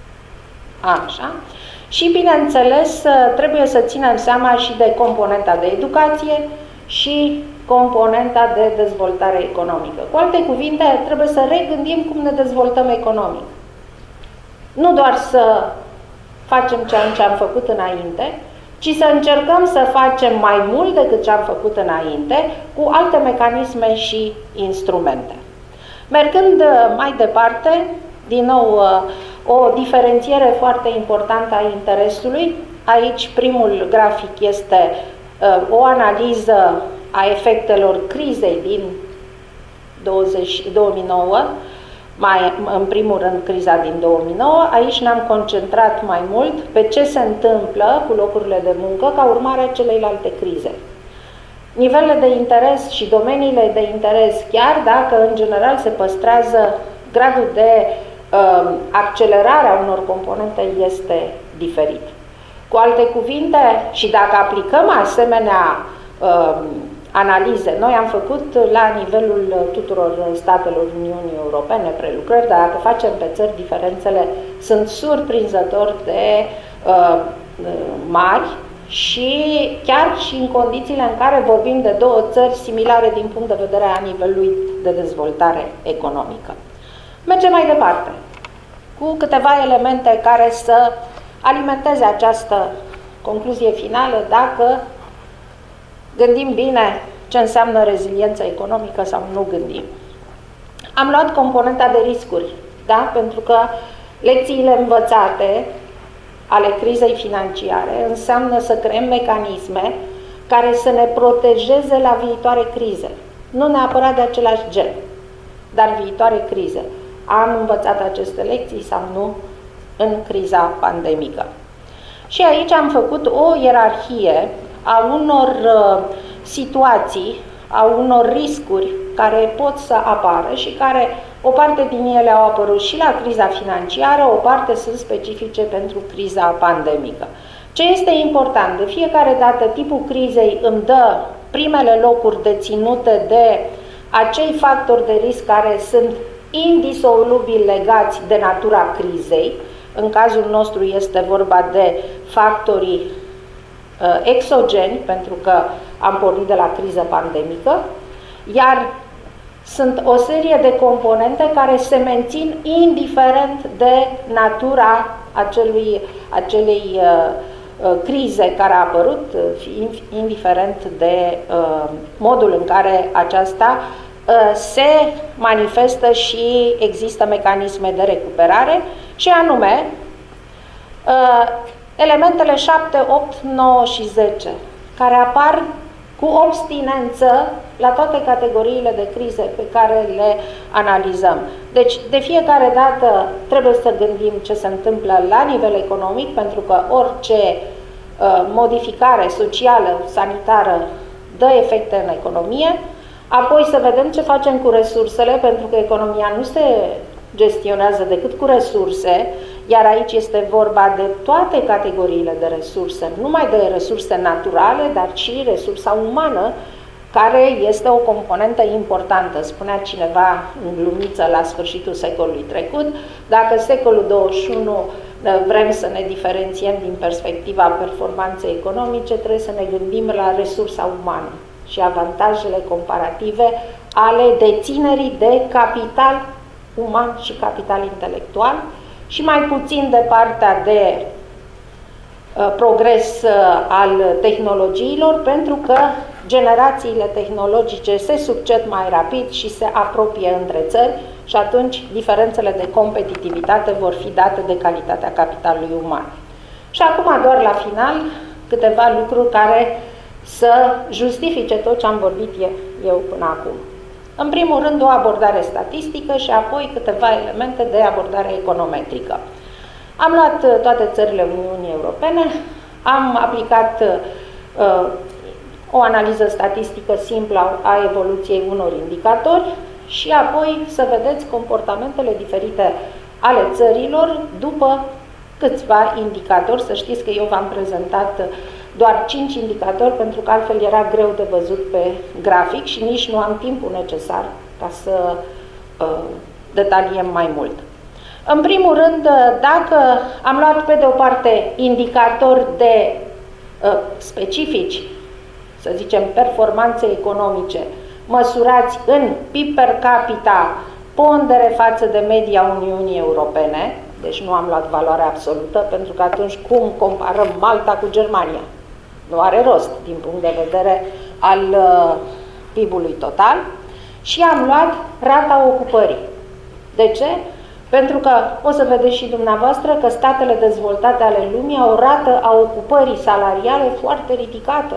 Așa. Și, bineînțeles, trebuie să ținem seama și de componenta de educație și componenta de dezvoltare economică. Cu alte cuvinte, trebuie să regândim cum ne dezvoltăm economic. Nu doar să facem ce am făcut înainte, ci să încercăm să facem mai mult decât ce am făcut înainte, cu alte mecanisme și instrumente. Mergând mai departe, din nou, o diferențiere foarte importantă a interesului. Aici primul grafic este o analiză a efectelor crizei din două mii nouă, mai, în primul rând criza din două mii nouă. Aici ne-am concentrat mai mult pe ce se întâmplă cu locurile de muncă ca urmare a celeilalte crize. Nivelele de interes și domeniile de interes, chiar dacă în general se păstrează, gradul de uh, accelerare a unor componente este diferit. Cu alte cuvinte, și dacă aplicăm asemenea uh, analize, noi am făcut la nivelul tuturor statelor Uniunii Europene prelucrări, dar dacă facem pe țări, diferențele sunt surprinzător de uh, mari și chiar și în condițiile în care vorbim de două țări similare din punct de vedere a nivelului de dezvoltare economică. Mergem mai departe cu câteva elemente care să alimenteze această concluzie finală, dacă gândim bine ce înseamnă reziliență economică sau nu gândim. Am luat componenta de riscuri, da? Pentru că lecțiile învățate ale crizei financiare înseamnă să creăm mecanisme care să ne protejeze la viitoare crize. Nu neapărat de același gen, dar viitoare crize. Am învățat aceste lecții sau nu în criza pandemică. Și aici am făcut o ierarhie a unor uh, situații, a unor riscuri care pot să apară și care, o parte din ele au apărut și la criza financiară, o parte sunt specifice pentru criza pandemică. Ce este important? De fiecare dată tipul crizei îmi dă primele locuri deținute de acei factori de risc care sunt indisolubil legați de natura crizei. În cazul nostru este vorba de factorii uh, exogeni, pentru că am pornit de la criză pandemică, iar sunt o serie de componente care se mențin indiferent de natura acelui, acelei uh, uh, crize care a apărut, uh, indiferent de uh, modul în care aceasta uh, se manifestă și există mecanisme de recuperare, și anume uh, elementele șapte, opt, nouă și zece, care apar cu obstinență la toate categoriile de crize pe care le analizăm. Deci, de fiecare dată trebuie să gândim ce se întâmplă la nivel economic, pentru că orice uh, modificare socială, sanitară, dă efecte în economie. Apoi să vedem ce facem cu resursele, pentru că economia nu se gestionează decât cu resurse, iar aici este vorba de toate categoriile de resurse, nu numai de resurse naturale, dar și resursa umană, care este o componentă importantă. Spunea cineva în glumiță la sfârșitul secolului trecut, dacă secolul douăzeci și unu vrem să ne diferențiem din perspectiva performanței economice, trebuie să ne gândim la resursa umană și avantajele comparative ale deținerii de capital uman și capital intelectual și mai puțin de partea de uh, progres uh, al tehnologiilor, pentru că generațiile tehnologice se succed mai rapid și se apropie între țări și atunci diferențele de competitivitate vor fi date de calitatea capitalului uman. Și acum, doar la final, câteva lucruri care să justifice tot ce am vorbit eu până acum. În primul rând, o abordare statistică și apoi câteva elemente de abordare econometrică. Am luat toate țările Uniunii Europene, am aplicat uh, o analiză statistică simplă a evoluției unor indicatori și apoi să vedeți comportamentele diferite ale țărilor după câțiva indicatori. Să știți că eu v-am prezentat doar cinci indicatori, pentru că altfel era greu de văzut pe grafic și nici nu am timpul necesar ca să uh, detaliem mai mult. În primul rând, dacă am luat pe de o parte indicatori de uh, specifici, să zicem performanțe economice, măsurați în P I B per capita, pondere față de media Uniunii Europene, deci nu am luat valoarea absolută, pentru că atunci cum comparăm Malta cu Germania? Nu are rost din punct de vedere al uh, P I B-ului total. Și am luat rata ocupării. De ce? Pentru că o să vedeți și dumneavoastră că statele dezvoltate ale lumii au o rată a ocupării salariale foarte ridicată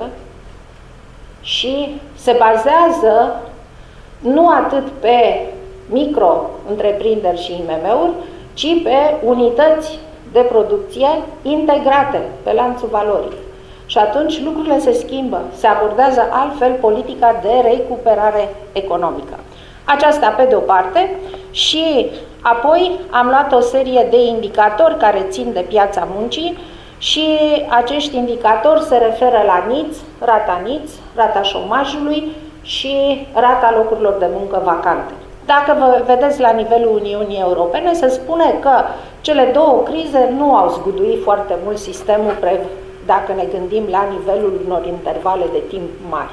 și se bazează nu atât pe micro-întreprinderi și I M M-uri, ci pe unități de producție integrate pe lanțul valoric. Și atunci lucrurile se schimbă, se abordează altfel politica de recuperare economică. Aceasta pe de o parte și apoi am luat o serie de indicatori care țin de piața muncii și acești indicatori se referă la N I Ț, rata N I Ț, rata șomajului și rata locurilor de muncă vacante. Dacă vă vedeți la nivelul Uniunii Europene, se spune că cele două crize nu au zguduit foarte mult sistemul, dacă ne gândim la nivelul unor intervale de timp mari.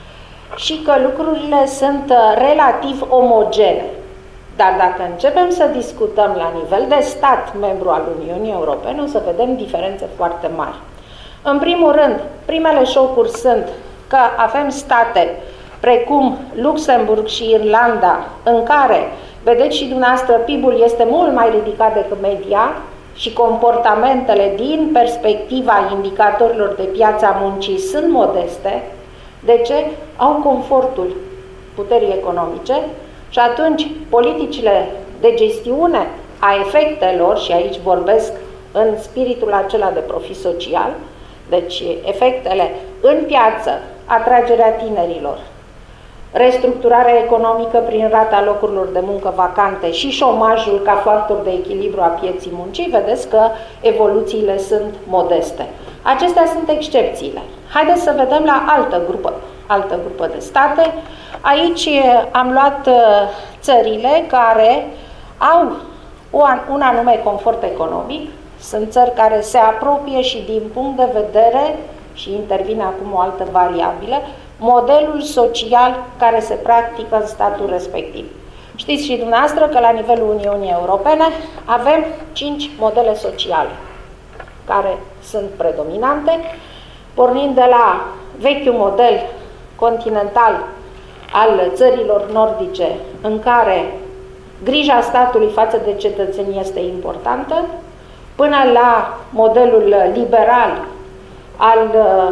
Și că lucrurile sunt relativ omogene. Dar dacă începem să discutăm la nivel de stat membru al Uniunii Europene, o să vedem diferențe foarte mari. În primul rând, primele șocuri sunt că avem state precum Luxemburg și Irlanda, în care, vedeți și dumneavoastră, P I B-ul este mult mai ridicat decât media și comportamentele din perspectiva indicatorilor de piața muncii sunt modeste. De ce? Au confortul puterii economice și atunci politicile de gestiune a efectelor, și aici vorbesc în spiritul acela de profit social, deci efectele în piață, atragerea tinerilor, restructurarea economică prin rata locurilor de muncă vacante și șomajul ca factor de echilibru a pieții muncii, vedeți că evoluțiile sunt modeste. Acestea sunt excepțiile. Haideți să vedem la altă grupă, altă grupă de state. Aici am luat țările care au un anume confort economic. Sunt țări care se apropie și din punct de vedere, și intervine acum o altă variabilă, modelul social care se practică în statul respectiv. Știți și dumneavoastră că la nivelul Uniunii Europene avem cinci modele sociale care sunt predominante, pornind de la vechiul model continental al țărilor nordice, în care grija statului față de cetățeni este importantă, până la modelul liberal al uh,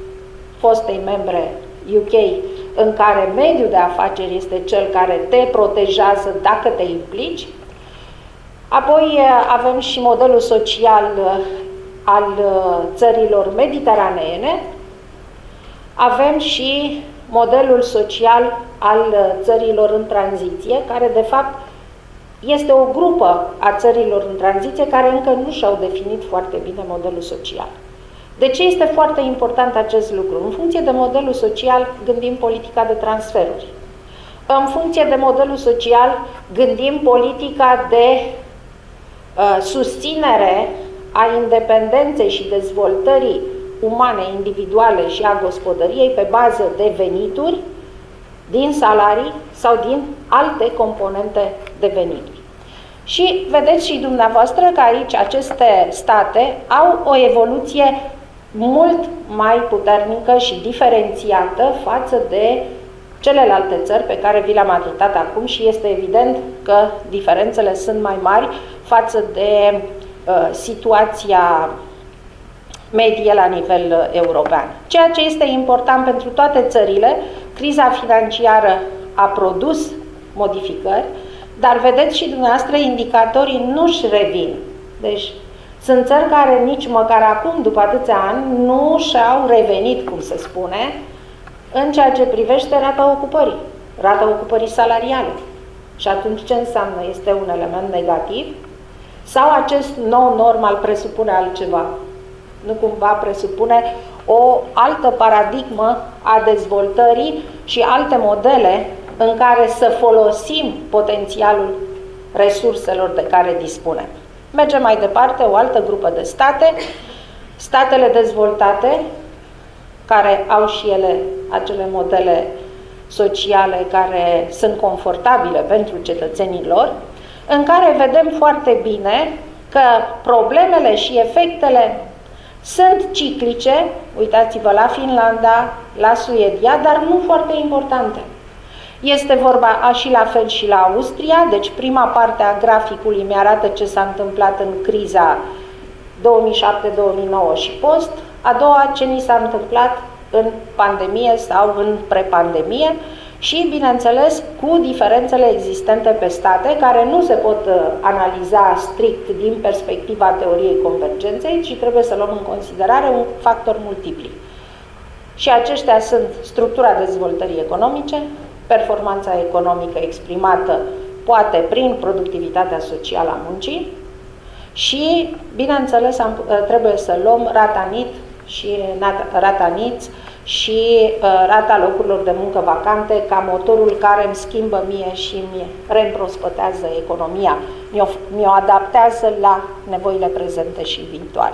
fostei membre U K, în care mediul de afaceri este cel care te protejează dacă te implici. Apoi uh, avem și modelul social uh, al uh, țărilor mediteraneene. Avem și modelul social al uh, țărilor în tranziție, care de fapt este o grupă a țărilor în tranziție care încă nu și-au definit foarte bine modelul social. De ce este foarte important acest lucru? În funcție de modelul social gândim politica de transferuri. În funcție de modelul social gândim politica de susținere a independenței și dezvoltării umane, individuale și a gospodăriei pe bază de venituri, din salarii sau din alte componente de venituri. Și vedeți și dumneavoastră că aici aceste state au o evoluție mult mai puternică și diferențiată față de celelalte țări pe care vi le-am arătat acum și este evident că diferențele sunt mai mari față de uh, situația medie la nivel uh, european. Ceea ce este important pentru toate țările, criza financiară a produs modificări, dar vedeți și dumneavoastră, indicatorii nu-și revin. Deci sunt țări care nici măcar acum, după atâția ani, nu și-au revenit, cum se spune, în ceea ce privește rata ocupării, rata ocupării salariale. Și atunci ce înseamnă? Este un element negativ? Sau acest nou normal presupune altceva? Nu cumva presupune o altă paradigmă a dezvoltării și alte modele în care să folosim potențialul resurselor de care dispunem. Mergem mai departe, o altă grupă de state, statele dezvoltate, care au și ele acele modele sociale care sunt confortabile pentru cetățenii lor, în care vedem foarte bine că problemele și efectele sunt ciclice, uitați-vă la Finlanda, la Suedia, dar nu foarte importante. Este vorba a, și la fel și la Austria, deci prima parte a graficului mi-arată ce s-a întâmplat în criza două mii șapte două mii nouă și post, a doua ce ni s-a întâmplat în pandemie sau în prepandemie și, bineînțeles, cu diferențele existente pe state, care nu se pot uh, analiza strict din perspectiva teoriei convergenței, ci trebuie să luăm în considerare un factor multipli. Și aceștia sunt structura dezvoltării economice, performanța economică exprimată poate prin productivitatea socială a muncii și, bineînțeles, am, trebuie să luăm rata N I T și rata N I T S și uh, rata locurilor de muncă vacante ca motorul care îmi schimbă mie și mi reîmprospătează economia, mi-o, mi-o adaptează la nevoile prezente și viitoare.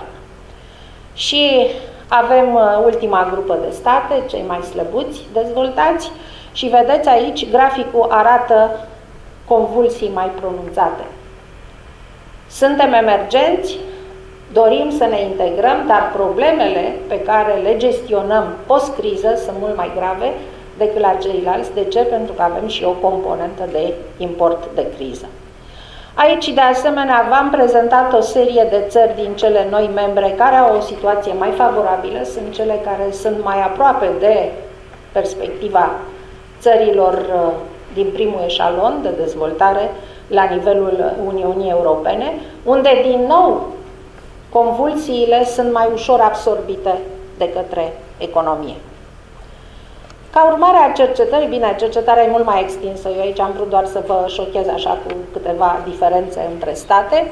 Și avem uh, ultima grupă de state, cei mai slăbuți dezvoltați, și vedeți aici, graficul arată convulsii mai pronunțate. Suntem emergenți, dorim să ne integrăm, dar problemele pe care le gestionăm post-criză sunt mult mai grave decât la ceilalți. De ce? Pentru că avem și o componentă de import de criză. Aici, de asemenea, v-am prezentat o serie de țări din cele noi membre care au o situație mai favorabilă, sunt cele care sunt mai aproape de perspectiva țărilor din primul eșalon de dezvoltare la nivelul Uniunii Europene, unde, din nou, convulsiile sunt mai ușor absorbite de către economie. Ca urmare a cercetării, bine, cercetarea e mult mai extinsă, eu aici am vrut doar să vă șochez așa cu câteva diferențe între state,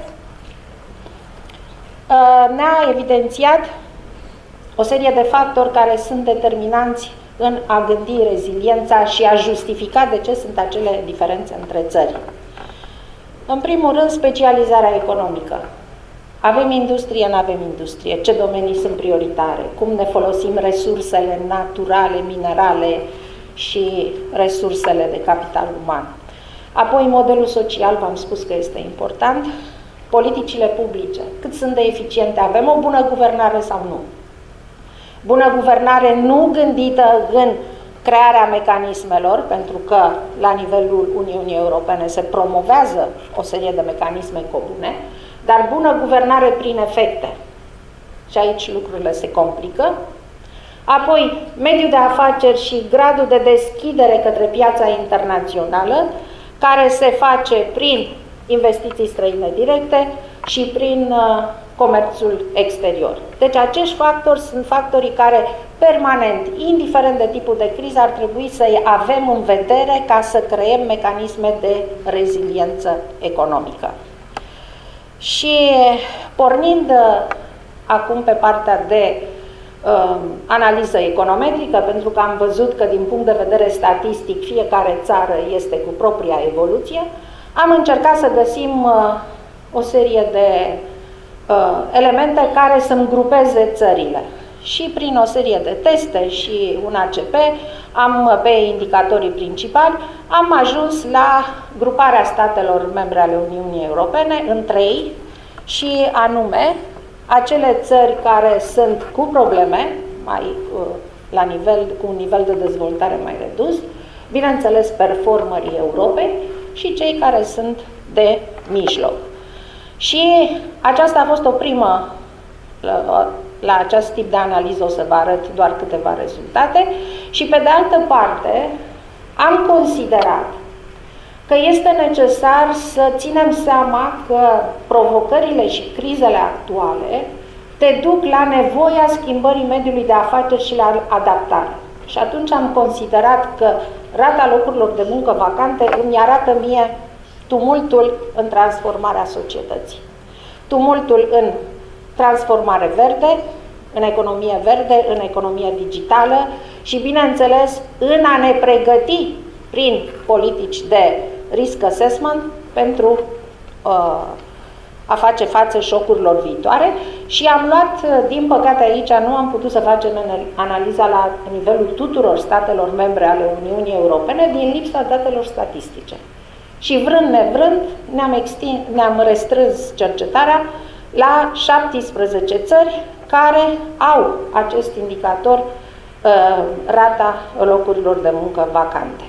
ne-a evidențiat o serie de factori care sunt determinanți în a gândi reziliența și a justifica de ce sunt acele diferențe între țări. În primul rând, specializarea economică. Avem industrie, nu avem industrie, ce domenii sunt prioritare, cum ne folosim resursele naturale, minerale și resursele de capital uman. Apoi, modelul social, v-am spus că este important, politicile publice, cât sunt de eficiente, avem o bună guvernare sau nu? Bună guvernare nu gândită în crearea mecanismelor, pentru că la nivelul Uniunii Europene se promovează o serie de mecanisme comune, dar bună guvernare prin efecte. Și aici lucrurile se complică. Apoi, mediul de afaceri și gradul de deschidere către piața internațională, care se face prin investiții străine directe și prin uh, comerțul exterior. Deci acești factori sunt factorii care permanent, indiferent de tipul de criză, ar trebui să-i avem în vedere ca să creăm mecanisme de reziliență economică. Și pornind uh, acum pe partea de uh, analiză econometrică, pentru că am văzut că din punct de vedere statistic fiecare țară este cu propria evoluție, am încercat să găsim uh, o serie de uh, elemente care să-mi grupeze țările. Și prin o serie de teste și un A C P, am, pe indicatorii principali, am ajuns la gruparea statelor membre ale Uniunii Europene în trei, și anume acele țări care sunt cu probleme, mai, la nivel, cu un nivel de dezvoltare mai redus, bineînțeles performerii Europei, și cei care sunt de mijloc. Și aceasta a fost o primă, la, la acest tip de analiză o să vă arăt doar câteva rezultate, și pe de altă parte am considerat că este necesar să ținem seama că provocările și crizele actuale te duc la nevoia schimbării mediului de afaceri și la adaptare. Și atunci am considerat că rata locurilor de muncă vacante îmi arată mie tumultul în transformarea societății. Tumultul în transformare verde, în economie verde, în economie digitală și, bineînțeles, în a ne pregăti prin politici de risk assessment pentru uh, a face față șocurilor viitoare. Și am luat, din păcate aici nu am putut să facem analiza la nivelul tuturor statelor membre ale Uniunii Europene din lipsa datelor statistice. Și vrând nevrând ne-am extins, ne-am restrâns cercetarea la șaptesprezece țări care au acest indicator, uh, rata locurilor de muncă vacante.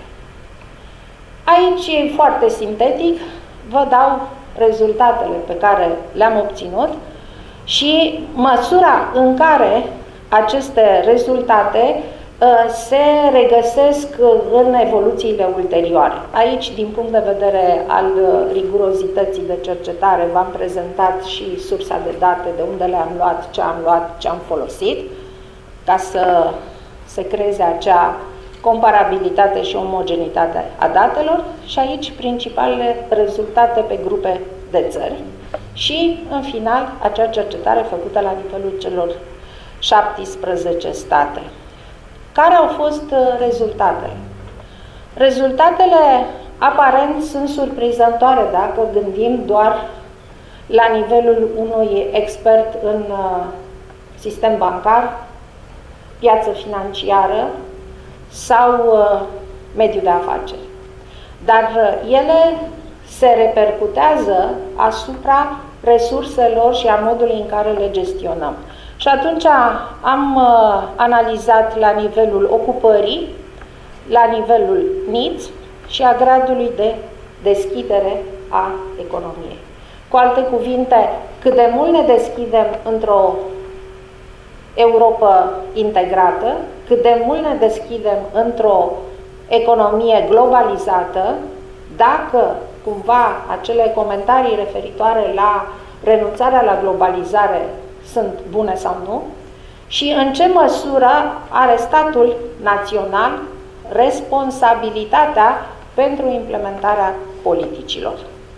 Aici, foarte sintetic, vă dau rezultatele pe care le-am obținut și măsura în care aceste rezultate uh, se regăsesc în evoluțiile ulterioare. Aici, din punct de vedere al rigurozității de cercetare, v-am prezentat și sursa de date, de unde le-am luat, ce am luat, ce am folosit, ca să se creeze acea comparabilitate și omogenitate a datelor, și aici principalele rezultate pe grupe de țări și, în final, acea cercetare făcută la nivelul celor șaptesprezece state. Care au fost rezultatele? Rezultatele, aparent, sunt surprinzătoare dacă gândim doar la nivelul unui expert în sistem bancar, piață financiară sau uh, mediul de afaceri. Dar uh, ele se repercutează asupra resurselor și a modului în care le gestionăm. Și atunci am uh, analizat la nivelul ocupării, la nivelul needs și a gradului de deschidere a economiei. Cu alte cuvinte, cât de mult ne deschidem într-o Europa integrată, cât de mult ne deschidem într-o economie globalizată, dacă cumva acele comentarii referitoare la renunțarea la globalizare sunt bune sau nu, și în ce măsură are statul național responsabilitatea pentru implementarea politicilor.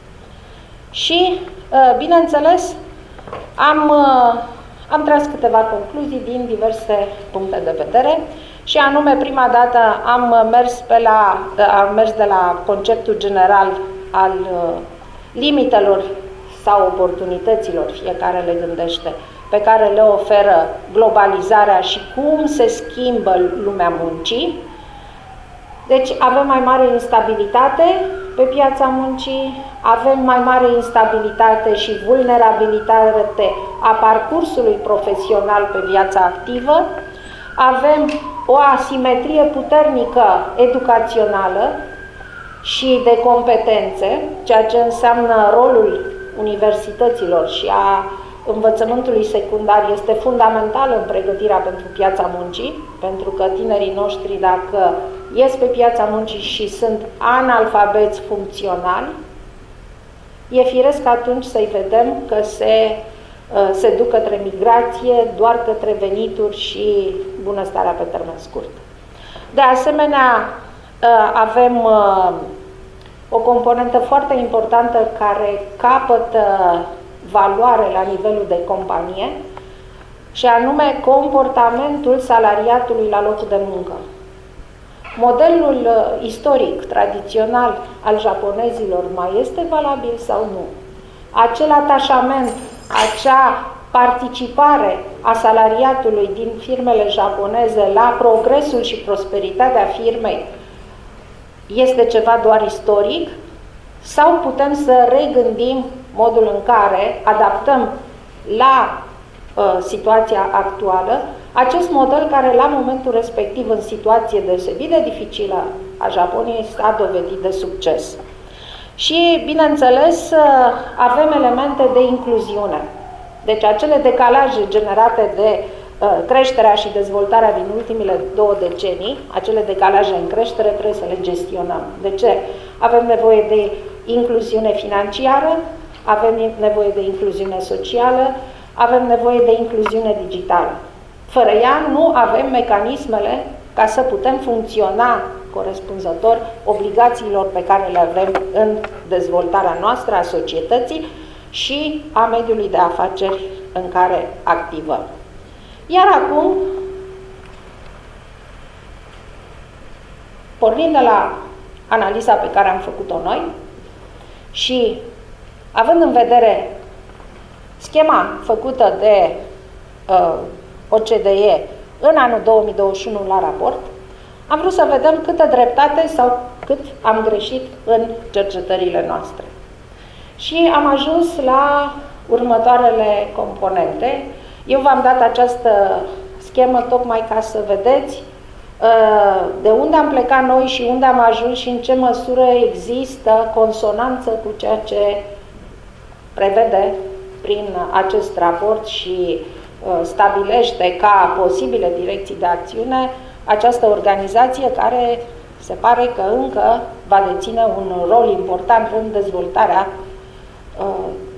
Și, bineînțeles, am Am tras câteva concluzii din diverse puncte de vedere și anume, prima dată am mers, pe la, am mers de la conceptul general al limitelor sau oportunităților, fiecare le gândește, pe care le oferă globalizarea și cum se schimbă lumea muncii. Deci avem mai mare instabilitate pe piața muncii, avem mai mare instabilitate și vulnerabilitate a parcursului profesional pe viața activă, avem o asimetrie puternică educațională și de competențe, ceea ce înseamnă rolul universităților și a învățământului secundar este fundamental în pregătirea pentru piața muncii, pentru că tinerii noștri, dacă ies pe piața muncii și sunt analfabeți funcționali, e firesc atunci să-i vedem că se, se duc către migrație, doar către venituri și bunăstarea pe termen scurt. De asemenea, avem o componentă foarte importantă care capătă valoare la nivelul de companie, și anume comportamentul salariatului la locul de muncă. Modelul istoric, tradițional al japonezilor mai este valabil sau nu? acel atașament, acea participare a salariatului din firmele japoneze la progresul și prosperitatea firmei este ceva doar istoric, sau putem să regândim modul în care adaptăm la uh, situația actuală acest model care la momentul respectiv, în situație deosebit de dificilă a Japoniei, s-a dovedit de succes. Și, bineînțeles, avem elemente de incluziune. Deci acele decalaje generate de uh, creșterea și dezvoltarea din ultimele două decenii, acele decalaje în creștere, trebuie să le gestionăm. De ce? Avem nevoie de incluziune financiară, avem nevoie de incluziune socială, avem nevoie de incluziune digitală. Fără ea nu avem mecanismele ca să putem funcționa corespunzător obligațiilor pe care le avem în dezvoltarea noastră a societății și a mediului de afaceri în care activăm. Iar acum, pornind de la analiza pe care am făcut-o noi și având în vedere schema făcută de uh, O C D E în anul două mii douăzeci și unu la raport, am vrut să vedem câtă dreptate sau cât am greșit în cercetările noastre. Și am ajuns la următoarele componente. Eu v-am dat această schemă tocmai ca să vedeți de unde am plecat noi și unde am ajuns și în ce măsură există consonanță cu ceea ce prevede prin acest raport și stabilește ca posibile direcții de acțiune această organizație care se pare că încă va deține un rol important în dezvoltarea uh,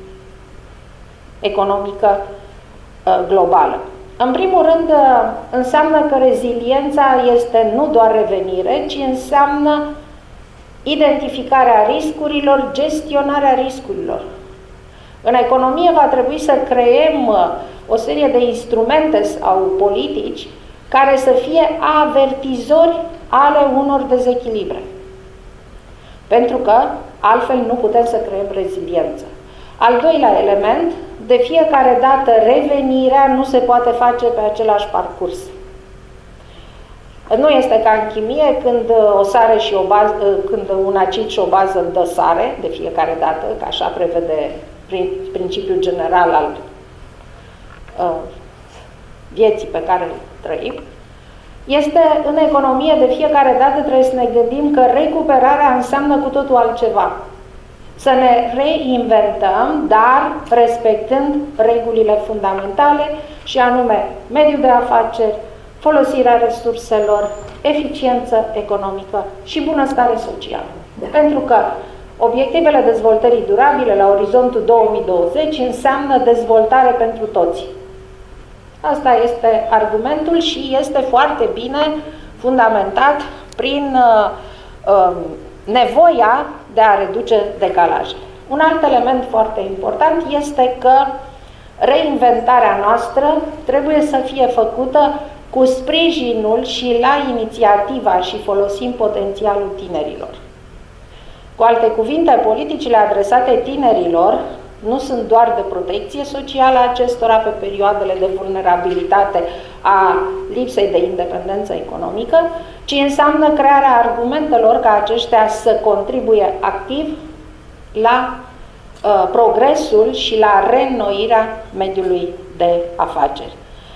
economică uh, globală. În primul rând, uh, înseamnă că reziliența este nu doar revenire, ci înseamnă identificarea riscurilor, gestionarea riscurilor. În economie va trebui să creăm uh, o serie de instrumente sau politici care să fie avertizori ale unor dezechilibre. Pentru că altfel nu putem să creăm reziliență. Al doilea element, de fiecare dată revenirea nu se poate face pe același parcurs. Nu este ca în chimie când o sare și o bază, când un acid și o bază dă sare de fiecare dată, că așa prevede principiul general al uh, vieții pe care îl trăim. Este în economie de fiecare dată trebuie să ne gândim că recuperarea înseamnă cu totul altceva. Să ne reinventăm, dar respectând regulile fundamentale și anume mediul de afaceri, folosirea resurselor, eficiență economică și bunăstare socială. Pentru că obiectivele dezvoltării durabile la orizontul două mii douăzeci înseamnă dezvoltare pentru toți. Asta este argumentul și este foarte bine fundamentat prin uh, uh, nevoia de a reduce decalajele. Un alt element foarte important este că reinventarea noastră trebuie să fie făcută cu sprijinul și la inițiativa și folosim potențialul tinerilor. Cu alte cuvinte, politicile adresate tinerilor nu sunt doar de protecție socială a acestora pe perioadele de vulnerabilitate a lipsei de independență economică, ci înseamnă crearea argumentelor ca aceștia să contribuie activ la uh, progresul și la reînnoirea mediului de afaceri.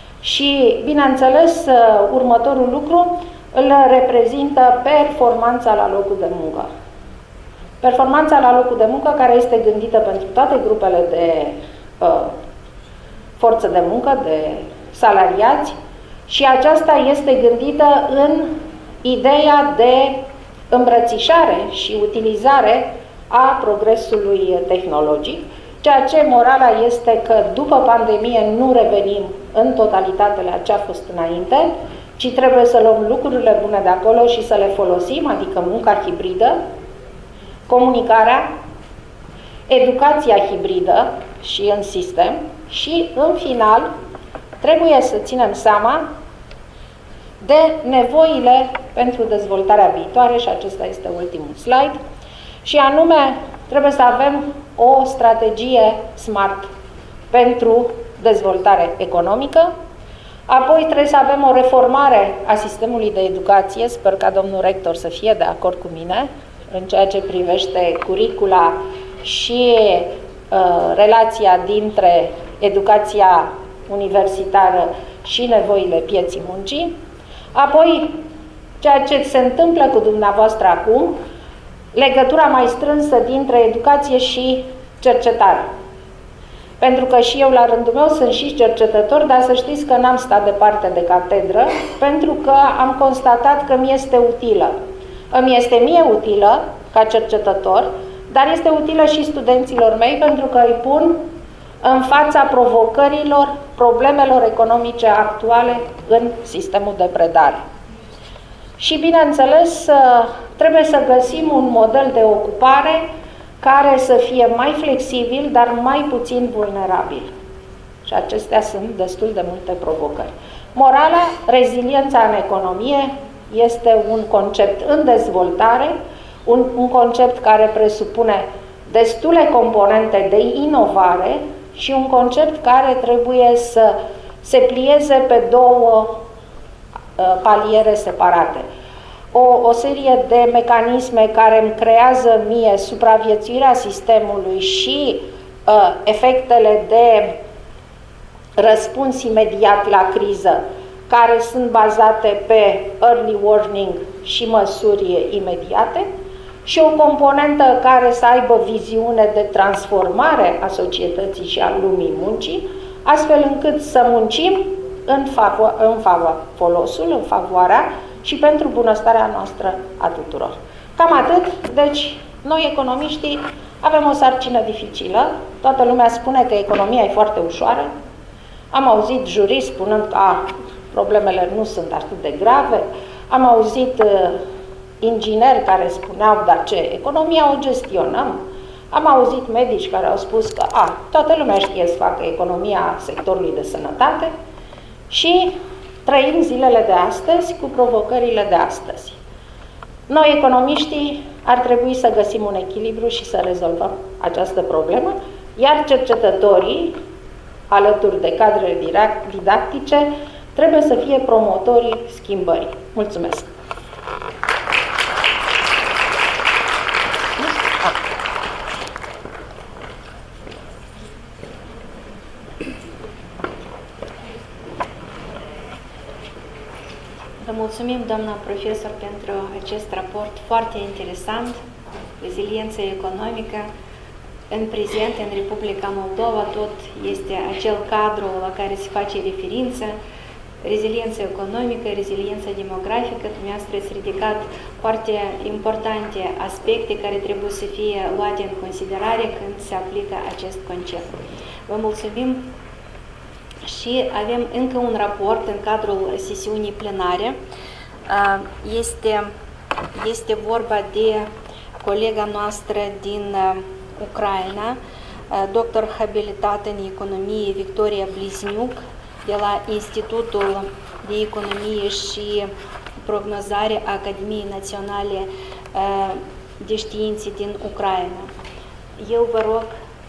Și, bineînțeles, uh, următorul lucru îl reprezintă performanța la locul de muncă. Performanța la locul de muncă care este gândită pentru toate grupele de uh, forță de muncă, de salariați, și aceasta este gândită în ideea de îmbrățișare și utilizare a progresului tehnologic, ceea ce morala este că după pandemie nu revenim în totalitate la ce a fost înainte, ci trebuie să luăm lucrurile bune de acolo și să le folosim, adică munca hibridă, comunicarea, educația hibridă și în sistem și, în final, trebuie să ținem seama de nevoile pentru dezvoltarea viitoare, și acesta este ultimul slide, și anume trebuie să avem o strategie SMART pentru dezvoltare economică, apoi trebuie să avem o reformare a sistemului de educație, sper ca domnul rector să fie de acord cu mine, în ceea ce privește curicula și uh, relația dintre educația universitară și nevoile pieții muncii, apoi ceea ce se întâmplă cu dumneavoastră acum, legătura mai strânsă dintre educație și cercetare. Pentru că și eu, la rândul meu, sunt și cercetător, dar să știți că n-am stat departe de catedră, pentru că am constatat că mi este utilă. Îmi este mie utilă, ca cercetător, dar este utilă și studenților mei, pentru că îi pun în fața provocărilor, problemelor economice actuale în sistemul de predare. Și, bineînțeles, trebuie să găsim un model de ocupare care să fie mai flexibil, dar mai puțin vulnerabil. Și acestea sunt destul de multe provocări. Morala, reziliența în economie, este un concept în dezvoltare, un, un concept care presupune destule componente de inovare și un concept care trebuie să se plieze pe două uh, paliere separate. O, o serie de mecanisme care îmi creează mie supraviețuirea sistemului și uh, efectele de răspuns imediat la criză, care sunt bazate pe early warning și măsuri imediate, și o componentă care să aibă viziune de transformare a societății și a lumii muncii, astfel încât să muncim în, favo în favo folosul, în favoarea și pentru bunăstarea noastră a tuturor. Cam atât. Deci, noi economiștii avem o sarcină dificilă. Toată lumea spune că economia e foarte ușoară. Am auzit juriști spunând că a, problemele nu sunt atât de grave. Am auzit uh, ingineri care spuneau, dar ce, economia o gestionăm. Am auzit medici care au spus că a, toată lumea știe să facă economia sectorului de sănătate și trăim zilele de astăzi cu provocările de astăzi. Noi, economiștii, ar trebui să găsim un echilibru și să rezolvăm această problemă, iar cercetătorii, alături de cadrele didactice, trebuie să fie promotorii schimbării. Mulțumesc! Vă mulțumim, doamna profesor, pentru acest raport foarte interesant, reziliența economică. În prezent, în Republica Moldova, tot este acel cadru la care se face referință, reziliența economică, reziliența demografică. Dumneavoastră ați ridicat foarte importante aspecte care trebuie să fie luate în considerare când se aplică acest concept. Vă mulțumim. Și avem încă un raport în cadrul sesiunii plenare. Este, este vorba de colega noastră din Ucraina, doctor habilitat în economie Victoria Blizniuc, de la Institutul de Economie și Prognozare a Academiei Naționale de Științe din Ucraina. Eu vă rog.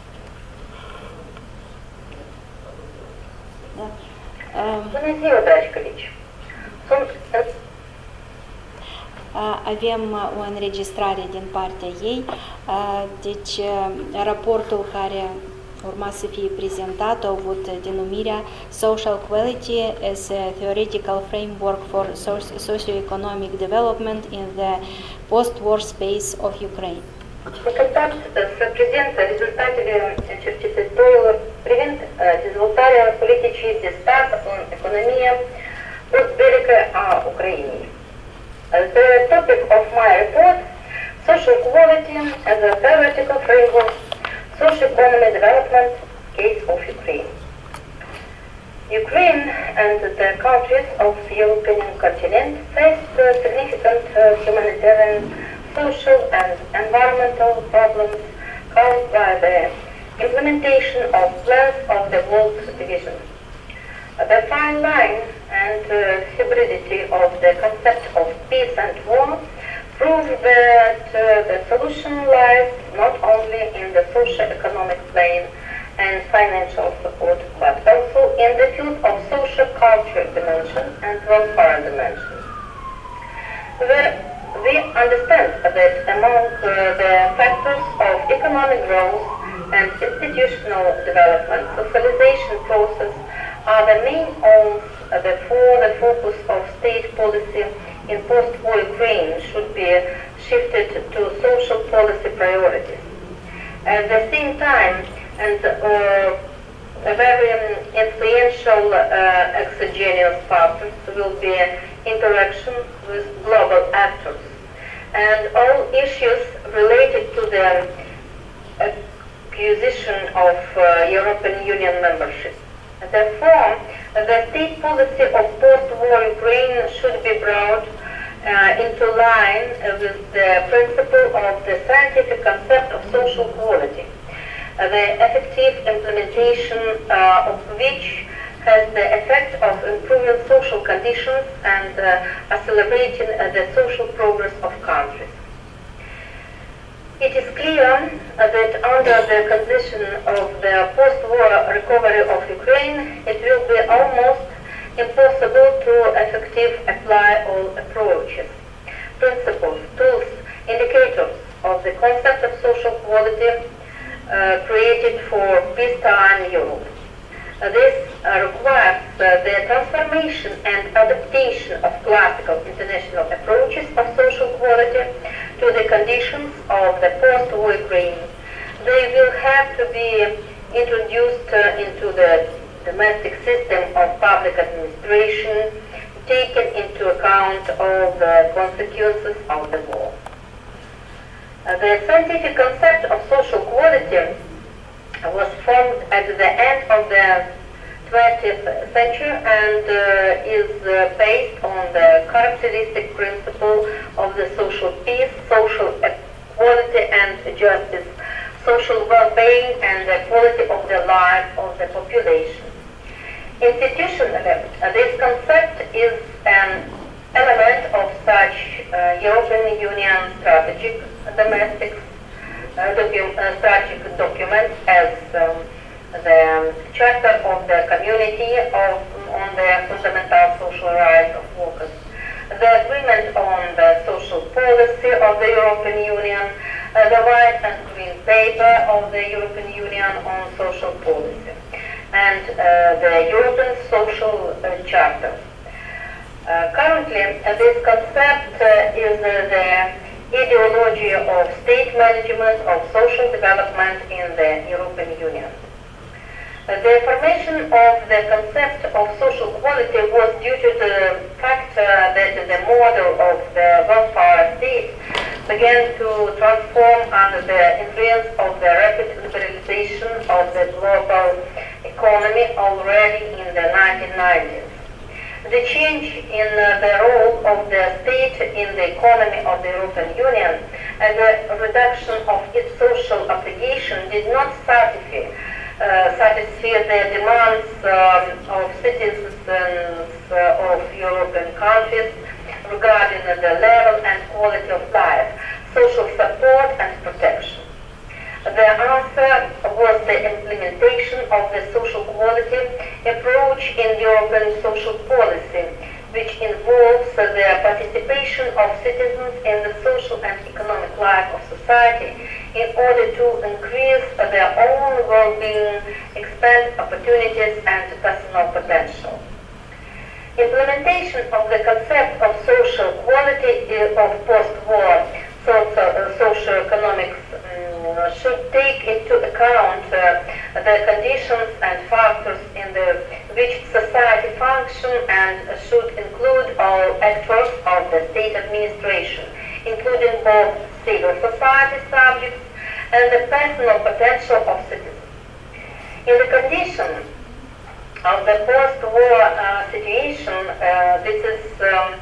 Bună ziua, dragi colegi! Sunt... Avem o înregistrare din partea ei, deci raportul care urma să fie prezentat a avut denumirea Social Quality as a Theoretical Framework for Socio-Economic Development in the Post-War Space of Ukraine. Încântat să prezint rezultatele cercetătorilor privind dezvoltarea politicii de stat în economia post-belică a Ucrainei. The topic of my report, Social Quality as a Theoretical Framework, Socio-Economic Development, Case of Ukraine. Ukraine and the countries of the European continent faced significant humanitarian, social and environmental problems caused by the implementation of plans of the World Division. The fine line and uh, hybridity of the concept of peace and war prove that uh, the solution lies not only in the socio-economic plane and financial support, but also in the field of social culture dimension and welfare dimension. Where we understand that among uh, the factors of economic growth and institutional development, socialization process are the main aims uh, for the focus of state policy in post-war Ukraine should be shifted to social policy priorities. At the same time, and uh, a very influential uh, exogenous factors will be interaction with global actors and all issues related to the acquisition of uh, European Union membership. Therefore, the state policy of post-war Ukraine should be brought uh, into line with the principle of the scientific concept of social quality, uh, the effective implementation uh, of which has the effect of improving social conditions and uh, accelerating uh, the social progress of countries. It is clear uh, that under the condition of the post-war recovery of Ukraine, it will be almost impossible to effectively apply all approaches, principles, tools, indicators of the concept of social quality uh, created for peacetime Europe. Uh, this uh, requires uh, the transformation and adaptation of classical international approaches of social quality to the conditions of the post-war Ukraine. They will have to be introduced uh, into the domestic system of public administration, taking into account all the consequences of the war. Uh, the scientific concept of social quality was formed at the end of the twentieth century and uh, is uh, based on the characteristic principle of the social peace, social equality and justice, social well-being and the quality of the life of the population. Institutionally, uh, this concept is an element of such uh, European Union strategic domestic uh, docu uh, strategic documents as um, the Charter of the Community of, on the Fundamental Social Rights of Workers, the Agreement on the Social Policy of the European Union, uh, the White and Green Paper of the European Union on Social Policy, and uh, the European Social uh, Charter. Uh, currently, uh, this concept uh, is uh, the ideology of state management of social development in the European Union. Uh, the formation of the concept of social quality was due to the fact uh, that the model of the welfare state began to transform under the influence of the rapid liberalization of the global economy already in the nineteen nineties. The change in uh, the role of the state in the economy of the European Union and the reduction of its social obligation did not satisfy, uh, satisfy the demands um, of citizens uh, of European countries regarding uh, the level and quality of life, social support and protection. The answer was the implementation of the social quality approach in European social policy, which involves uh, the participation of citizens in the social and economic life of society in order to increase uh, their own well-being, expand opportunities and personal potential. Implementation of the concept of social quality of post-war socio-economics um, should take into account uh, the conditions and factors in the which society function and should include all actors of the state administration, including both civil society subjects and the personal potential of citizens. In the condition of the post-war uh, situation, uh, this is um,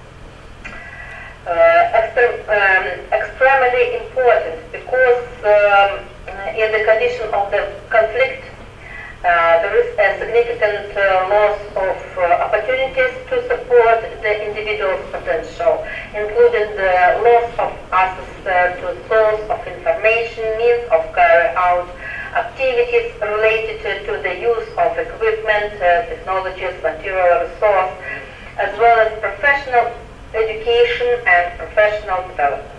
Uh, extre um, extremely important because um, in the condition of the conflict uh, there is a significant uh, loss of uh, opportunities to support the individual's potential including the loss of access uh, to source of information, means of carry out activities related to, to the use of equipment, uh, technologies, material resource, as well as professional education and professional development.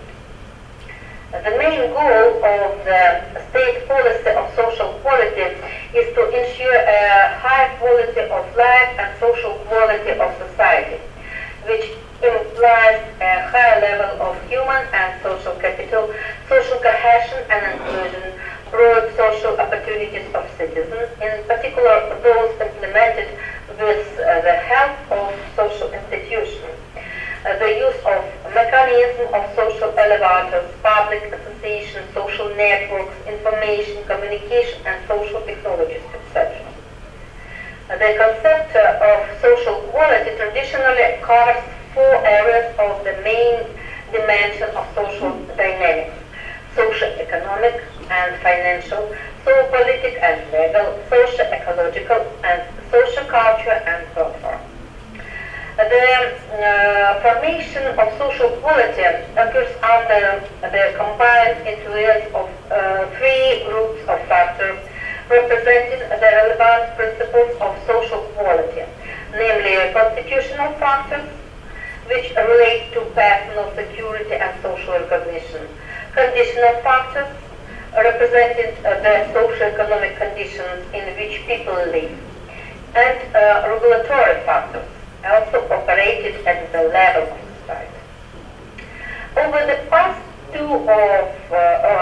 The main goal of the state policy of social quality is to ensure a high quality of life and social quality of society, which implies a high level of human and social capital, social cohesion and inclusion, broad social opportunities of citizens, in particular those implemented with uh, the help of social institutions. Uh, the use of mechanism of social elevators, public associations, social networks, information, communication, and social technologies, et cetera. Uh, the concept uh, of social quality traditionally covers four areas of the main dimension of social dynamics: social, economic, and financial, socio-political and legal, socio-ecological, and social culture, and so forth. The uh, formation of social quality occurs under the combined influence of uh, three groups of factors representing the relevant principles of social quality, namely constitutional factors, which relate to personal security and social recognition, conditional factors, representing uh, the socio-economic conditions in which people live, and uh, regulatory factors, also operated at the level of society. Over the past two or uh,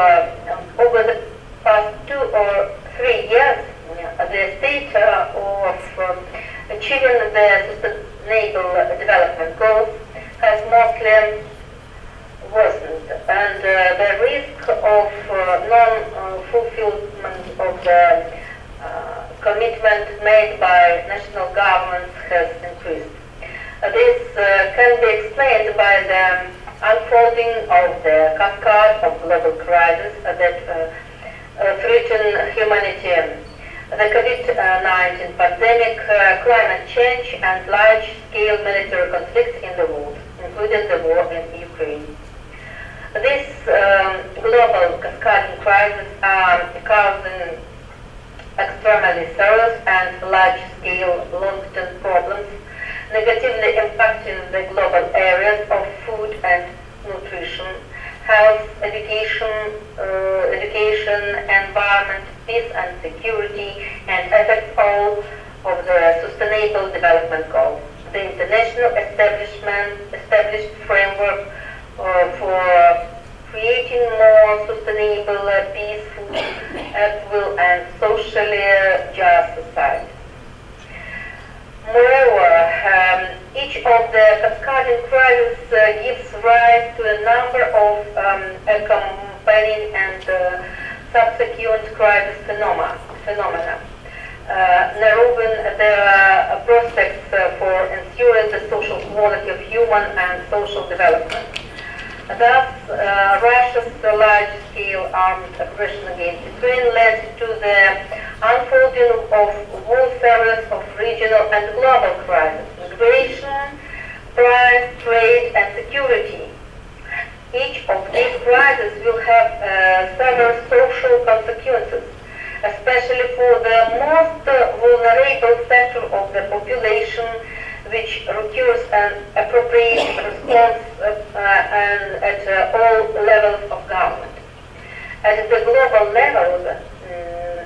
uh, over the past two or three years, uh, the state uh, of um, achieving the sustainable development goals has mostly worsened, and uh, the risk of uh, non-fulfillment of the uh, commitment made by national governments has increased. Uh, this uh, can be explained by the unfolding of the cascade of global crises uh, that uh, uh, threaten humanity. The COVID nineteen pandemic, uh, climate change, and large-scale military conflicts in the world, including the war in Ukraine. These um, global cascading crises are causing extremely serious and large-scale long-term problems, negatively impacting the global areas of food and nutrition, health, education, uh, education, environment, peace and security, and affect all of the Sustainable Development Goals. The international establishment established framework uh, for creating more sustainable, uh, peaceful, equal, and socially just society. Moreover, um, each of the cascading crises uh, gives rise to a number of um, accompanying and uh, subsequent crisis phenomena. phenomena. Uh, narrowing the uh, prospects uh, for ensuring the social quality of human and social development. Thus, uh, Russia's large-scale armed aggression against Ukraine led to the unfolding of a whole series of regional and global crises: migration, price, trade, and security. Each of these crises will have uh, several social consequences, especially for the most uh, vulnerable sector of the population, which requires an appropriate response uh, uh, and at uh, all levels of government. At the global level, um,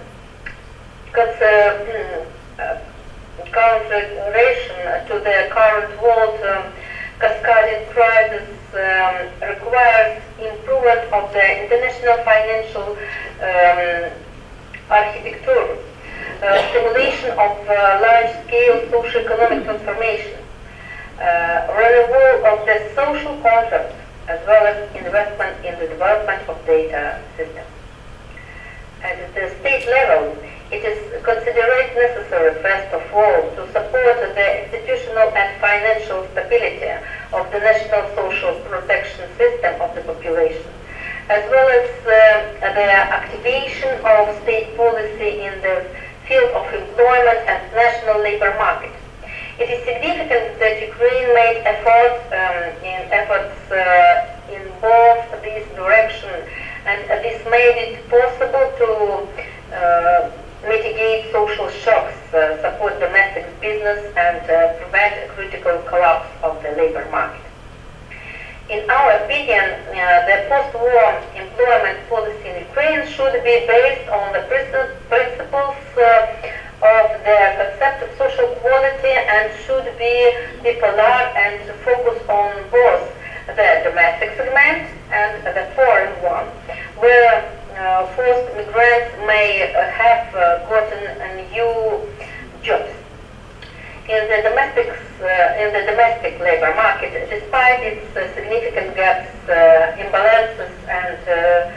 consideration to the current world um, cascading crisis um, requires improvement of the international financial um, architecture, Uh, stimulation of uh, large-scale socio-economic transformation, uh, renewal of the social contract, as well as investment in the development of data systems. At the state level, it is considered necessary, first of all, to support the institutional and financial stability of the national social protection system of the population, as well as uh, the activation of state policy in the field of employment and national labor market. It is significant that Ukraine made efforts um, in efforts uh, in both these directions, and uh, this made it possible to uh, mitigate social shocks, uh, support domestic business, and uh, prevent a critical collapse of the labor market. In our opinion, uh, the post-war employment policy in Ukraine should be based on the principles uh, of the concept of social quality and should be bipolar and focus on both the domestic segment and the foreign one, where uh, forced migrants may uh, have uh, gotten a new jobs. In the domestic uh, in the domestic labor market, despite its uh, significant gaps, uh, imbalances, and uh,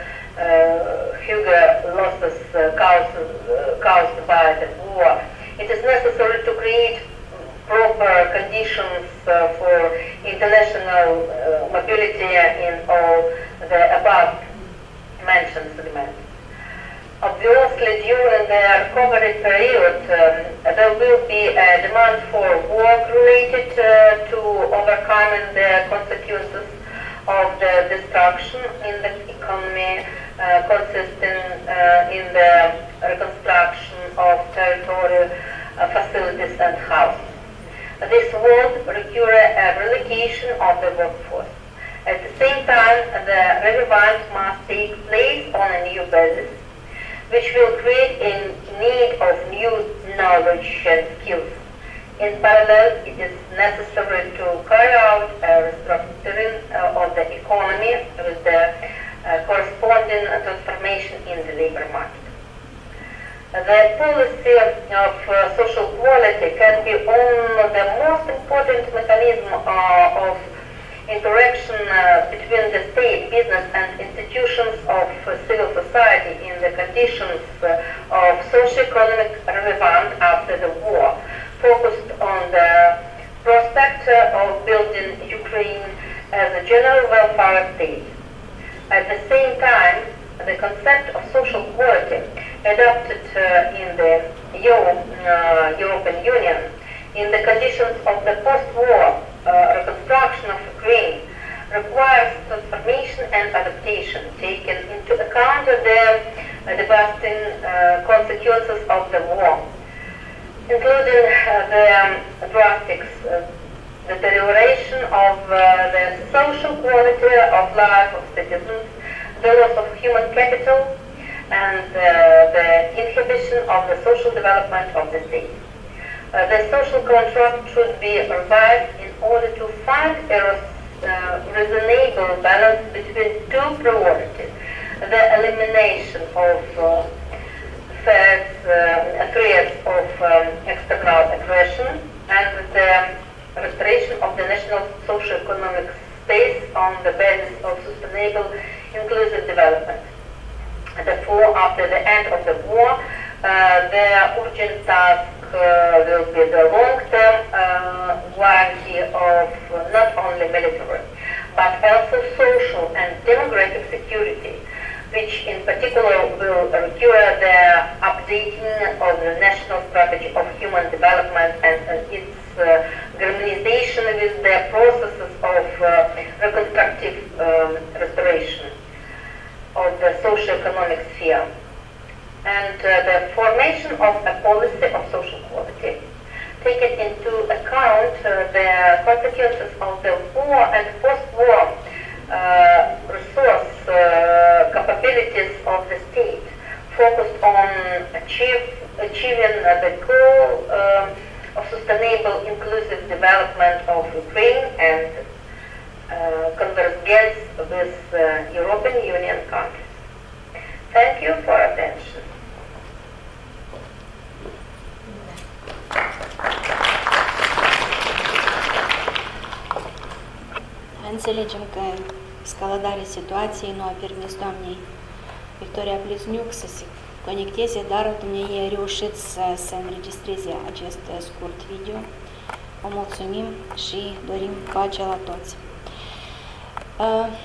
uh, huge losses uh, caused uh, caused by the war, it is necessary to create proper conditions uh, for international uh, mobility in all the above mentioned segments. Obviously, during the recovery period, um, there will be a demand for work related uh, to overcoming the consequences of the destruction in the economy, uh, consisting uh, in the reconstruction of territory, uh, facilities, and houses. This would require a relocation of the workforce. At the same time, the revamp must take place on a new basis, which will create a need of new knowledge and skills. In parallel, it is necessary to carry out a restructuring uh, of the economy with the uh, corresponding transformation in the labor market. The policy of uh, social quality can be one of the most important mechanism uh, of interaction uh, between the state, business, and institutions of uh, civil society in the conditions uh, of socio-economic revamp after the war, focused on the prospect uh, of building Ukraine as a general welfare state. At the same time, the concept of social quality adopted uh, in the Euro, uh, European Union in the conditions of the post-war Uh, reconstruction of Ukraine requires transformation and adaptation, taking into account the uh, devastating uh, consequences of the war, including uh, the um, drastic uh, deterioration of uh, the social quality of life of citizens, the loss of human capital, and uh, the inhibition of the social development of the state. Uh, the social contract should be revised in order to find a uh, reasonable balance between two priorities: the elimination of uh, threats, uh, threats of um, external aggression and the restoration of the national socio-economic space on the basis of sustainable, inclusive development. Therefore, after the end of the war, uh, the urgent task Uh, will be the long-term uh, guarantee of not only military, but also social and demographic security, which in particular will require the updating of the national strategy of human development and uh, its uh, harmonization with the processes of uh, reconstructive um, restoration of the socio-economic sphere, and uh, the formation of a policy of social quality, taking into account uh, the consequences of the war and post-war uh, resource uh, capabilities of the state, focused on achieve, achieving uh, the goal uh, of sustainable, inclusive development of Ukraine and uh, convergence with uh, European Union countries. Thank you for attention. Înțelegem că escaladarea situației nu a permis doamnei Victoria Blizniuc să se conecteze, dar dumneavoastră a reușit să, să înregistreze acest scurt video. O mulțumim și dorim pace la toți.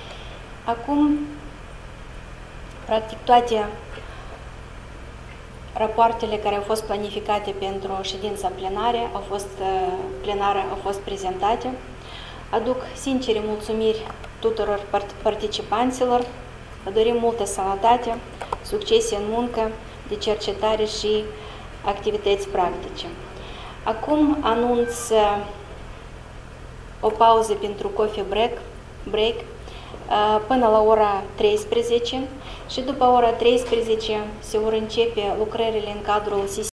Acum, practic toate rapoartele care au fost planificate pentru ședința plenare au fost, plenară au fost prezentate. Aduc sincere mulțumiri tuturor participanților, vă dorim multă sănătate, succes în muncă, de cercetare și activități practice. Acum anunț o pauză pentru coffee break, break până la ora treisprezece și după ora treisprezece se vor începe lucrările în cadrul